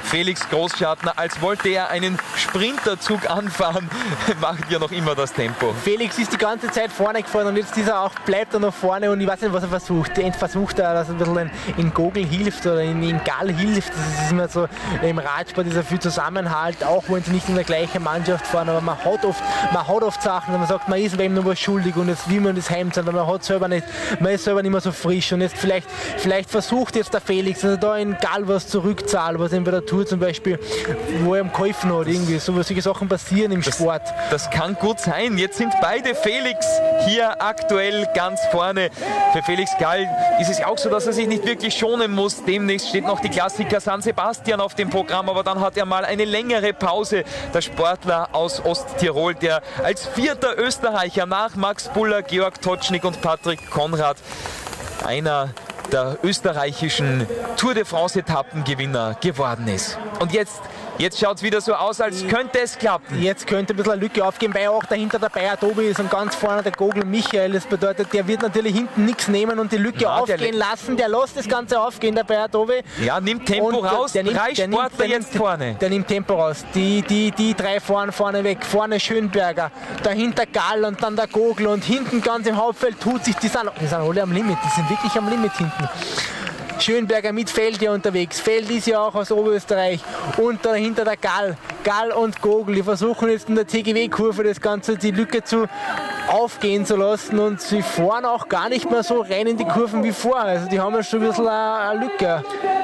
Felix Großschartner, als wollte er einen Sprinterzug anfahren, macht ja noch immer das Tempo. Felix ist die ganze Zeit vorne gefahren und jetzt ist er auch, bleibt er noch vorne und ich weiß nicht, was er versucht. Er versucht er, dass er ein bisschen in Gogel hilft oder in, in Gall hilft. Das ist immer so, im Radsport ist er viel Zusammenhalt, auch wenn sie nicht in der gleichen Mannschaft fahren, aber man hat oft, man hat oft Sachen, und man sagt, man ist wem noch was schuldig und jetzt will man das heimzahlen, weil man hat selber nicht, man ist selber nicht mehr so frisch und jetzt vielleicht, vielleicht versucht jetzt der Felix, dass er da in Gall was zurückzahlt, was ihm bei der Tour zum Beispiel, wo er ihm geholfen hat, irgendwie, so solche Sachen passieren im Sport. Das, das kann gut sein. Jetzt sind beide Felix hier aktuell ganz vorne. Für Felix Gall ist es auch so, dass er sich nicht wirklich schonen muss. Demnächst steht noch die Klassiker San Sebastian auf dem Programm, aber dann hat er mal eine längere Pause. Der Sportler aus Osttirol, der als vierter Österreicher nach Max Buller, Georg Totschnig und Patrick Konrad einer der österreichischen Tour de France Etappengewinner geworden ist. Und jetzt Jetzt schaut es wieder so aus, als könnte es klappen. Jetzt könnte ein bisschen eine Lücke aufgehen, weil auch dahinter der Bayer Tobi ist und ganz vorne der Gogel Michael. Das bedeutet, der wird natürlich hinten nichts nehmen und die Lücke ja, aufgehen lassen. Der lässt das Ganze aufgehen, der Bayer Tobi. Ja, nimmt Tempo und raus. Der, der Drei nimmt, Sportler der jetzt nimmt, vorne. Der nimmt Tempo raus. Die, die, die drei fahren vorne weg. Vorne Schönberger, dahinter Gall und dann der Gogel und hinten ganz im Hauptfeld tut sich, die sind, die sind alle am Limit. Die sind wirklich am Limit hinten. Schönberger mit Feld hier unterwegs. Feld ist ja auch aus Oberösterreich. Und dahinter der Gall. Gall und Gogel. Die versuchen jetzt in der T G W-Kurve das Ganze, die Lücke zu aufgehen zu lassen. Und sie fahren auch gar nicht mehr so rein in die Kurven wie vorher. Also die haben ja schon ein bisschen eine Lücke.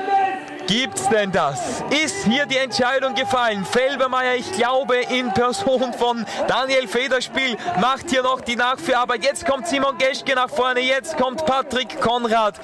Gibt's denn das? Ist hier die Entscheidung gefallen? Felbermeier, ich glaube, in Person von Daniel Federspiel macht hier noch die Nachführarbeit. Jetzt kommt Simon Geschke nach vorne, jetzt kommt Patrick Konrad.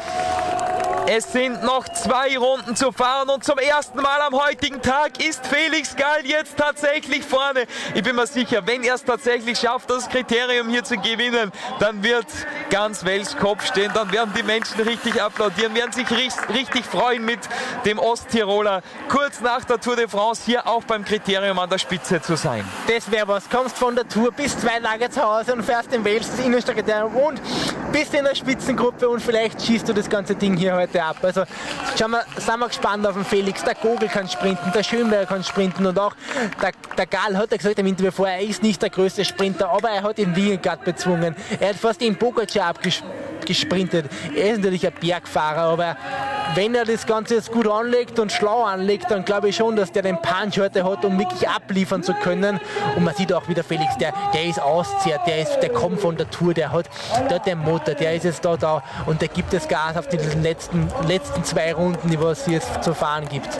Es sind noch zwei Runden zu fahren und zum ersten Mal am heutigen Tag ist Felix Gall jetzt tatsächlich vorne. Ich bin mir sicher, wenn er es tatsächlich schafft, das Kriterium hier zu gewinnen, dann wird ganz Wels Kopf stehen, dann werden die Menschen richtig applaudieren, werden sich richtig freuen, mit dem Osttiroler kurz nach der Tour de France hier auch beim Kriterium an der Spitze zu sein. Das wäre was. Kommst von der Tour bis zwei Tage zu Hause und fährst in Wels das Innenstadtkriterium und bist in der Spitzengruppe und vielleicht schießt du das ganze Ding hier heute ab. Also schauen wir, sind wir gespannt auf den Felix. Der Gogel kann sprinten, der Schönberger kann sprinten und auch der, der Gall hat er gesagt im Interview vorher, er ist nicht der größte Sprinter, aber er hat den Vingegaard bezwungen. Er hat fast den Pogacar abgesprintet. Er ist natürlich ein Bergfahrer, aber wenn er das Ganze jetzt gut anlegt und schlau anlegt, dann glaube ich schon, dass der den Punch heute hat, um wirklich abliefern zu können. Und man sieht auch wieder Felix, der, der ist auszehrt, der, ist, der kommt von der Tour, der hat, der hat den Motor, der ist jetzt da, da und der gibt das Gas auf die letzten, letzten zwei Runden, die was es jetzt zu fahren gibt.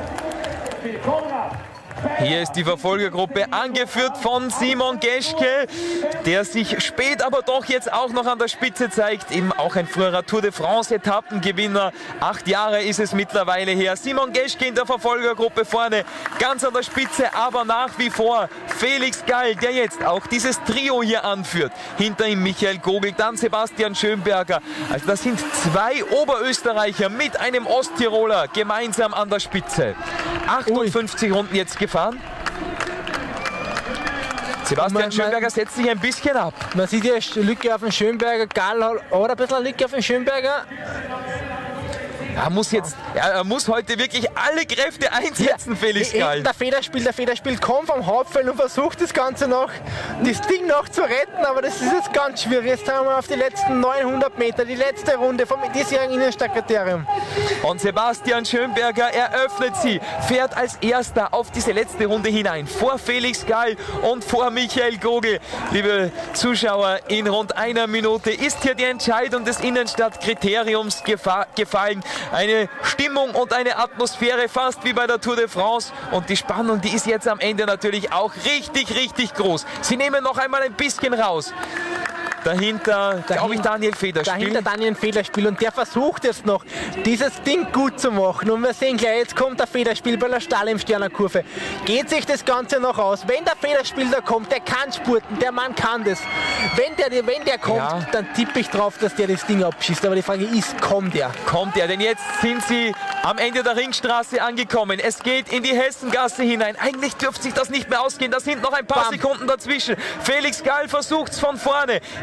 Hier ist die Verfolgergruppe, angeführt von Simon Geschke, der sich spät aber doch jetzt auch noch an der Spitze zeigt. Eben auch ein früherer Tour de France Etappengewinner. Acht Jahre ist es mittlerweile her. Simon Geschke in der Verfolgergruppe vorne, ganz an der Spitze, aber nach wie vor Felix Gall, der jetzt auch dieses Trio hier anführt. Hinter ihm Michael Gogel, dann Sebastian Schönberger. Also das sind zwei Oberösterreicher mit einem Osttiroler gemeinsam an der Spitze. achtundfünfzig Ui. Runden jetzt gefahren. Sebastian man, Schönberger setzt sich ein bisschen ab. Man sieht ja eine Lücke auf den Schönberger, Gall hat ein bisschen eine Lücke auf den Schönberger. Er muss jetzt, er muss heute wirklich alle Kräfte einsetzen, ja, Felix Gall. Der Federspiel, der Federspiel kommt vom Hauptfeld und versucht das Ganze noch, das Ding noch zu retten, aber das ist jetzt ganz schwierig. Jetzt haben wir auf die letzten neunhundert Meter, die letzte Runde vom diesjährigen Innenstadtkriterium. Und Sebastian Schönberger eröffnet sie, fährt als erster auf diese letzte Runde hinein, vor Felix Gall und vor Michael Gogel. Liebe Zuschauer, in rund einer Minute ist hier die Entscheidung des Innenstadtkriteriums gefallen. Eine Stimmung und eine Atmosphäre fast wie bei der Tour de France. Und die Spannung, die ist jetzt am Ende natürlich auch richtig, richtig groß. Sie nehmen noch einmal ein bisschen raus. Dahinter, glaube ich, Daniel Federspiel. Dahinter Daniel Federspiel und der versucht jetzt noch, dieses Ding gut zu machen. Und wir sehen gleich, jetzt kommt der Federspiel bei der Stahl im Sternerkurve. Geht sich das Ganze noch aus? Wenn der Federspiel da kommt, der kann spurten, der Mann kann das. Wenn der, wenn der kommt, ja, dann tippe ich drauf, dass der das Ding abschießt. Aber die Frage ist, kommt der? Kommt er? Denn jetzt sind sie am Ende der Ringstraße angekommen. Es geht in die Hessengasse hinein. Eigentlich dürfte sich das nicht mehr ausgehen. Da sind noch ein paar Bam. Sekunden dazwischen. Felix Gall versucht es von vorne.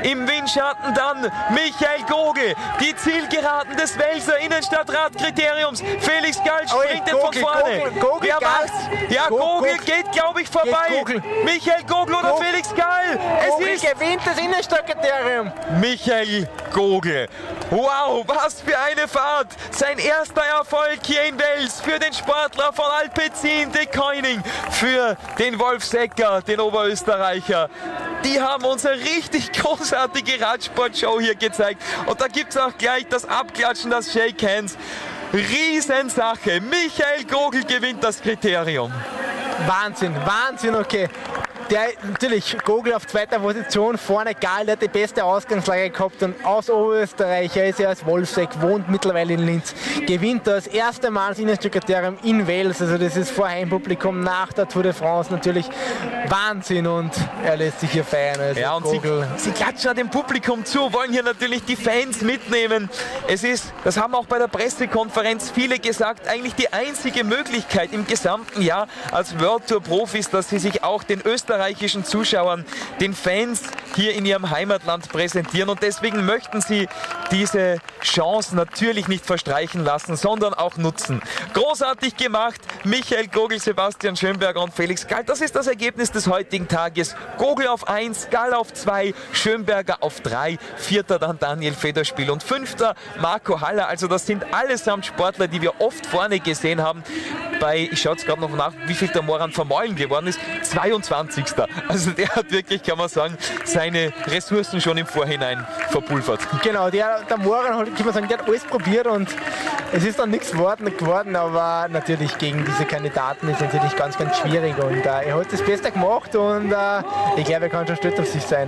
Im Windschatten dann Michael Gogel. Die Zielgeraden des Welser Innenstadtradkriteriums. Felix Gall springt oh, von vorne. Gogel, Gogel, Wer macht's? Ja, Gogel, Gogel geht, glaube ich, vorbei. Michael Gogel oder Gogel. Felix Gall. Es Gogel ist gewinnt das Innenstadtkriterium. Michael Gogel. Wow, was für eine Fahrt. Sein erster Erfolg hier in Wels für den Sportler von Alpecin de Koning, für den Wolf Secker, den Oberösterreicher. Die haben uns eine richtig großartige Radsportshow hier gezeigt. Und da gibt es auch gleich das Abklatschen, das Shake Hands. Riesensache. Michael Gogel gewinnt das Kriterium. Wahnsinn, Wahnsinn, okay. Der natürlich Gogel auf zweiter Position, vorne Gall, der hat die beste Ausgangslage gehabt und aus Oberösterreich, er ist ja als Wolfseck, wohnt mittlerweile in Linz, gewinnt das erste Mal das Innenstadtkriterium in Wels, also das ist vor Heimpublikum nach der Tour de France natürlich Wahnsinn und er lässt sich hier feiern. Also ja, und sie, sie klatschen dem Publikum zu, wollen hier natürlich die Fans mitnehmen. Es ist, das haben auch bei der Pressekonferenz viele gesagt, eigentlich die einzige Möglichkeit im gesamten Jahr als World Tour Profis, dass sie sich auch den österreichischen Zuschauern, den Fans hier in ihrem Heimatland präsentieren und deswegen möchten sie diese Chance natürlich nicht verstreichen lassen, sondern auch nutzen. Großartig gemacht, Michael Gogel, Sebastian Schönberger und Felix Gall. Das ist das Ergebnis des heutigen Tages. Gogel auf eins, Gall auf zwei, Schönberger auf drei, vierter dann Daniel Federspiel und fünfter Marco Haller. Also das sind allesamt Sportler, die wir oft vorne gesehen haben. Bei, ich schaue jetzt gerade noch nach, wie viel der Moran Vermeulen geworden ist, zweiundzwanzigster Also der hat wirklich, kann man sagen, seine Ressourcen schon im Vorhinein verpulvert. Genau, der, der Moran, kann man sagen, der hat alles probiert und es ist dann nichts geworden, aber natürlich gegen diese Kandidaten ist es natürlich ganz, ganz schwierig und äh, er hat das Beste gemacht und äh, ich glaube, er kann schon stolz auf sich sein.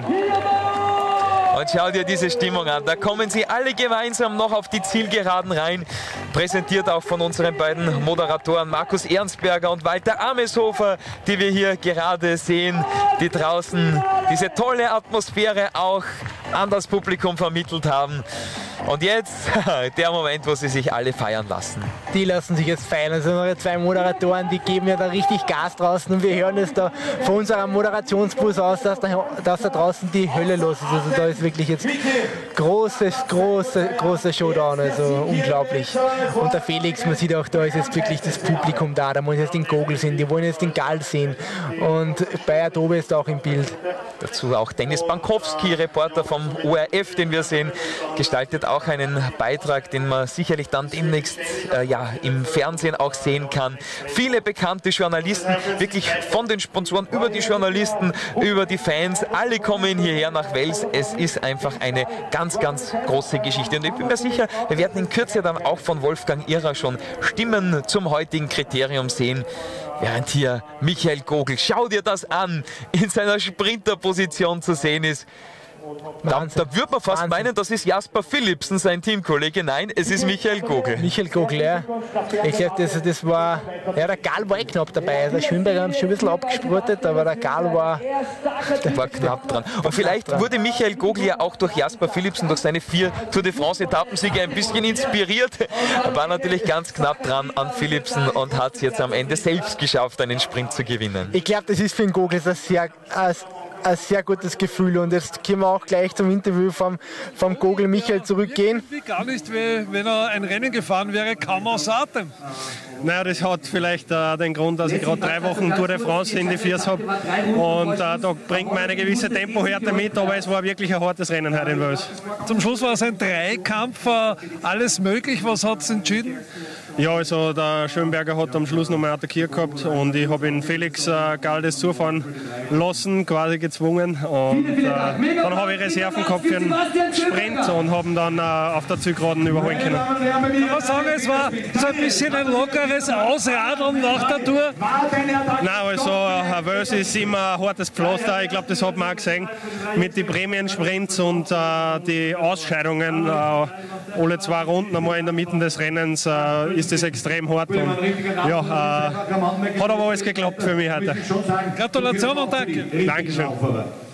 Und schau dir diese Stimmung an. Da kommen sie alle gemeinsam noch auf die Zielgeraden rein. Präsentiert auch von unseren beiden Moderatoren Markus Ernstberger und Walter Ameshofer, die wir hier gerade sehen, die draußen diese tolle Atmosphäre auch an das Publikum vermittelt haben. Und jetzt der Moment, wo sie sich alle feiern lassen. Die lassen sich jetzt feiern. Also unsere zwei Moderatoren, die geben ja da richtig Gas draußen und wir hören es da von unserem Moderationsbus aus, dass da, dass da draußen die Hölle los ist. Also da ist wirklich jetzt großes, große, große Showdown, also unglaublich. Und der Felix, man sieht auch, da ist jetzt wirklich das Publikum da, da wollen jetzt den Gogel sehen, die wollen jetzt den Gall sehen und Bayer Dobe ist auch im Bild. Dazu auch Dennis Bankowski, Reporter vom O R F, den wir sehen, gestaltet auch einen Beitrag, den man sicherlich dann demnächst äh, ja, im Fernsehen auch sehen kann. Viele bekannte Journalisten, wirklich von den Sponsoren über die Journalisten, über die Fans, alle kommen hierher nach Wels. Es ist einfach eine ganz, ganz große Geschichte. Und ich bin mir sicher, wir werden in Kürze dann auch von Wolfgang Ihrer schon Stimmen zum heutigen Kriterium sehen. Während hier Michael Gogel, schau dir das an, in seiner Sprinterposition zu sehen ist. Da, da würde man fast Wahnsinn. meinen, das ist Jasper Philipsen, sein Teamkollege. Nein, es ist Michael Gogel. Michael Gogel, ja. Ich glaube, das, das war, ja, der Gall war eh knapp dabei. Der Schönberger hat schon ein bisschen abgespurtet, aber der Gall war, der war knapp dran. Und vielleicht dran. wurde Michael Gogel ja auch durch Jasper Philipsen, durch seine vier Tour de France Etappensiege ein bisschen inspiriert. Er war natürlich ganz knapp dran an Philipsen und hat es jetzt am Ende selbst geschafft, einen Sprint zu gewinnen. Ich glaube, das ist für den Gogel das sehr, äh, ein sehr gutes Gefühl und jetzt können wir auch gleich zum Interview vom, vom Gogel Michael zurückgehen. Gar nicht, wenn er ein Rennen gefahren wäre, kaum aus Atem. Naja, das hat vielleicht äh, den Grund, dass ich gerade drei Wochen Tour de France in die Viers habe und äh, da bringt mir eine gewisse Tempohärte mit, aber es war wirklich ein hartes Rennen heute in Wels. Zum Schluss war es ein Dreikampf, äh, alles möglich. Was hat es entschieden? Ja, also der Schönberger hat am Schluss nochmal attackiert gehabt und ich habe ihn Felix äh, Gall das zufahren lassen, quasi gezwungen und äh, dann habe ich Reserven gehabt für einen Sprint und habe ihn dann äh, auf der Zielgeraden überholen können. Kann man sagen, es war so ein bisschen ein lockeres Ausradeln nach der Tour? Nein, also äh, Wels ist immer ein hartes Pflaster, ich glaube, das hat man auch gesehen mit den Prämiensprints und äh, die Ausscheidungen, äh, alle zwei Runden einmal in der Mitte des Rennens äh, ist das extrem hart und ja, äh, hat aber alles geklappt für mich heute. Gratulation und danke. Dankeschön.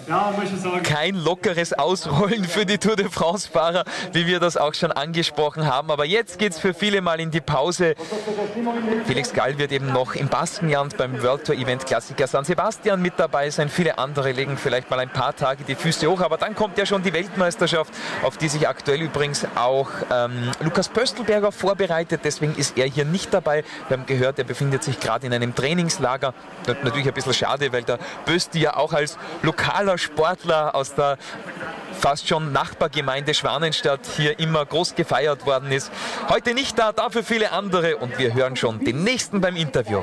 Ja, muss ich sagen. Kein lockeres Ausrollen für die Tour de France-Fahrer, wie wir das auch schon angesprochen haben. Aber jetzt geht es für viele mal in die Pause. Felix Gall wird eben noch im Baskenland beim World Tour Event Klassiker San Sebastian mit dabei sein. Viele andere legen vielleicht mal ein paar Tage die Füße hoch. Aber dann kommt ja schon die Weltmeisterschaft, auf die sich aktuell übrigens auch ähm, Lukas Pöstlberger vorbereitet. Deswegen ist er hier nicht dabei. Wir haben gehört, er befindet sich gerade in einem Trainingslager. Natürlich ein bisschen schade, weil der Pösti ja auch als lokaler Sportler aus der fast schon Nachbargemeinde Schwanenstadt hier immer groß gefeiert worden ist. Heute nicht da, dafür viele andere und wir hören schon den nächsten beim Interview.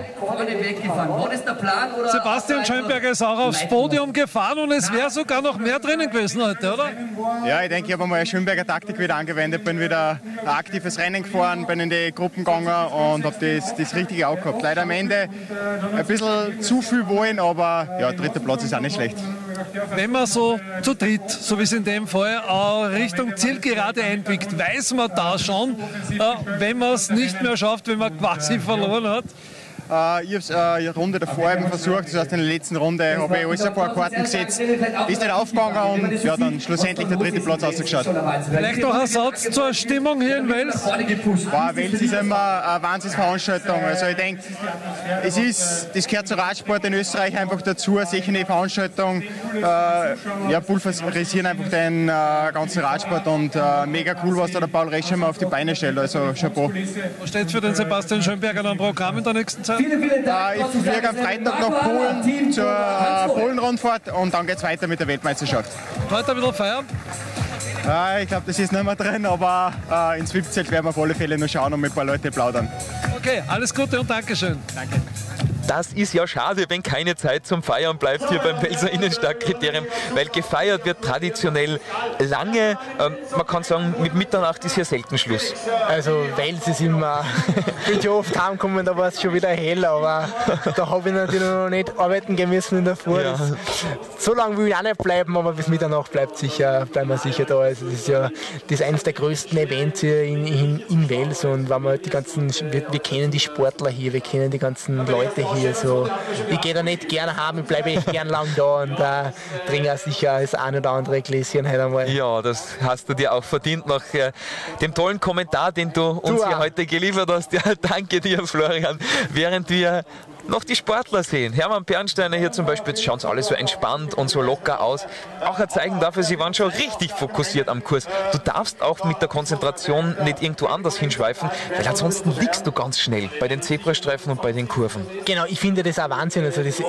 Sebastian Schönberger ist auch aufs Podium gefahren und es wäre sogar noch mehr drinnen gewesen heute, oder? Ja, ich denke, ich habe einmal eine Schönberger Taktik wieder angewendet, bin wieder ein aktives Rennen gefahren, bin in die Gruppen gegangen und habe das, das Richtige auch gehabt. Leider am Ende ein bisschen zu viel wollen, aber ja, dritter Platz ist auch nicht schlecht. Wenn man so zu dritt, so wie es in dem Fall, äh, Richtung Zielgerade einbiegt, weiß man da schon, äh, wenn man es nicht mehr schafft, wenn man quasi verloren hat? Uh, ich habe es uh, eine Runde davor eben versucht, das heißt in der letzten Runde habe ich alles ein paar Karten gesetzt, ist nicht aufgegangen und ja, dann schlussendlich der dritte Platz ausgeschaut. Vielleicht noch ein Satz zur Stimmung hier in Wels? Wow, Wels ist immer eine Wahnsinnsveranstaltung. Also ich denke, es ist, das gehört zum Radsport in Österreich einfach dazu, sicher eine Veranstaltung. Uh, ja, pulverisieren einfach den uh, ganzen Radsport und uh, mega cool, was da der Paul Reschheimer auf die Beine stellt. Also Chapeau. Was steht für den Sebastian Schönberger am Programm in der nächsten Zeit? Viele, viele Dank. Ich fliege am Freitag nach Polen zur äh, Polen-Rundfahrt und dann geht es weiter mit der Weltmeisterschaft. Heute ein bisschen feiern? Äh, ich glaube, das ist nicht mehr drin, aber äh, ins V I P-Zelt werden wir auf alle Fälle noch schauen und mit ein paar Leuten plaudern. Okay, alles Gute und Dankeschön. Danke. Das ist ja schade, wenn keine Zeit zum Feiern bleibt hier beim Welser Innenstadtkriterium, weil gefeiert wird traditionell lange. Ähm, man kann sagen, mit Mitternacht ist hier selten Schluss. Also Wels ist immer, ich bin schon oft heimgekommen, da war es schon wieder hell, aber da habe ich natürlich noch nicht arbeiten gehen müssen in der Früh. Ja. So lange will ich auch nicht bleiben, aber bis Mitternacht bleibt sicher, bleiben wir sicher da. Also das ist ja das ist eines der größten Events hier in, in, in Wels und wenn wir die ganzen, wir, wir kennen die Sportler hier, wir kennen die ganzen Leute hier. So, ich gehe da nicht gerne haben, ich bleibe echt gern lang da und äh, trinke auch sicher das ein oder andere Gläschen heute einmal. Ja, das hast du dir auch verdient nach äh, dem tollen Kommentar, den du uns du hier heute geliefert hast. Ja, danke dir, Florian. Während wir noch die Sportler sehen. Hermann Bernsteiner hier zum Beispiel, jetzt schauen sie alle so entspannt und so locker aus. Auch ein Zeichen dafür, sie waren schon richtig fokussiert am Kurs. Du darfst auch mit der Konzentration nicht irgendwo anders hinschweifen, weil ansonsten liegst du ganz schnell bei den Zebrastreifen und bei den Kurven. Genau, ich finde das auch Wahnsinn. Also das,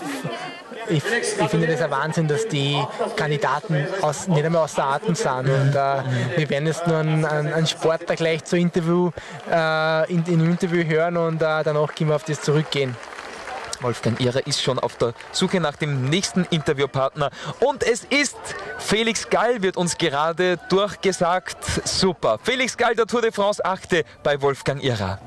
ich, ich finde das ein Wahnsinn, dass die Kandidaten aus, nicht einmal außer Atem sind. Und, äh, wir werden jetzt nur einen, einen Sportler gleich zum Interview, äh, in, in Interview hören und äh, danach können wir auf das zurückgehen. Wolfgang Ihrer ist schon auf der Suche nach dem nächsten Interviewpartner. Und es ist Felix Gall, wird uns gerade durchgesagt. Super. Felix Gall, der Tour de France achte bei Wolfgang Ihrer.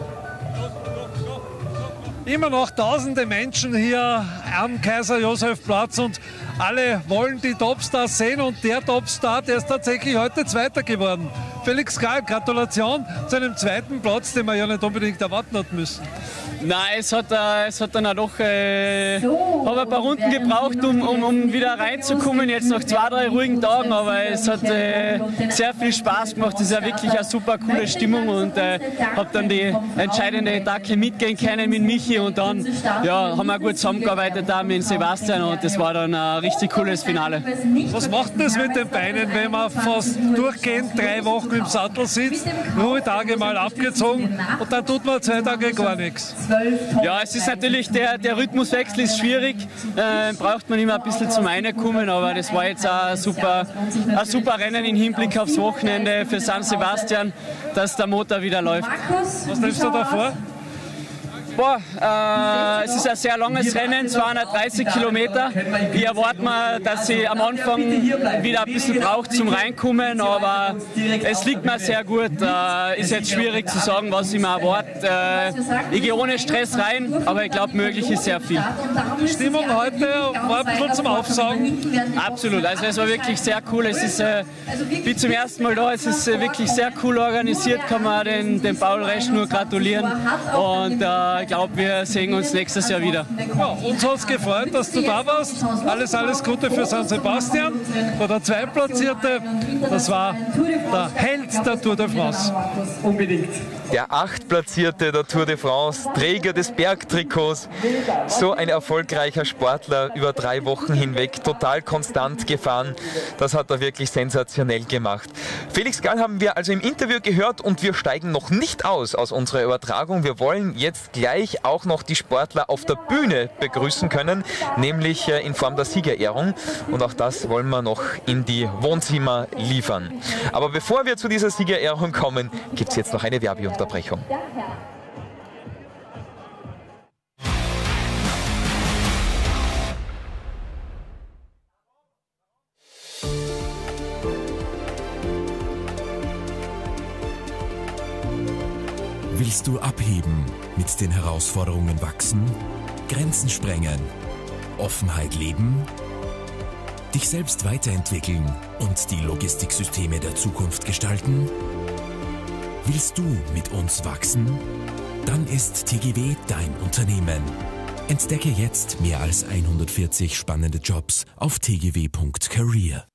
Immer noch tausende Menschen hier am Kaiser-Josef-Platz und alle wollen die Topstars sehen und der Topstar, der ist tatsächlich heute Zweiter geworden. Felix Gall, Gratulation zu einem zweiten Platz, den wir ja nicht unbedingt erwarten hat müssen. Nein, es hat, äh, es hat dann auch noch äh, habe ein paar Runden gebraucht, um, um, um wieder reinzukommen, jetzt nach zwei, drei ruhigen Tagen, aber es hat äh, sehr viel Spaß gemacht, es ist ja wirklich eine super coole Stimmung und äh, habe dann die entscheidende Etappe mitgehen können mit Michi und dann ja, haben wir gut zusammengearbeitet da mit Sebastian und das war dann ein richtig cooles Finale. Was macht das mit den Beinen, wenn man fast durchgehend drei Wochen im Sattel sitzt, Ruhetage mal abgezogen und dann tut man zwei Tage gar nichts? Ja, es ist natürlich, der, der Rhythmuswechsel ist schwierig, äh, braucht man immer ein bisschen zum Reinkommen, aber das war jetzt auch ein super, ein super Rennen im Hinblick aufs Wochenende für San Sebastian, dass der Motor wieder läuft. Was nimmst du da vor? Boah, äh, es ist ein sehr langes Rennen, zweihundertdreißig Kilometer. Ich erwarte mal, dass ich am Anfang wieder ein bisschen braucht zum Reinkommen, aber es liegt mir sehr gut. Äh, ist jetzt schwierig zu sagen, was ich mir erwarte. Äh, ich gehe ohne Stress rein, aber ich glaube, möglich ist sehr viel. Die Stimmung heute war ein bisschen zum Aufsaugen? Absolut, also es war wirklich sehr cool. Es ist äh, wie zum ersten Mal da, es ist äh, wirklich sehr cool organisiert, kann man den, den Paul Resch nur gratulieren. Und äh, ich glaube, wir sehen uns nächstes Jahr wieder. Ja, uns hat es gefreut, dass du da warst. Alles, alles Gute für San Sebastian. War der Zweitplatzierte. Das war der Held der Tour de France. Unbedingt. Der Achtplatzierte der Tour de France, Träger des Bergtrikots. So ein erfolgreicher Sportler über drei Wochen hinweg, total konstant gefahren. Das hat er wirklich sensationell gemacht. Felix Gall haben wir also im Interview gehört und wir steigen noch nicht aus aus unserer Übertragung. Wir wollen jetzt gleich auch noch die Sportler auf der Bühne begrüßen können, nämlich in Form der Siegerehrung. Und auch das wollen wir noch in die Wohnzimmer liefern. Aber bevor wir zu dieser Siegerehrung kommen, gibt es jetzt noch eine Werbeunterbrechung. Willst du abheben, mit den Herausforderungen wachsen, Grenzen sprengen, Offenheit leben, dich selbst weiterentwickeln und die Logistiksysteme der Zukunft gestalten? Willst du mit uns wachsen? Dann ist T G W dein Unternehmen. Entdecke jetzt mehr als hundertvierzig spannende Jobs auf t g w punkt career.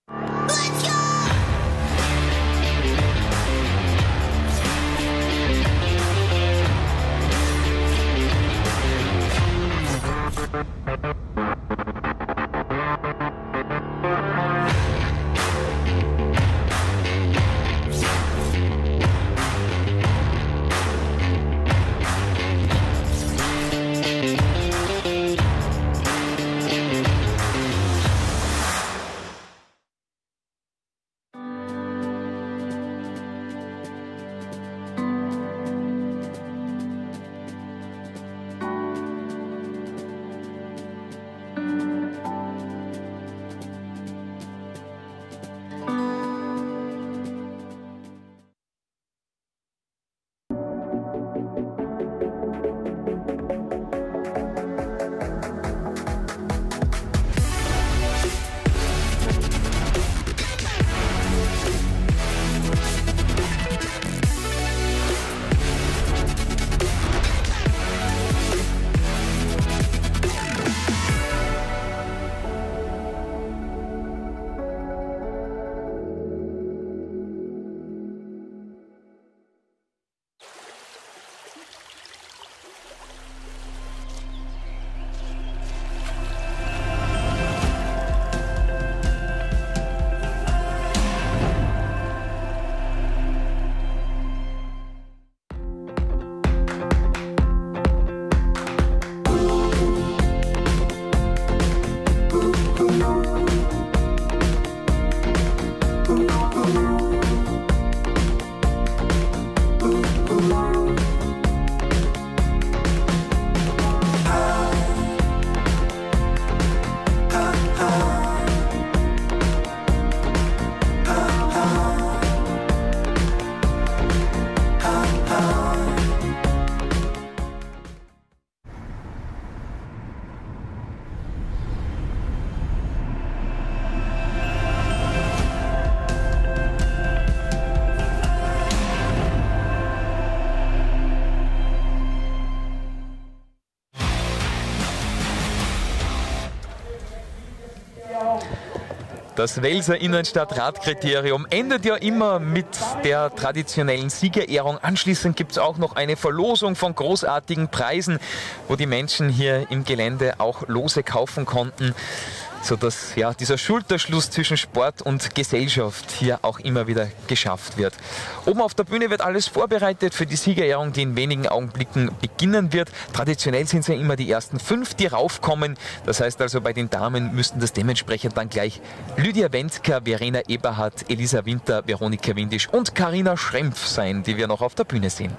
Das Welser Innenstadt-Radkriterium endet ja immer mit der traditionellen Siegerehrung. Anschließend gibt es auch noch eine Verlosung von großartigen Preisen, wo die Menschen hier im Gelände auch Lose kaufen konnten, sodass ja, dieser Schulterschluss zwischen Sport und Gesellschaft hier auch immer wieder geschafft wird. Oben auf der Bühne wird alles vorbereitet für die Siegerehrung, die in wenigen Augenblicken beginnen wird. Traditionell sind es ja immer die ersten fünf, die raufkommen. Das heißt also, bei den Damen müssten das dementsprechend dann gleich Lydia Wendker, Verena Eberhardt, Elisa Winter, Veronika Windisch und Carina Schrempf sein, die wir noch auf der Bühne sehen.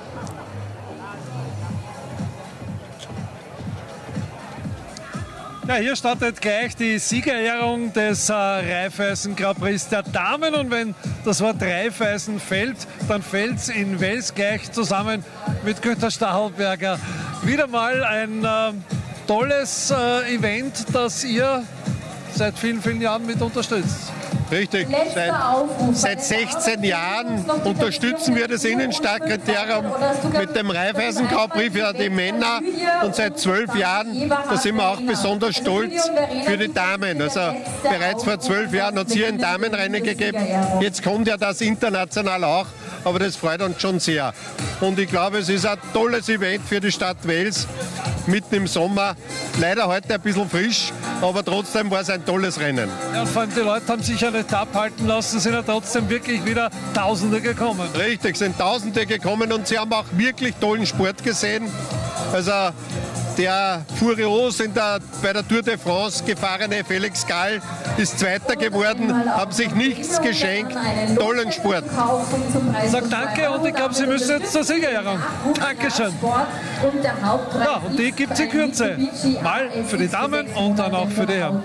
Ja, hier startet gleich die Siegerehrung des äh, Raiffeisen Grand Prix der Damen. Und wenn das Wort Raiffeisen fällt, dann fällt es in Wels gleich zusammen mit Günter Stachelberger. Wieder mal ein äh, tolles äh, Event, das ihr seit vielen, vielen Jahren mit unterstützt. Richtig. Seit, seit sechzehn Jahren unterstützen wir das Innenstadtkriterium mit dem Raiffeisen Grand Prix für die Männer und seit zwölf Jahren, da sind wir auch besonders stolz für die Damen. Also bereits vor zwölf Jahren hat es hier ein Damenrennen gegeben. Jetzt kommt ja das international auch, aber das freut uns schon sehr. Und ich glaube, es ist ein tolles Event für die Stadt Wels, mitten im Sommer. Leider heute ein bisschen frisch, aber trotzdem war es ein tolles Rennen. Ja, und vor allem die Leute haben sich ja nicht abhalten lassen, sind ja trotzdem wirklich wieder Tausende gekommen. Richtig, sind Tausende gekommen und sie haben auch wirklich tollen Sport gesehen. Also der furios in der, bei der Tour de France gefahrene Felix Gall ist Zweiter geworden, haben sich nichts geschenkt. Tollen Sport. Ich sage danke und ich glaube, Sie müssen jetzt zur Siegerehrung. Dankeschön. Ja, und die gibt es in Kürze. Mal für die Damen und dann auch für die Herren.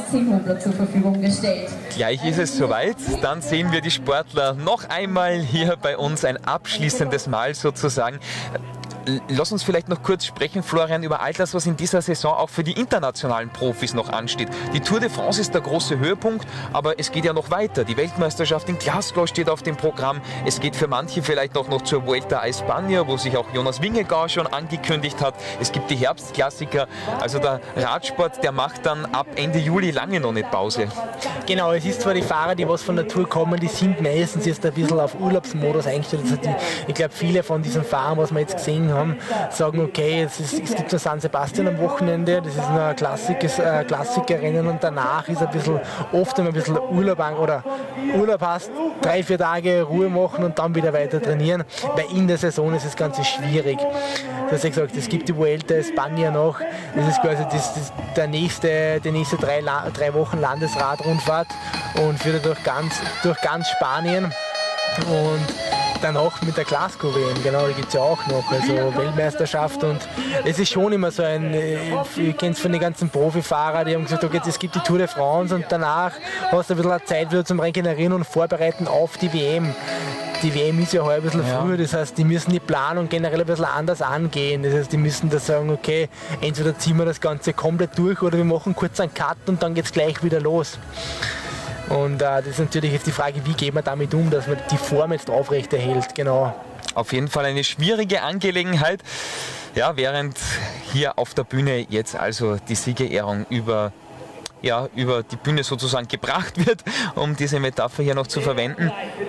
Gleich ist es soweit. Dann sehen wir die Sportler noch einmal hier bei uns. Ein abschließendes Mal sozusagen. Lass uns vielleicht noch kurz sprechen, Florian, über all das, was in dieser Saison auch für die internationalen Profis noch ansteht. Die Tour de France ist der große Höhepunkt, aber es geht ja noch weiter. Die Weltmeisterschaft in Glasgow steht auf dem Programm. Es geht für manche vielleicht auch noch zur Vuelta a España, wo sich auch Jonas Vingegaard schon angekündigt hat. Es gibt die Herbstklassiker. Also der Radsport, der macht dann ab Ende Juli lange noch nicht Pause. Genau, es ist zwar die Fahrer, die was von der Tour kommen, die sind meistens jetzt ein bisschen auf Urlaubsmodus eingestellt. Also die, ich glaube, viele von diesen Fahrern, was wir jetzt gesehen haben, sagen, okay, es, ist, es gibt ein San Sebastian am Wochenende, das ist ein Klassikes, äh, Klassikerrennen und danach ist ein bisschen, oft ein bisschen Urlaub an, oder Urlaub hast, drei, vier Tage Ruhe machen und dann wieder weiter trainieren, weil in der Saison ist das Ganze schwierig. Du hast ja gesagt, es gibt die Vuelta a España noch, das ist quasi das, das, der nächste, die nächste drei, drei Wochen Landesradrundfahrt und führt durch ganz, durch ganz Spanien und danach mit der Glasgow-W M, genau, die gibt es ja auch noch, also Weltmeisterschaft und es ist schon immer so ein, ich kenne es von den ganzen Profifahrern, die haben gesagt, okay, es gibt die Tour de France und danach hast du ein bisschen Zeit wieder zum Regenerieren und Vorbereiten auf die W M. Die W M ist ja heute ein bisschen ja. früher, das heißt, die müssen die Planung generell ein bisschen anders angehen. Das heißt, die müssen da sagen, okay, entweder ziehen wir das Ganze komplett durch oder wir machen kurz einen Cut und dann geht es gleich wieder los. Und äh, das ist natürlich jetzt die Frage, wie geht man damit um, dass man die Form jetzt aufrechterhält. Genau. Auf jeden Fall eine schwierige Angelegenheit. Ja, während hier auf der Bühne jetzt also die Siegerehrung über, ja, über die Bühne sozusagen gebracht wird, um diese Metapher hier noch zu verwenden.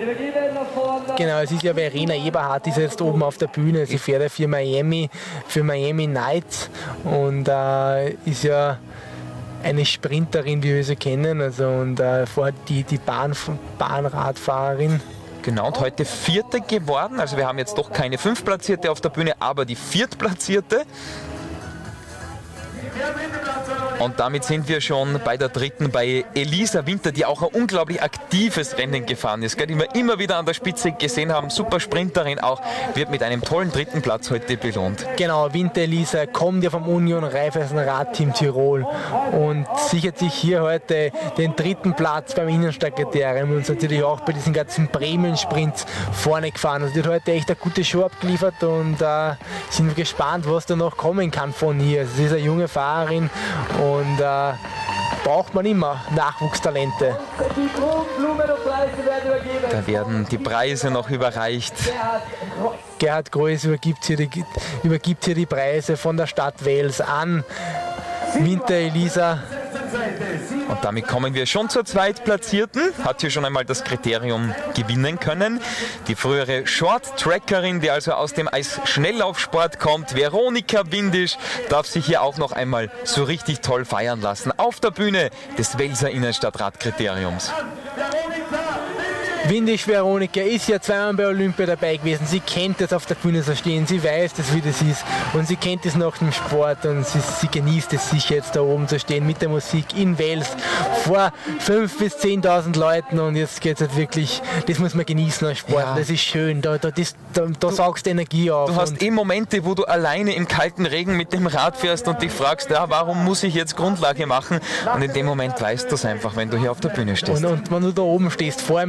Genau, es ist ja Verena Eberhardt, die ist jetzt oben auf der Bühne. Sie fährt ja für Miami, für Miami Knights und äh, ist ja eine Sprinterin, wie wir sie kennen, also und äh, vorher die, die Bahn, Bahnradfahrerin. Genau, und heute Vierte geworden, also wir haben jetzt doch keine Fünftplatzierte auf der Bühne, aber die Viertplatzierte. Und damit sind wir schon bei der dritten, bei Elisa Winter, die auch ein unglaublich aktives Rennen gefahren ist, gell, die wir immer wieder an der Spitze gesehen haben. Super Sprinterin auch, wird mit einem tollen dritten Platz heute belohnt. Genau, Winter Elisa kommt ja vom Union Raiffeisen Radteam Tirol und sichert sich hier heute den dritten Platz beim Innenstadtkriterium und ist natürlich auch bei diesen ganzen Prämien-Sprints vorne gefahren. Also die hat heute echt eine gute Show abgeliefert und äh, sind gespannt, was da noch kommen kann von hier. Sie ist eine junge Fahrerin und äh, braucht man immer Nachwuchstalente. Da werden die Preise noch überreicht. Gerhard Greuß übergibt hier, die, übergibt hier die Preise von der Stadt Wels an Winter Elisa. Und damit kommen wir schon zur Zweitplatzierten. Hat hier schon einmal das Kriterium gewinnen können. Die frühere Short-Trackerin, die also aus dem Eisschnelllaufsport kommt, Veronika Windisch, darf sich hier auch noch einmal so richtig toll feiern lassen. Auf der Bühne des Welser Innenstadtradkriteriums. Windisch Veronika ist ja zweimal bei Olympia dabei gewesen. Sie kennt es, auf der Bühne zu stehen. Sie weiß das, wie das ist. Und sie kennt es nach dem Sport. Und sie, sie genießt es sicher jetzt da oben zu stehen mit der Musik in Wels vor fünftausend bis zehntausend Leuten. Und jetzt geht es halt wirklich, das muss man genießen als Sport. Ja. Das ist schön. Da, da, das, da, da saugst du Energie auf. Du hast eh Momente, wo du alleine im kalten Regen mit dem Rad fährst und dich fragst, ja, warum muss ich jetzt Grundlage machen? Und in dem Moment weißt du es einfach, wenn du hier auf der Bühne stehst. Und, und wenn du da oben stehst, vor allem ist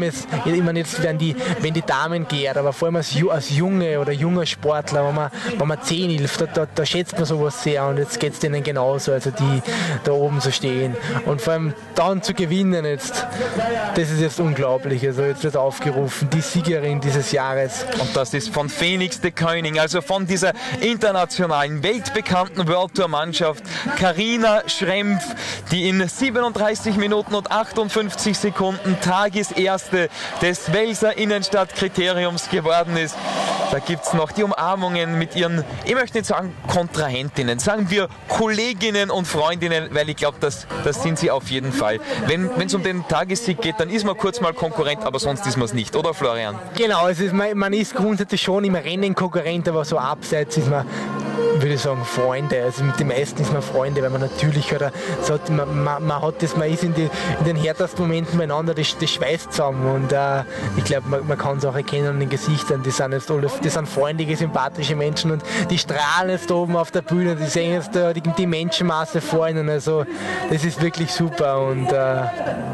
ich meine, jetzt werden die, wenn die Damen gehen, aber vor allem als, als junge oder junger Sportler, wenn man, wenn man zehn hilft, da, da, da schätzt man sowas sehr und jetzt geht es denen genauso, also die da oben so stehen. Und vor allem dann zu gewinnen jetzt, das ist jetzt unglaublich. Also jetzt wird aufgerufen, die Siegerin dieses Jahres. Und das ist von Phoenix de Koning, also von dieser internationalen, weltbekannten World Tour Mannschaft, Carina Schrempf, die in siebenunddreißig Minuten und achtundfünfzig Sekunden Tageserste des Welser Innenstadtkriteriums geworden ist. Da gibt es noch die Umarmungen mit ihren, ich möchte nicht sagen Kontrahentinnen, sagen wir Kolleginnen und Freundinnen, weil ich glaube, das, das sind sie auf jeden Fall. Wenn es um den Tagessieg geht, dann ist man kurz mal Konkurrent, aber sonst ist man es nicht, oder Florian? Genau, es ist, man, man ist grundsätzlich schon im Rennen Konkurrent, aber so abseits ist man, würde ich sagen, Freunde. Also mit den meisten ist man Freunde, weil man natürlich, oder, so, man, man, man hat das, man ist in, die, in den härtesten Momenten miteinander, das, das schweißt zusammen und äh, ich glaube, man, man kann es auch erkennen an den Gesichtern, die sind jetzt alle, die sind freundliche, sympathische Menschen und die strahlen jetzt oben auf der Bühne, die sehen jetzt da die, die Menschenmasse vor ihnen, also das ist wirklich super und äh, das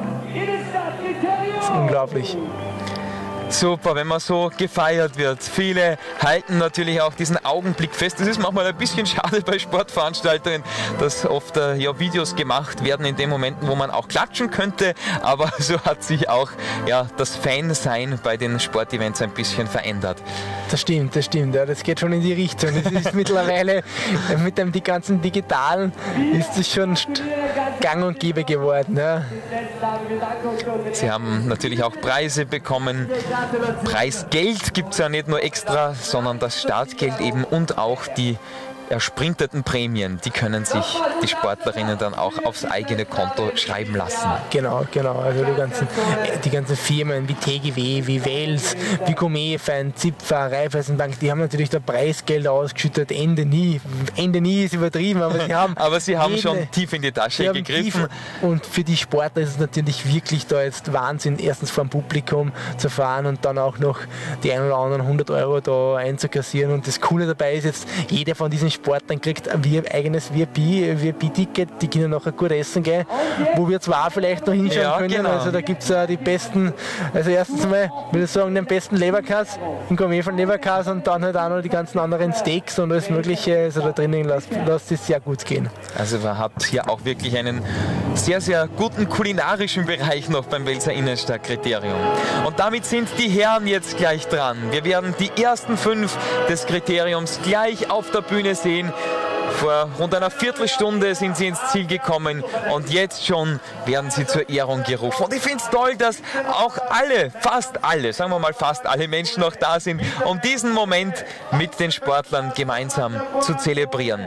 ist unglaublich. Super, wenn man so gefeiert wird. Viele halten natürlich auch diesen Augenblick fest. Das ist manchmal ein bisschen schade bei Sportveranstaltungen, dass oft äh, ja, Videos gemacht werden in den Momenten, wo man auch klatschen könnte. Aber so hat sich auch ja, das Fansein bei den Sportevents ein bisschen verändert. Das stimmt, das stimmt. Ja, das geht schon in die Richtung. Das ist mittlerweile mit dem die ganzen Digitalen ist es schon gang und gäbe geworden. Ja. Sie haben natürlich auch Preise bekommen. Preisgeld gibt es ja nicht nur extra, sondern das Startgeld eben und auch die ersprinteten Prämien, die können sich die Sportlerinnen dann auch aufs eigene Konto schreiben lassen. Genau, genau. Also die ganzen, die ganzen Firmen wie T G W, wie Wels, wie Comefein, Zipfer, Raiffeisenbank, die haben natürlich da Preisgelder ausgeschüttet, Ende nie. Ende nie ist übertrieben, aber sie haben... aber sie haben jede, schon tief in die Tasche gegriffen. Tief, und für die Sportler ist es natürlich wirklich da jetzt Wahnsinn, erstens vor dem Publikum zu fahren und dann auch noch die ein oder anderen hundert Euro da einzukassieren. Und das Coole dabei ist jetzt, jeder von diesen Sportlern kriegt ein eigenes V I P-Ticket, die können nachher gut essen gehen, wo wir zwar vielleicht noch hinschauen ja, können. Genau. Also da gibt es uh, die besten, also erstens mal, würde ich sagen, den besten Leberkäse, den Gourmet von Leberkäse und dann halt auch noch die ganzen anderen Steaks und alles Mögliche. Also da drinnen lasst, lasst es sehr gut gehen. Also man hat hier auch wirklich einen sehr, sehr guten kulinarischen Bereich noch beim Welser Innenstadtkriterium. Und damit sind die Herren jetzt gleich dran. Wir werden die ersten fünf des Kriteriums gleich auf der Bühne sehen. Vor rund einer Viertelstunde sind sie ins Ziel gekommen und jetzt schon werden sie zur Ehrung gerufen. Und ich finde es toll, dass auch alle, fast alle, sagen wir mal fast alle Menschen noch da sind, um diesen Moment mit den Sportlern gemeinsam zu zelebrieren.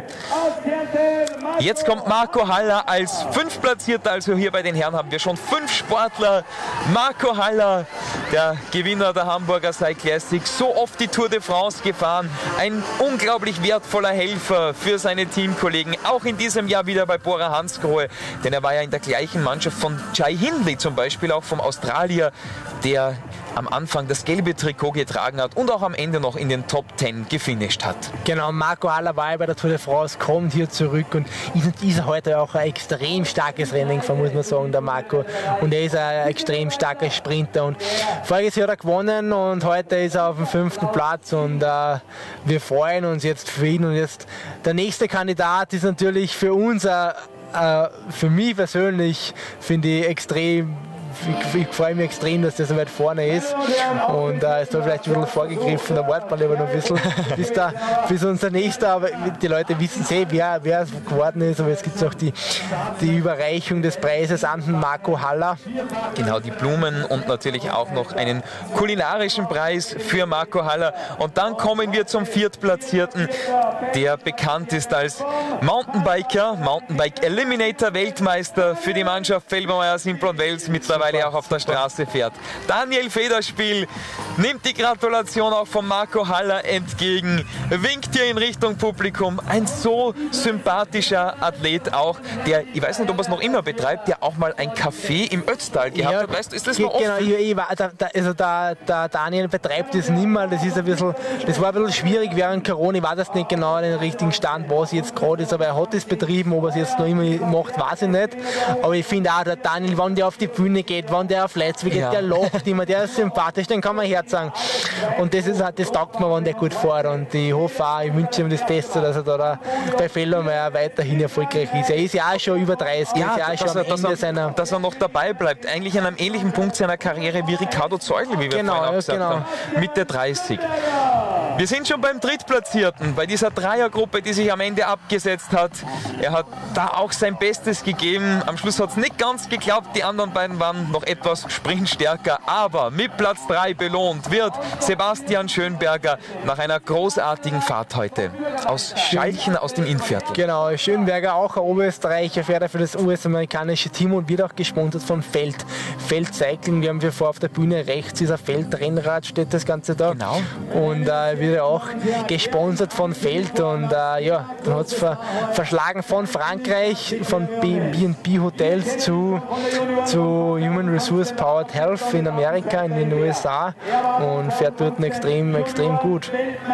Jetzt kommt Marco Haller als Fünftplatzierter, also hier bei den Herren haben wir schon fünf Sportler. Marco Haller, der Gewinner der Hamburger Cycle Classic, so oft die Tour de France gefahren, ein unglaublich wertvoller Helfer für seine Teamkollegen, auch in diesem Jahr wieder bei Bora Hansgrohe, denn er war ja in der gleichen Mannschaft von Jai Hindley zum Beispiel, auch vom Australier, der am Anfang das gelbe Trikot getragen hat und auch am Ende noch in den Top Ten gefinisht hat. Genau, Marco Haller war ja bei der Tour de France, kommt hier zurück und ist, ist heute auch ein extrem starkes Rennen gefahren, muss man sagen, der Marco. Und er ist ein extrem starker Sprinter und voriges Jahr hat er gewonnen und heute ist er auf dem fünften Platz und äh, wir freuen uns jetzt für ihn. Und jetzt der nächste Kandidat ist natürlich für uns, äh, äh, für mich persönlich, finde ich extrem. Ich, ich freue mich extrem, dass der so weit vorne ist und äh, es soll vielleicht ein bisschen vorgegriffen, da wartet man lieber noch ein bisschen bis, da, bis unser nächster, aber die Leute wissen eh, wer, wer es geworden ist, aber jetzt gibt es noch die, die Überreichung des Preises an den Marco Haller. Genau, die Blumen und natürlich auch noch einen kulinarischen Preis für Marco Haller und dann kommen wir zum Viertplatzierten, der bekannt ist als Mountainbiker, Mountainbike Eliminator Weltmeister für die Mannschaft Felbermayr Simplon-Wels, mittlerweile auch auf der Straße fährt. Daniel Federspiel nimmt die Gratulation auch von Marco Haller entgegen, winkt hier in Richtung Publikum. Ein so sympathischer Athlet auch, der, ich weiß nicht, ob er es noch immer betreibt, der auch mal ein Café im Ötztal gehabt hat. Weißt du, ist das noch offen? Genau, ich, ich war, da, da, also der, der Daniel betreibt das nicht mehr. Das ist ein bisschen, das war ein bisschen schwierig während Corona. Ich weiß das nicht genau den richtigen Stand, was jetzt gerade ist, aber er hat es betrieben. Ob er es jetzt noch immer macht, weiß ich nicht. Aber ich finde auch, der Daniel, wenn der auf die Bühne geht, geht, wenn der auf Leitz geht, Ja. der lacht immer, der ist sympathisch, den kann man Herz sagen. Und das, ist, das taugt mir, wenn der gut fährt. Und ich hoffe auch, ich wünsche ihm das Beste, dass er da bei Fellowmeier weiterhin erfolgreich ist. Er ist ja auch schon über dreißig, Ja, er ist ja auch dass, schon er, am dass, Ende er, seiner... dass er noch dabei bleibt. Eigentlich an einem ähnlichen Punkt seiner Karriere wie Ricardo Zeugl, wie wir Genau, vorhin auch ja, gesagt genau. haben. Mitte dreißig. Wir sind schon beim Drittplatzierten, bei dieser Dreiergruppe, die sich am Ende abgesetzt hat. Er hat da auch sein Bestes gegeben. Am Schluss hat es nicht ganz geklappt. Die anderen beiden waren noch etwas sprintstärker. Aber mit Platz drei belohnt wird Sebastian Schönberger nach einer großartigen Fahrt heute. Aus Schalchen, aus dem Innviertel. Genau, Schönberger, auch ein Oberösterreicher, fährt er für das U S-amerikanische Team und wird auch gesponsert von Feld. Feld Cycling, wir haben hier vor auf der Bühne rechts, dieser Feldrennrad, steht das Ganze da. Genau. Und äh, wird er auch gesponsert von Feld und äh, ja, dann hat es ver verschlagen von Frankreich, von B und B Hotels zu, zu Human Resource Powered Health in Amerika, in den U S A und fährt dort extrem, extrem gut.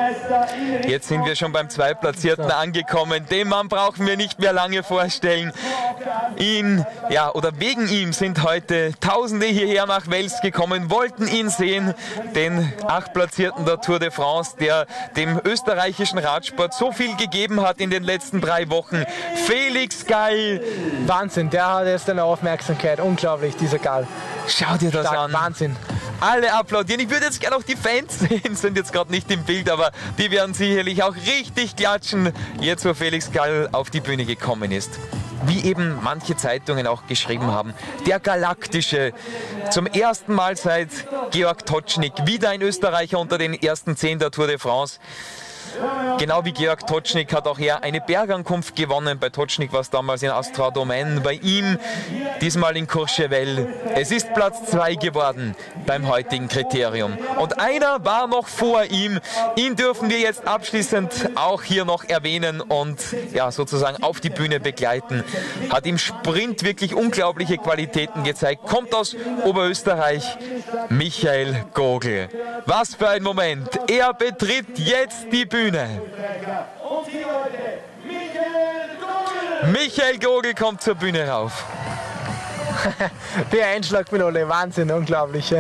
Jetzt sind wir schon beim Zweitplatzierten angekommen. Den Mann brauchen wir nicht mehr lange vorstellen. Ihn, ja, oder wegen ihm sind heute Tausende hierher nach Wels gekommen, wollten ihn sehen, den Achtplatzierten der Tour de France, der dem österreichischen Radsport so viel gegeben hat in den letzten drei Wochen. Felix Gall. Wahnsinn, der hat jetzt eine Aufmerksamkeit, unglaublich, dieser Gall. Schau dir das Stark, an. Wahnsinn. Alle applaudieren. Ich würde jetzt gerne auch die Fans sehen, sind jetzt gerade nicht im Bild, aber die werden sicherlich auch richtig klatschen, jetzt wo Felix Gall auf die Bühne gekommen ist. Wie eben manche Zeitungen auch geschrieben haben, der Galaktische, zum ersten Mal seit Georg Totschnig, wieder ein Österreicher unter den ersten zehn der Tour de France. Genau wie Georg Totschnig hat auch er eine Bergankunft gewonnen. Bei Totschnig war es damals in Astra Domaine, bei ihm diesmal in Courchevel. Es ist Platz zwei geworden beim heutigen Kriterium. Und einer war noch vor ihm. Ihn dürfen wir jetzt abschließend auch hier noch erwähnen und ja, sozusagen auf die Bühne begleiten. Hat im Sprint wirklich unglaubliche Qualitäten gezeigt. Kommt aus Oberösterreich, Michael Gogl. Was für ein Moment. Er betritt jetzt die Bühne. Michael Gogl kommt zur Bühne rauf. Der Einschlag mit alle, Wahnsinn, unglaublich.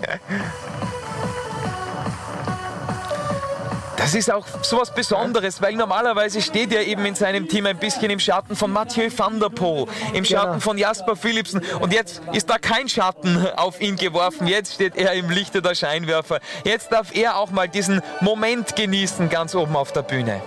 Das ist auch so was Besonderes, weil normalerweise steht er eben in seinem Team ein bisschen im Schatten von Mathieu van der Poel, im Schatten Genau. von Jasper Philipsen und jetzt ist da kein Schatten auf ihn geworfen, jetzt steht er im Lichte der Scheinwerfer. Jetzt darf er auch mal diesen Moment genießen, ganz oben auf der Bühne.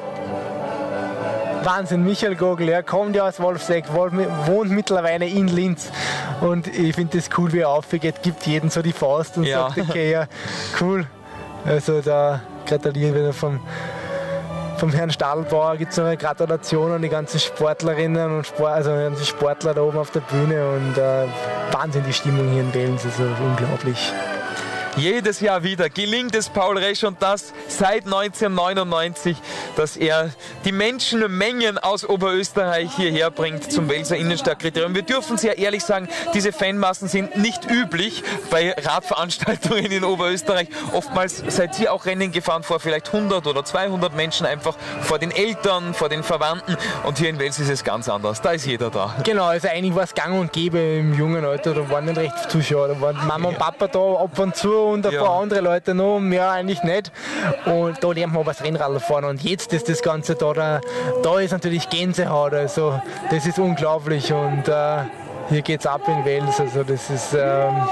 Wahnsinn, Michael Gogl, er kommt ja aus Wolfsegg, wohnt mittlerweile in Linz und ich finde das cool, wie er aufgeht, gibt jedem so die Faust und Ja. sagt, okay, ja, cool. Also da gratulieren wir vom, vom Herrn Stadelbauer, gibt es noch eine Gratulation an die ganzen Sportlerinnen und Sport, also die ganzen Sportler da oben auf der Bühne und äh, Wahnsinn die Stimmung hier in Wels, also unglaublich. Jedes Jahr wieder gelingt es Paul Resch und das seit neunzehnhundertneunundneunzig, dass er die Menschenmengen aus Oberösterreich hierher bringt zum Welser Innenstadtkriterium. Wir dürfen sehr ehrlich sagen, diese Fanmassen sind nicht üblich bei Radveranstaltungen in Oberösterreich. Oftmals seid ihr auch Rennen gefahren vor vielleicht hundert oder zweihundert Menschen, einfach vor den Eltern, vor den Verwandten und hier in Wels ist es ganz anders. Da ist jeder da. Genau, also eigentlich war es gang und gäbe im jungen Alter, da waren nicht recht Zuschauer, da waren Mama und Papa da ab und zu und ein Ja. paar andere Leute noch, mehr eigentlich nicht. Und da lernt man was Rennradl fahren und jetzt ist das Ganze da, da, da ist natürlich Gänsehaut, also das ist unglaublich und äh, hier geht's ab in Wels, also das ist... Ähm,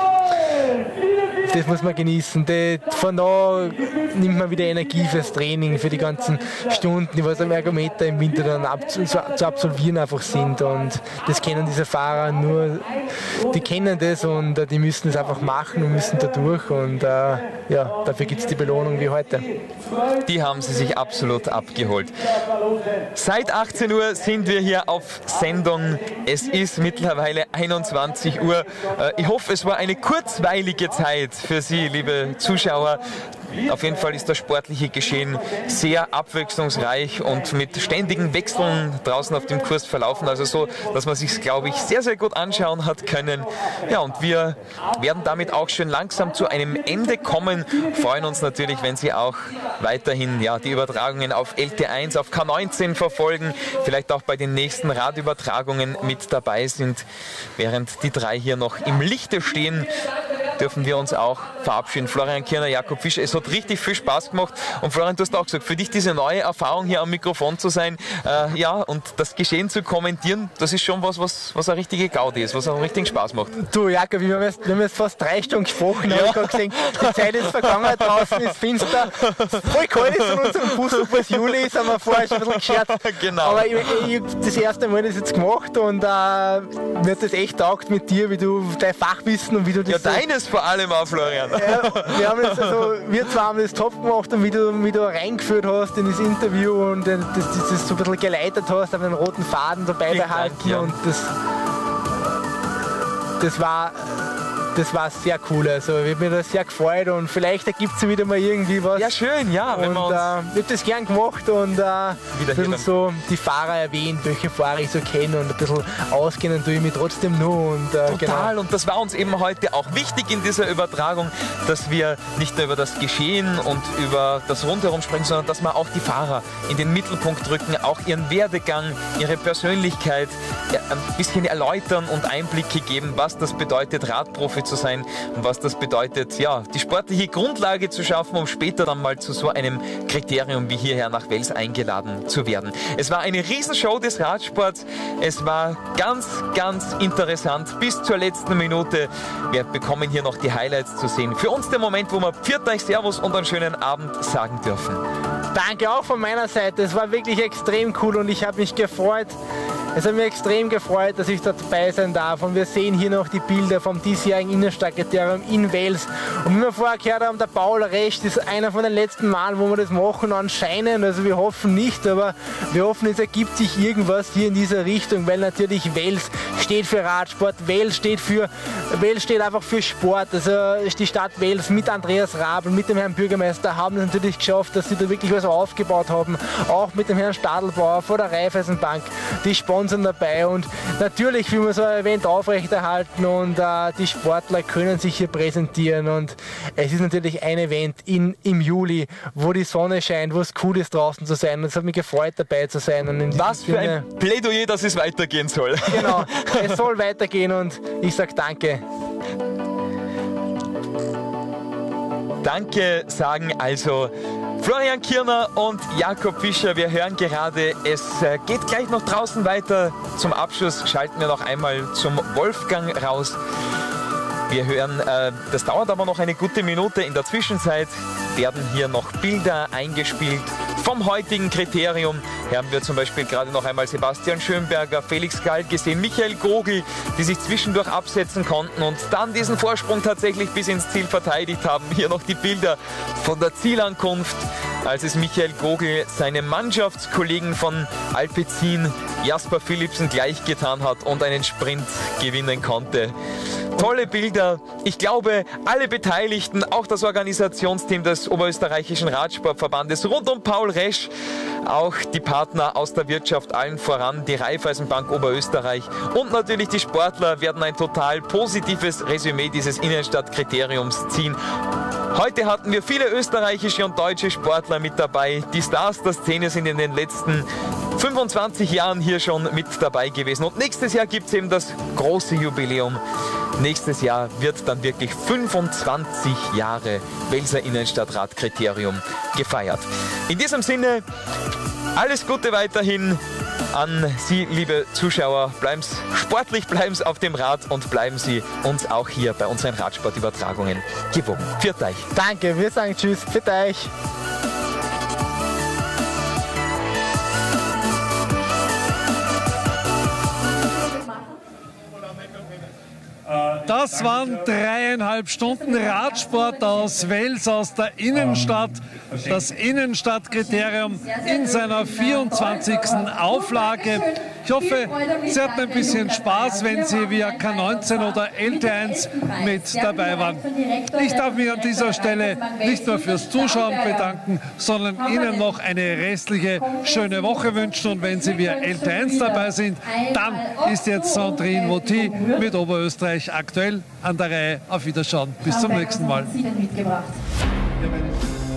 das muss man genießen. Die, von da nimmt man wieder Energie fürs Training, für die ganzen Stunden, die was am Ergometer im Winter dann ab, zu, zu absolvieren einfach sind. Und das kennen diese Fahrer nur, die kennen das und äh, die müssen es einfach machen und müssen da durch. Und äh, ja, dafür gibt es die Belohnung wie heute. Die haben sie sich absolut abgeholt. Seit achtzehn Uhr sind wir hier auf Sendung. Es ist mittlerweile einundzwanzig Uhr. Ich hoffe, es war eine kurzweilige Zeit für Sie, liebe Zuschauer. Auf jeden Fall ist das sportliche Geschehen sehr abwechslungsreich und mit ständigen Wechseln draußen auf dem Kurs verlaufen. Also so, dass man sich, glaube ich, sehr, sehr gut anschauen hat können. Ja, und wir werden damit auch schön langsam zu einem Ende kommen. Freuen uns natürlich, wenn Sie auch weiterhin ja, die Übertragungen auf L T eins, auf K neunzehn verfolgen, vielleicht auch bei den nächsten Radübertragungen mit dabei sind. Während die drei hier noch im Lichte stehen, dürfen wir uns auch verabschieden. Florian Kirner, Jakob Fischer, es hat richtig viel Spaß gemacht. Und Florian, du hast auch gesagt, für dich diese neue Erfahrung hier am Mikrofon zu sein, äh, ja, und das Geschehen zu kommentieren, das ist schon was, was, was eine richtige Gaudi ist, was einen richtigen Spaß macht. Du, Jakob, wir haben jetzt, wir haben jetzt fast drei Stunden gesprochen, ja. Habe ich gerade gesehen, die Zeit ist vergangen, draußen ist finster, voll kalt ist von unserem Bus, obwohl es Juli ist, haben wir vorher schon ein bisschen gescherzt. Genau. Aber ich, ich habe das erste Mal das jetzt gemacht und äh, mir hat das echt taugt mit dir, wie du dein Fachwissen und wie du das... Ja, so deines vor allem auch, Florian. Ja, wir haben das also, wir zwei haben das top gemacht und wie du, wie du reingeführt hast in das Interview und das, das, das so ein bisschen geleitet hast, auf den roten Faden dabei behalten. Dank, ja. Und das, das war... Das war sehr cool, also ich habe mir das sehr gefreut und vielleicht ergibt es wieder mal irgendwie was. Ja, schön, ja. Und, wenn wir uns äh, ich habe das gern gemacht und äh, ein bisschen so die Fahrer erwähnt, welche Fahrer ich so kenne und ein bisschen auskennen tue ich mich trotzdem nur. Und, äh, Total, genau. Und das war uns eben heute auch wichtig in dieser Übertragung, dass wir nicht nur über das Geschehen und über das Rundherum sprechen, sondern dass wir auch die Fahrer in den Mittelpunkt rücken, auch ihren Werdegang, ihre Persönlichkeit ein bisschen erläutern und Einblicke geben, was das bedeutet, Radprofi zu sein und was das bedeutet, ja, die sportliche Grundlage zu schaffen, um später dann mal zu so einem Kriterium wie hierher nach Wels eingeladen zu werden. Es war eine Riesenshow des Radsports. Es war ganz, ganz interessant bis zur letzten Minute. Wir bekommen hier noch die Highlights zu sehen. Für uns der Moment, wo wir Pfiat euch, Servus und einen schönen Abend sagen dürfen. Danke auch von meiner Seite. Es war wirklich extrem cool und ich habe mich gefreut. Es hat mich extrem gefreut, dass ich dabei sein darf und wir sehen hier noch die Bilder vom diesjährigen Innenstadtkriterium in Wels. Und wie wir vorher gehört haben, der Paul Resch ist einer von den letzten Malen, wo wir das machen anscheinend. Also wir hoffen nicht, aber wir hoffen, es ergibt sich irgendwas hier in dieser Richtung, weil natürlich Wels steht für Radsport, Wels steht für Wels steht einfach für Sport. Also die Stadt Wels mit Andreas Rabl, mit dem Herrn Bürgermeister haben es natürlich geschafft, dass sie da wirklich was aufgebaut haben. Auch mit dem Herrn Stadelbauer von der Raiffeisenbank. Die Sponsoren dabei und natürlich will man so ein Event aufrechterhalten und äh, die Sportler können sich hier präsentieren und es ist natürlich ein Event in, im Juli, wo die Sonne scheint, wo es cool ist draußen zu sein und es hat mich gefreut dabei zu sein. Und in Was für Sinne, ein Plädoyer, dass es weitergehen soll. Genau, es soll weitergehen und ich sage danke. Danke sagen also Florian Kirner und Jakob Fischer. Wir hören gerade, es geht gleich noch draußen weiter. Zum Abschluss schalten wir noch einmal zum Wolfgang raus. Wir hören, äh, das dauert aber noch eine gute Minute. In der Zwischenzeit werden hier noch Bilder eingespielt vom heutigen Kriterium. Hier haben wir zum Beispiel gerade noch einmal Sebastian Schönberger, Felix Gall gesehen, Michael Gogl, die sich zwischendurch absetzen konnten und dann diesen Vorsprung tatsächlich bis ins Ziel verteidigt haben. Hier noch die Bilder von der Zielankunft, als es Michael Gogl seinem Mannschaftskollegen von Alpecin, Jasper Philipsen, gleich getan hat und einen Sprint gewinnen konnte. Tolle Bilder. Ich glaube, alle Beteiligten, auch das Organisationsteam des Oberösterreichischen Radsportverbandes rund um Paul Resch, auch die Partner aus der Wirtschaft, allen voran die Raiffeisenbank Oberösterreich und natürlich die Sportler werden ein total positives Resümee dieses Innenstadtkriteriums ziehen. Heute hatten wir viele österreichische und deutsche Sportler mit dabei. Die Stars der Szene sind in den letzten fünfundzwanzig Jahren hier schon mit dabei gewesen. Und nächstes Jahr gibt es eben das große Jubiläum. Nächstes Jahr wird dann wirklich fünfundzwanzig Jahre Welser Innenstadtradkriterium gefeiert. In diesem Sinne, alles Gute weiterhin an Sie, liebe Zuschauer. Bleiben Sie sportlich, bleiben Sie auf dem Rad und bleiben Sie uns auch hier bei unseren Radsportübertragungen gewogen. Pfiat euch. Danke, wir sagen Tschüss. Pfiat euch. Das waren dreieinhalb Stunden Radsport aus Wels, aus der Innenstadt. Das Innenstadtkriterium in seiner vierundzwanzigsten Auflage. Ich hoffe, Sie hatten ein bisschen Spaß, wenn Sie via K neunzehn oder L T eins mit dabei waren. Ich darf mich an dieser Stelle nicht nur fürs Zuschauen bedanken, sondern Ihnen noch eine restliche schöne Woche wünschen. Und wenn Sie via L T eins dabei sind, dann ist jetzt Sandrine Woti mit Oberösterreich aktuell an der Reihe. Auf Wiederschauen. Bis zum nächsten Mal. Mitgebracht.